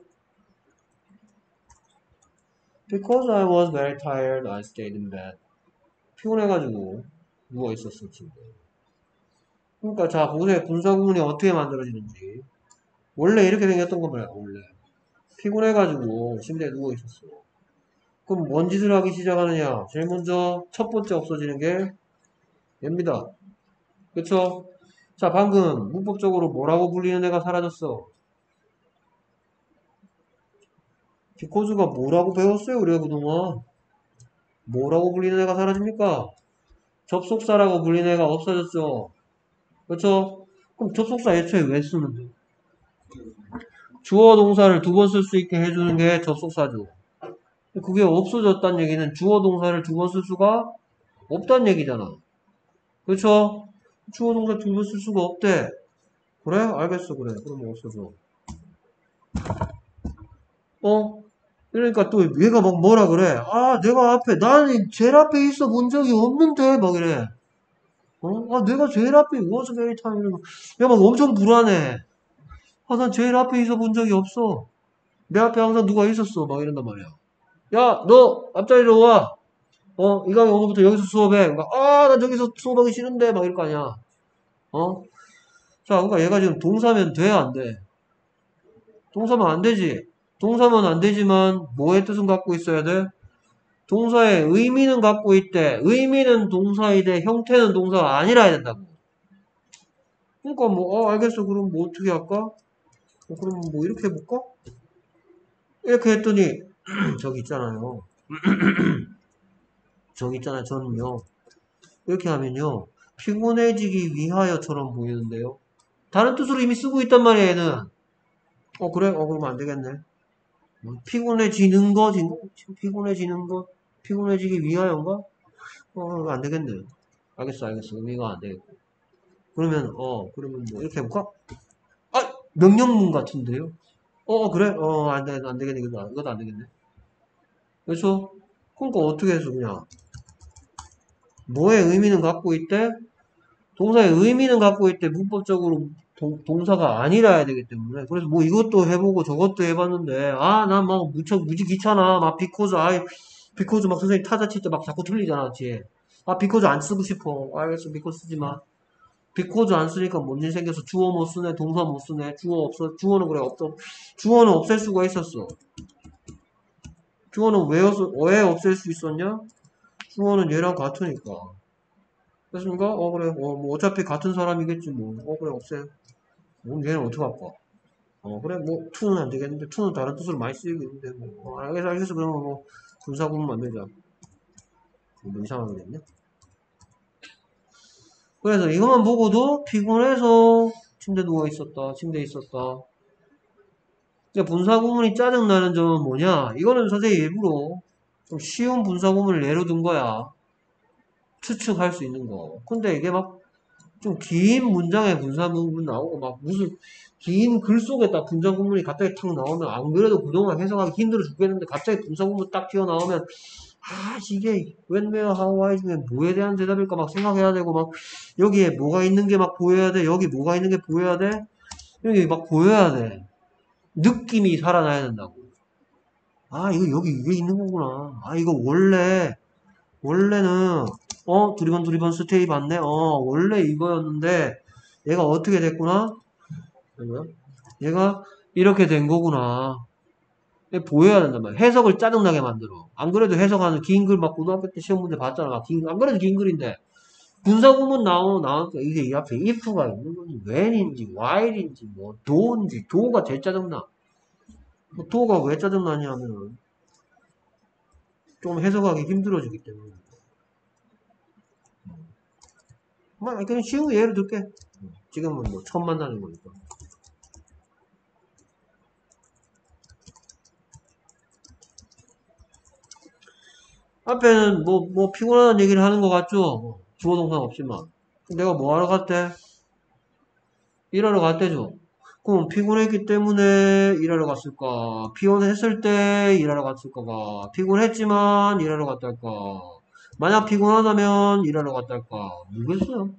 Because I was very tired, I stayed in bed. 피곤해가지고 누워있었어 침대에. 그러니까 자 보세요. 분사구문이 어떻게 만들어지는지. 원래 이렇게 생겼던 거 말이야. 원래 피곤해가지고 침대에 누워있었어. 그럼 뭔 짓을 하기 시작하느냐? 제일 먼저 첫 번째 없어지는 게 얘입니다. 그쵸? 자 방금 문법적으로 뭐라고 불리는 애가 사라졌어? 비코즈가 뭐라고 배웠어요? 우리가 그동안 뭐라고 불리는 애가 사라집니까? 접속사라고 불리는 애가 없어졌죠. 그쵸? 그럼 접속사 애초에 왜 쓰는데? 주어 동사를 두 번 쓸 수 있게 해주는 게 접속사죠. 그게 없어졌다는 얘기는 주어 동사를 두 번 쓸 수가 없다는 얘기잖아. 그쵸? 주어 동사 두 번 쓸 수가 없대. 그래? 알겠어. 그래. 그럼 없어져. 어? 그러니까 또 얘가 막 뭐라 그래. 아, 내가 앞에, 나는 제일 앞에 있어 본 적이 없는데, 막 이래. 어? 아, 내가 제일 앞에 was very time. 야, 막 엄청 불안해. 아, 난 제일 앞에 있어 본 적이 없어. 내 앞에 항상 누가 있었어. 막 이런단 말이야. 야, 너 앞자리로 와. 어, 이 강의 오늘부터 여기서 수업해. 그러니까, 아, 나 저기서 수업하기 싫은데. 막 이럴 거 아니야. 어? 자, 그러니까 얘가 지금 동사면 돼, 안 돼? 동사면 안 되지. 동사면 안 되지만, 뭐의 뜻은 갖고 있어야 돼? 동사의 의미는 갖고 있대. 의미는 동사이되, 형태는 동사가 아니라 해야 된다고. 그러니까 뭐, 어, 알겠어. 그럼 뭐 어떻게 할까? 어, 그럼 뭐 이렇게 해볼까? 이렇게 했더니, 저기 있잖아요. 저기 있잖아요. 저는요. 이렇게 하면요. 피곤해지기 위하여처럼 보이는데요. 다른 뜻으로 이미 쓰고 있단 말이야, 얘는. 어, 그래? 어, 그러면 안 되겠네. 뭐, 피곤해지는 거, 지- 피곤해지는 거, 피곤해지기 위하여인가? 어, 안 되겠네. 알겠어, 알겠어. 의미가 안 되겠고. 그러면, 어, 그러면 뭐, 이렇게 해볼까? 아! 명령문 같은데요? 어, 어, 그래? 어, 안 되, 안 되겠네. 이것도, 이것도 안 되겠네. 그래서, 그러니까 어떻게 해서 그냥, 뭐의 의미는 갖고 있대? 동사의 의미는 갖고 있대. 문법적으로 동, 동사가 아니라 해야 되기 때문에. 그래서 뭐 이것도 해보고 저것도 해봤는데, 아, 난 막 무척 무지 귀찮아. 막 비코즈, 아이, 비코즈 막 선생님 타자 칠 때 막 자꾸 틀리잖아, 뒤에. 아, 비코즈 안 쓰고 싶어. 알겠어, 비코즈 쓰지 마. 비코즈 안 쓰니까 뭔 일 생겨서 주어 못 쓰네, 동사 못 쓰네, 주어 없어, 주어는 그래, 없어. 주어는 없앨 수가 있었어. 주어는 왜, 없- 왜 없앨 수 있었냐? 주어는 얘랑 같으니까. 됐습니까? 어, 그래. 어, 뭐, 어차피 같은 사람이겠지, 뭐. 어, 그래, 없애. 그럼 얘는 어떻게 바꿔? 어, 그래, 뭐, to는 안 되겠는데, to는 다른 뜻으로 많이 쓰이겠는데, 뭐. 어, 알겠어, 알겠어. 그러면 뭐, 분사구문 만들자. 뭐, 이상하게 됐네. 그래서 이것만 보고도 피곤해서 침대 누워 있었다, 침대에 있었다. 그러니까 분사구문이 짜증나는 점은 뭐냐? 이거는 선생님이 일부러 좀 쉬운 분사구문을 예로 든 거야. 추측할 수 있는 거. 근데 이게 막 좀 긴 문장에 분사구문 나오고 막 무슨 긴 글 속에 딱 분사구문이 갑자기 탁 나오면 안 그래도 그동안 해석하기 힘들어 죽겠는데 갑자기 분사구문 딱 튀어나오면 아 이게 when, where, how, why 중에 뭐에 대한 대답일까 막 생각해야 되고 막 여기에 뭐가 있는 게 막 보여야 돼. 여기 뭐가 있는 게 보여야 돼. 여기 막 보여야 돼. 느낌이 살아나야 된다고. 아 이거 여기 이게 있는 거구나. 아 이거 원래 원래는 어 두리번 두리번 스테이 봤네. 어 원래 이거였는데 얘가 어떻게 됐구나. 얘가 이렇게 된 거구나. 보여야 된단 말이야. 해석을 짜증나게 만들어. 안 그래도 해석하는 긴 글 막 고등학교 때 시험 문제 봤잖아. 막 긴, 안 그래도 긴 글인데 분사구문 나오 나오니까 이게 이 앞에 if가 있는 거지. when인지 while인지 뭐 do인지 do가 제일 짜증나. 뭐 do가 왜 짜증나냐면은 좀 해석하기 힘들어지기 때문에. 막 그냥 쉬운 예를 들게. 지금은 뭐 처음 만나는 거니까. 앞에는 뭐, 뭐 피곤하다는 얘기를 하는 것 같죠? 뭐 주어 동사 없지만. 내가 뭐 하러 갔대? 일하러 갔대죠. 그럼 피곤했기 때문에 일하러 갔을까? 피곤했을 때 일하러 갔을까가? 피곤했지만 일하러 갔달까? 만약 피곤하다면 일하러 갔달까? 뭐겠어요?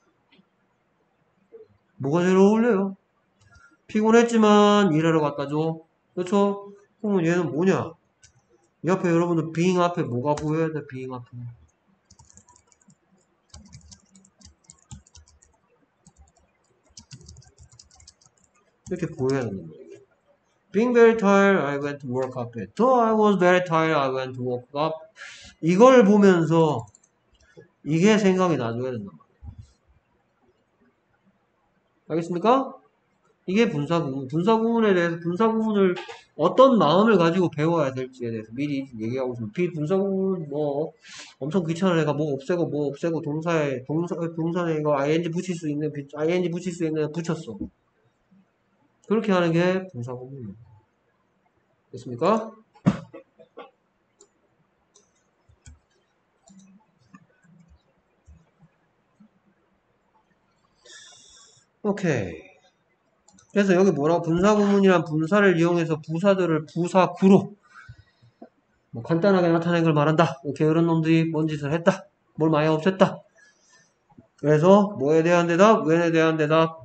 뭐가 제일 어울려요? 피곤했지만 일하러 갔다죠. 그렇죠? 그러면 얘는 뭐냐? 이 앞에 여러분들 being 앞에 뭐가 보여야 돼? being 앞에. 이렇게 보여야 된단 말이에요. Being very tired, I went to work up. Though I was very tired, I went to work up. 이걸 보면서 이게 생각이 나줘야 된단 말이에요. 알겠습니까? 이게 분사구문. 분사구문에 대해서 분사구문을 어떤 마음을 가지고 배워야 될지에 대해서 미리 얘기하고 있습니다. 비분사구문 뭐 엄청 귀찮은 애가 뭐 없애고 뭐 없애고 동사에 동사 동사에 이거 ing 붙일 수 있는 ing 붙일 수 있는 애 붙였어. 그렇게 하는 게 분사구문이에요. 됐습니까? 오케이. 그래서 여기 뭐라고 분사구문이란 분사를 이용해서 부사들을 부사구로 뭐 간단하게 나타낸 걸 말한다. 뭐 게으른 놈들이 뭔 짓을 했다. 뭘 많이 없앴다. 그래서 뭐에 대한 대답, when에 대한 대답,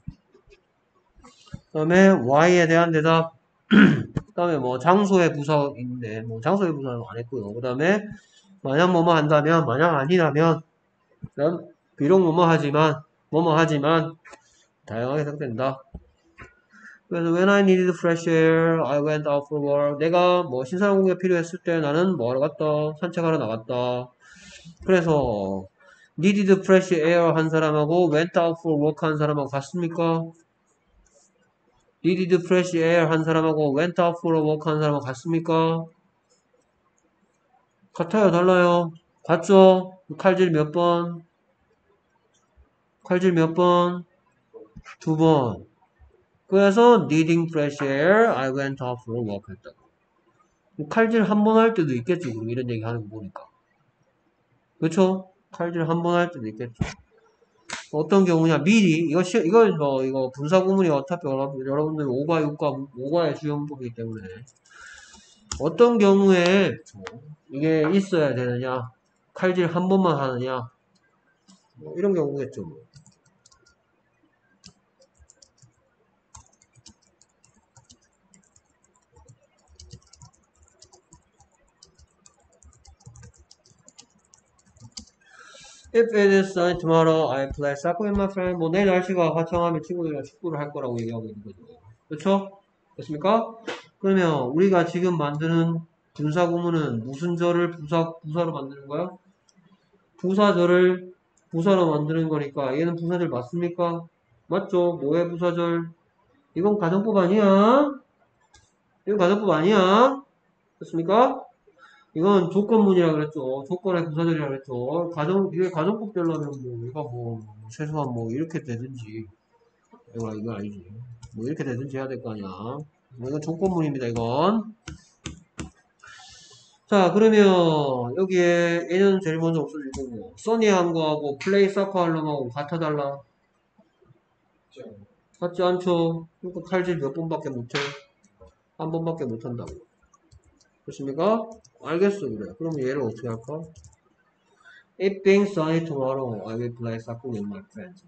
그 다음에 why에 대한 대답, 그 다음에 뭐 장소의 부사인데 뭐 장소의 부사는 안 했고요. 그 다음에 만약 뭐뭐 한다면, 만약 아니라면, 그다음 비록 뭐뭐 하지만, 뭐뭐 하지만 다양하게 해석된다. 그래서 when I needed fresh air, I went out for work. 내가 뭐 신선한 공기가 필요했을 때 나는 뭐 하러 갔다? 산책하러 나갔다. 그래서 needed fresh air 한 사람하고 went out for work 한 사람하고 같습니까? needed fresh air 한 사람하고 went out for work 한 사람하고 같습니까? 같아요? 달라요? 같죠? 칼질 몇 번? 칼질 몇 번? 두 번. 그래서 needing fresh air, I went out for work 했다. 칼질 한 번 할 때도 있겠지. 그럼 이런 얘기 하는 거 보니까. 그렇죠? 칼질 한 번 할 때도 있겠죠. 어떤 경우냐? 미리 이거 시, 이거 뭐 이거 분사 구문이 어차피 여러분, 여러분들 오과 육과 오과의 주요문법이기 때문에 어떤 경우에 이게 있어야 되느냐? 칼질 한 번만 하느냐? 뭐 이런 경우겠죠. 뭐. If it is sunny tomorrow, I play soccer with my friend. 뭐 내일 날씨가 화창하면 친구들이랑 축구를 할 거라고 얘기하고 있는 거죠. 그렇죠? 됐습니까? 그러면 우리가 지금 만드는 분사구문은 무슨 절을 부사, 부사로 만드는 거야? 부사절을 부사로 만드는 거니까 얘는 부사절 맞습니까? 맞죠? 뭐의 부사절? 이건 가정법 아니야? 이건 가정법 아니야? 됐습니까? 이건 조건문이라 그랬죠. 조건의 부사절이라 그랬죠. 가정, 이게 가정법 되려면 뭐, 얘가 뭐, 최소한 뭐, 이렇게 되든지. 이거, 이거 아니지. 뭐, 이렇게 되든지 해야 될 거 아니야. 뭐 이건 조건문입니다, 이건. 자, 그러면, 여기에, 얘는 제일 먼저 없어질 거고, 써니한 거하고, 플레이 사커 할럼하고 같아 달라? 같지 않죠? 그러니까 칼질 몇 번밖에 못해? 한 번밖에 못한다고. 그렇습니까? 알겠어, 그래. 그러면 얘를 어떻게 할까? It being sunny tomorrow, I will play soccer with my friends.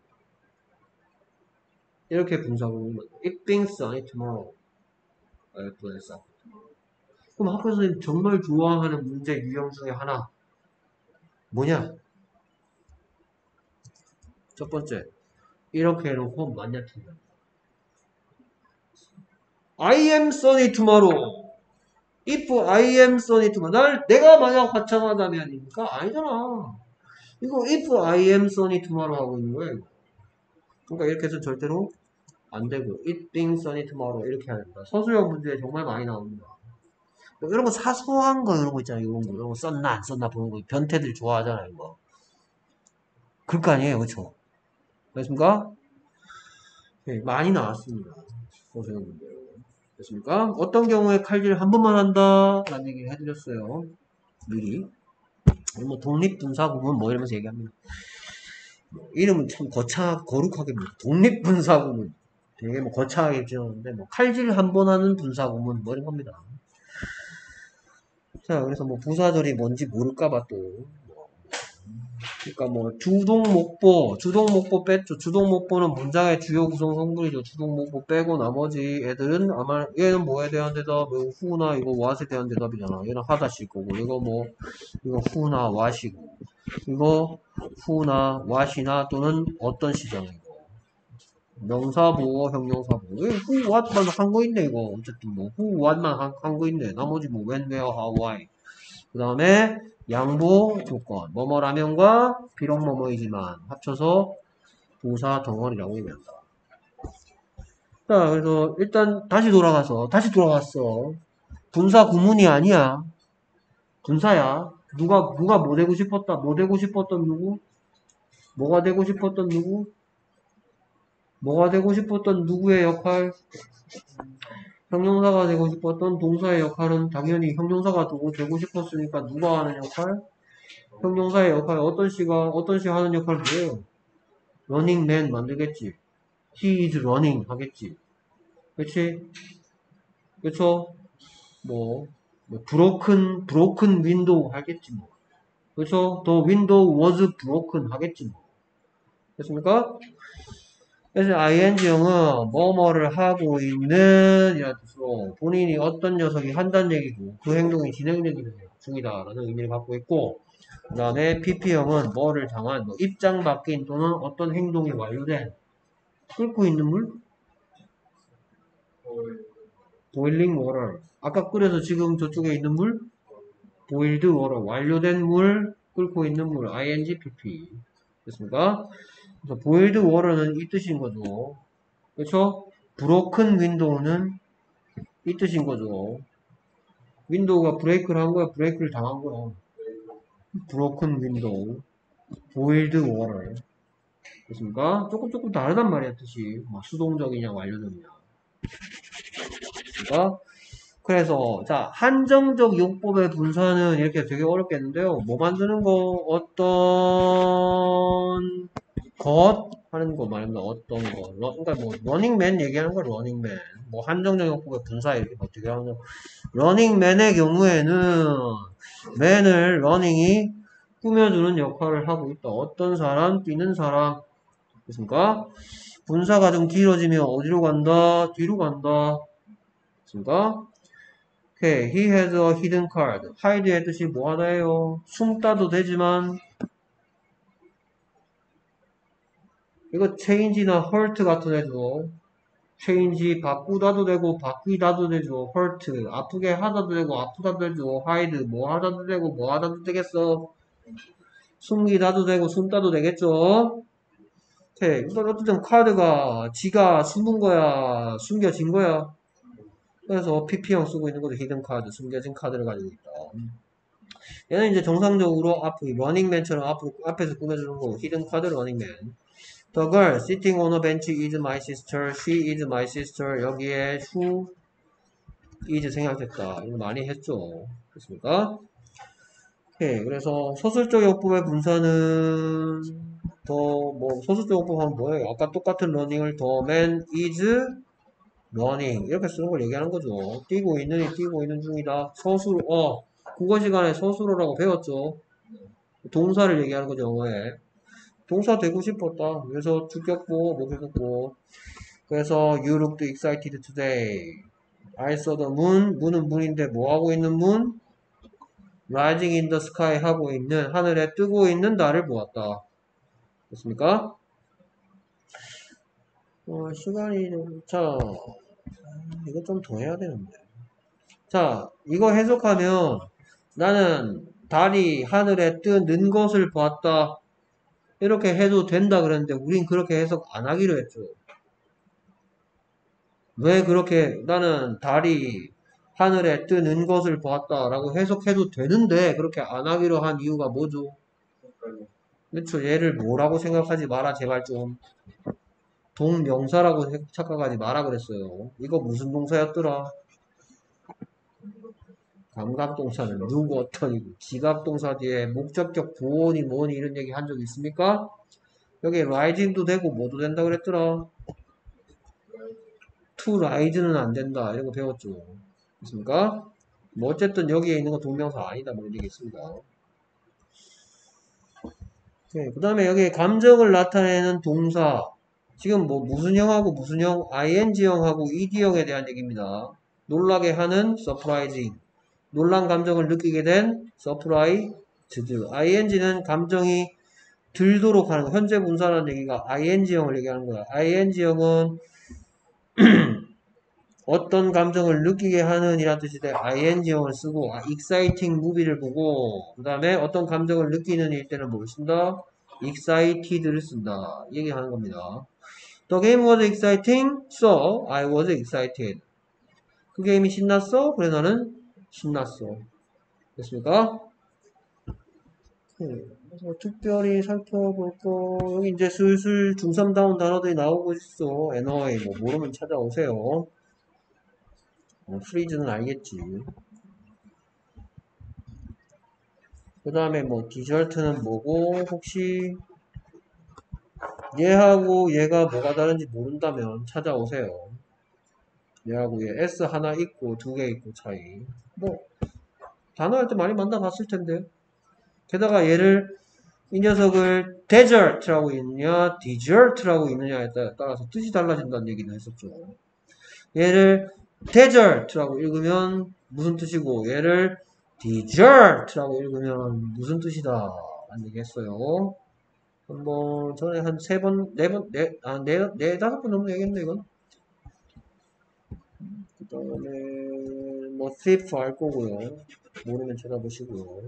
이렇게 분사구문 만들어. It being sunny tomorrow, I will play soccer. 그럼 학교 선생님 정말 좋아하는 문제 유형 중에 하나 뭐냐? 첫 번째, 이렇게 해놓고 맞냐 틀려. I am sunny tomorrow. If I am sunny tomorrow. 날 내가 만약 화창하다면입니까? 아니잖아. 이거 if I am sunny tomorrow 하고 있는 거예요. 그러니까 이렇게 해서 절대로 안 되고 it being sunny tomorrow 이렇게 해야 된다. 서술형 문제에 정말 많이 나옵니다. 이런 거 사소한 거 이런 거 있잖아요. 이런 거 이런 거 썼나 안 썼나 보는 거 변태들 좋아하잖아요. 이거. 그럴 거 아니에요, 그렇죠? 됐습니까? 네, 많이 나왔습니다. 서술형 문제. 됐습니까? 어떤 경우에 칼질 한 번만 한다 라는 얘기를 해드렸어요. 미리. 뭐 독립분사구문 뭐 이러면서 얘기합니다. 이름은 참 거창 거룩하게 독립분사구문 되게 뭐 거창하게 지었는데 뭐 칼질 한 번 하는 분사구문 뭐 이런 겁니다. 자, 그래서 뭐 부사절이 뭔지 모를까봐 또 그러니까 뭐 주동목보 주동목보 뺐죠. 주동목보는 문장의 주요 구성 성분이죠. 주동목보 빼고 나머지 애들은 아마 얘는 뭐에 대한 대답, 후나 이거 what에 대한 대답이잖아. 얘는 하다실 거고 이거 뭐 이거 who나 what이고 이거 who나 what이나 또는 어떤 시잖아. 명사보호, 형용사보호. who, what만 한 거 있네, 이거. 어쨌든 뭐, who, what만 한, 한 거 있네. 나머지 뭐, when, where, how, why. 그 다음에, 양보 조건. 뭐뭐라면과 비록 뭐뭐이지만 합쳐서 부사 덩어리라고 얘기한다. 자, 그래서 일단 다시 돌아가서, 다시 돌아갔어. 분사 구문이 아니야. 분사야. 누가, 누가 뭐 되고 싶었다. 뭐 되고 싶었던 누구? 뭐가 되고 싶었던 누구? 뭐가 되고 싶었던 누구의 역할? 형용사가 되고 싶었던 동사의 역할은 당연히 형용사가 되고 싶었으니까 누가 하는 역할? 형용사의 역할. 어떤 시가 어떤 시 하는 역할 뭐예요? running man 만들겠지. he is running 하겠지. 그치? 그쵸? 뭐, 뭐 broken broken window 하겠지 뭐. 그쵸? the window was broken 하겠지 뭐. 됐습니까? 그래서 ing형은 뭐뭐를 하고 있는 이라는 뜻으로 본인이 어떤 녀석이 한다는 얘기고 그 행동이 진행되기는 중이다 라는 의미를 갖고 있고 그 다음에 pp형은 뭐를 당한 뭐 입장 바뀐 또는 어떤 행동이 완료된 끓고 있는 물? boiling water 아까 끓여서 지금 저쪽에 있는 물? boiled water 완료된 물 끓고 있는 물 ing pp 됐습니까? 그래서 boiled water는 이 뜻인 거죠. 그렇죠? 브로큰 윈도우는 이 뜻인 거죠. 윈도우가 브레이크를 한 거야, 브레이크를 당한 거야. 브로큰 윈도우, 보일드 워터. 됐습니까? 조금 조금 다르단 말이야, 뜻이. 막 수동적이냐, 완료적이냐. 됐습니까? 그래서, 자, 한정적 용법의 분사는 이렇게 되게 어렵겠는데요. 뭐 만드는 거, 어떤 것 하는 거 말입니다. 어떤 거. 러, 그러니까 뭐 러닝맨 얘기하는 거 러닝맨. 뭐 한정적 용법의 분사 이렇게 어떻게 하는 거. 러닝맨의 경우에는 맨을 러닝이 꾸며주는 역할을 하고 있다. 어떤 사람, 뛰는 사람. 됐습니까? 분사가 좀 길어지면 어디로 간다? 뒤로 간다. 됐습니까? 오케이. He has a hidden card. hide의 뜻이 뭐 하다예요? 숨다도 되지만 이거 change나 hurt 같은 애도 change 바꾸다도 되고 바뀌다도 되죠. hurt 아프게 하다도 되고 아프다도 되죠. hide 뭐 하다도 되고 뭐 하다도 되겠어. 숨기다도 되고 숨다도 되겠죠. 오케이. 어쨌든 카드가 지가 숨은 거야 숨겨진 거야. 그래서 피피형 쓰고 있는 거죠. 히든 카드 숨겨진 카드를 가지고 있다. 얘는 이제 정상적으로 앞 러닝맨처럼 앞으로 앞에서 꾸며주는 거고 히든 카드 러닝맨. The girl sitting on a bench is my sister. She is my sister. 여기에 who is 생략됐다. 이거 많이 했죠. 됐습니까? 오케이. 그래서 서술적 역법의 분사는 더 뭐 서술적 역법 하면 뭐예요? 아까 똑같은 러닝을 the man is running 이렇게 쓰는 걸 얘기하는 거죠. 뛰고 있느니 뛰고 있는 중이다. 서술 어 국어 시간에 서술어라고 배웠죠. 동사를 얘기하는 거죠. 영어에. 동사 되고 싶었다. 그래서 주격보, 목격보. 그래서 you looked excited today. I saw the moon. moon은 moon인데 뭐 하고 있는 moon? rising in the sky 하고 있는 하늘에 뜨고 있는 달을 보았다. 됐습니까? 어, 시간이 자 이거 좀 더 해야 되는데. 자 이거 해석하면 나는 달이 하늘에 뜨는 것을 봤다. 이렇게 해도 된다 그랬는데 우린 그렇게 해석 안 하기로 했죠. 왜 그렇게 나는 달이 하늘에 뜨는 것을 봤다 라고 해석해도 되는데 그렇게 안 하기로 한 이유가 뭐죠? 그렇죠. 얘를 뭐라고 생각하지 마라 제발 좀. 동명사라고 착각하지 마라 그랬어요. 이거 무슨 동사였더라? 감각동사는 누구 어떤이고 지각동사 뒤에 목적격 보온이 뭐니 이런 얘기 한 적 있습니까? 여기 rising도 되고 뭐도 된다 그랬더라. to rise는 안 된다 이런 거 배웠죠. 됐습니까? 뭐 어쨌든 여기에 있는 거 동명사 아니다 뭐 이런 얘기 있습니다. 그 다음에 여기 감정을 나타내는 동사 지금 뭐 무슨 형하고 무슨 형 아이엔지형하고 이디형에 대한 얘기입니다. 놀라게 하는 surprising 놀란 감정을 느끼게 된 surprised 아이엔지는 감정이 들도록 하는 거. 현재 분사라는 얘기가 아이엔지형을 얘기하는 거야. 아이엔지형은 어떤 감정을 느끼게 하는 이란 뜻이 돼. 아이엔지형을 쓰고 아, exciting movie를 보고 그 다음에 어떤 감정을 느끼는 일 때는 뭘 쓴다? excited를 쓴다. 얘기하는 겁니다. The game was exciting, so I was excited. 그 게임이 신났어? 그래 나는 신났어. 됐습니까? 네. 그래서 특별히 살펴볼 거 여기 이제 슬슬 중삼다운 단어들이 나오고 있어. 에너이 뭐 모르면 찾아오세요. 어, 프리즈는 알겠지. 그 다음에 뭐 디저트는 뭐고 혹시 얘하고 얘가 뭐가 다른지 모른다면 찾아오세요. 얘하고 얘 S 하나 있고 두 개 있고 차이. 뭐 단어 할 때 많이 만나봤을 텐데. 게다가 얘를 이 녀석을 desert라고 읽느냐 desert라고 읽느냐에 따라서 뜻이 달라진다는 얘기도 했었죠. 얘를 desert라고 읽으면 무슨 뜻이고 얘를 desert라고 읽으면 무슨 뜻이다 라는 얘기 했어요. 한번 전에 한 세 번, 네 번, 네, 아, 네, 네, 다섯 번 정도 얘기했네 이건. 그 다음에 뭐 thief 알 거고요. 모르면 찾아보시고요.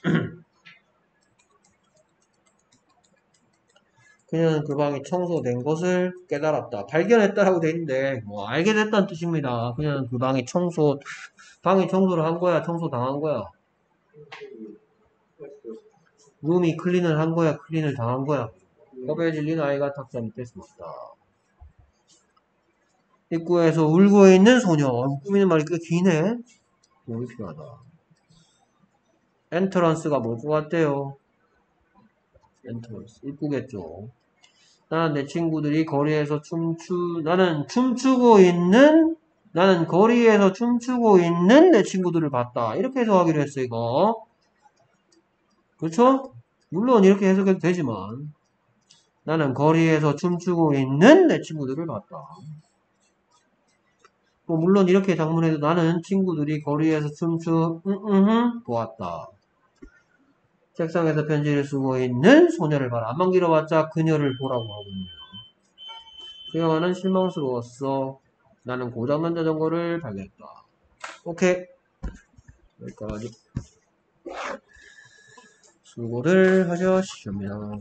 그녀는 그 방이 청소된 것을 깨달았다. 발견했다라고 돼 있는데 뭐 알게 됐다는 뜻입니다. 그녀는 그 방이 청소 방이 청소를 한 거야, 청소 당한 거야. 룸이 클린을 한 거야, 클린을 당한 거야. 겁에 질린 아이가 탁자 밑에 숨었다. 입구에서 울고 있는 소녀. 꾸미는 말이 꽤 기네. 뭐가 필요하다. 엔터런스가 뭘 것 같대요? 엔터런스 입구겠죠. 나는 내 친구들이 거리에서 춤추 나는 춤추고 있는 나는 거리에서 춤추고 있는 내 친구들을 봤다. 이렇게 해석하기로 했어 이거. 그렇죠? 물론 이렇게 해석해도 되지만 나는 거리에서 춤추고 있는 내 친구들을 봤다. 뭐 물론 이렇게 장문해도 나는 친구들이 거리에서 춤추 음, 음, 음, 보았다. 책상에서 편지를 쓰고 있는 소녀를 봐라. 안만 길어봤자 그녀를 보라고 하고 있네요. 수영아는 실망스러웠어. 나는 고장난 자전거를 발견했다. 오케이. 여기까지. 수고를 하셨습니다.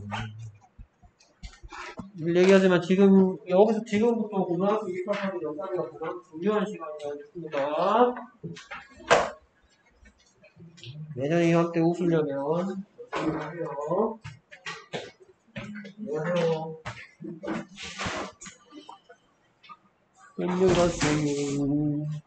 늘 얘기하지만 지금 여기서 지금부터 고등학교 입학하기 전까지가 가장 중요한 시간이었습니다. 내년 이맘때 웃으려면 열심히 하세요. 안녕하세요. 안녕히 가세요.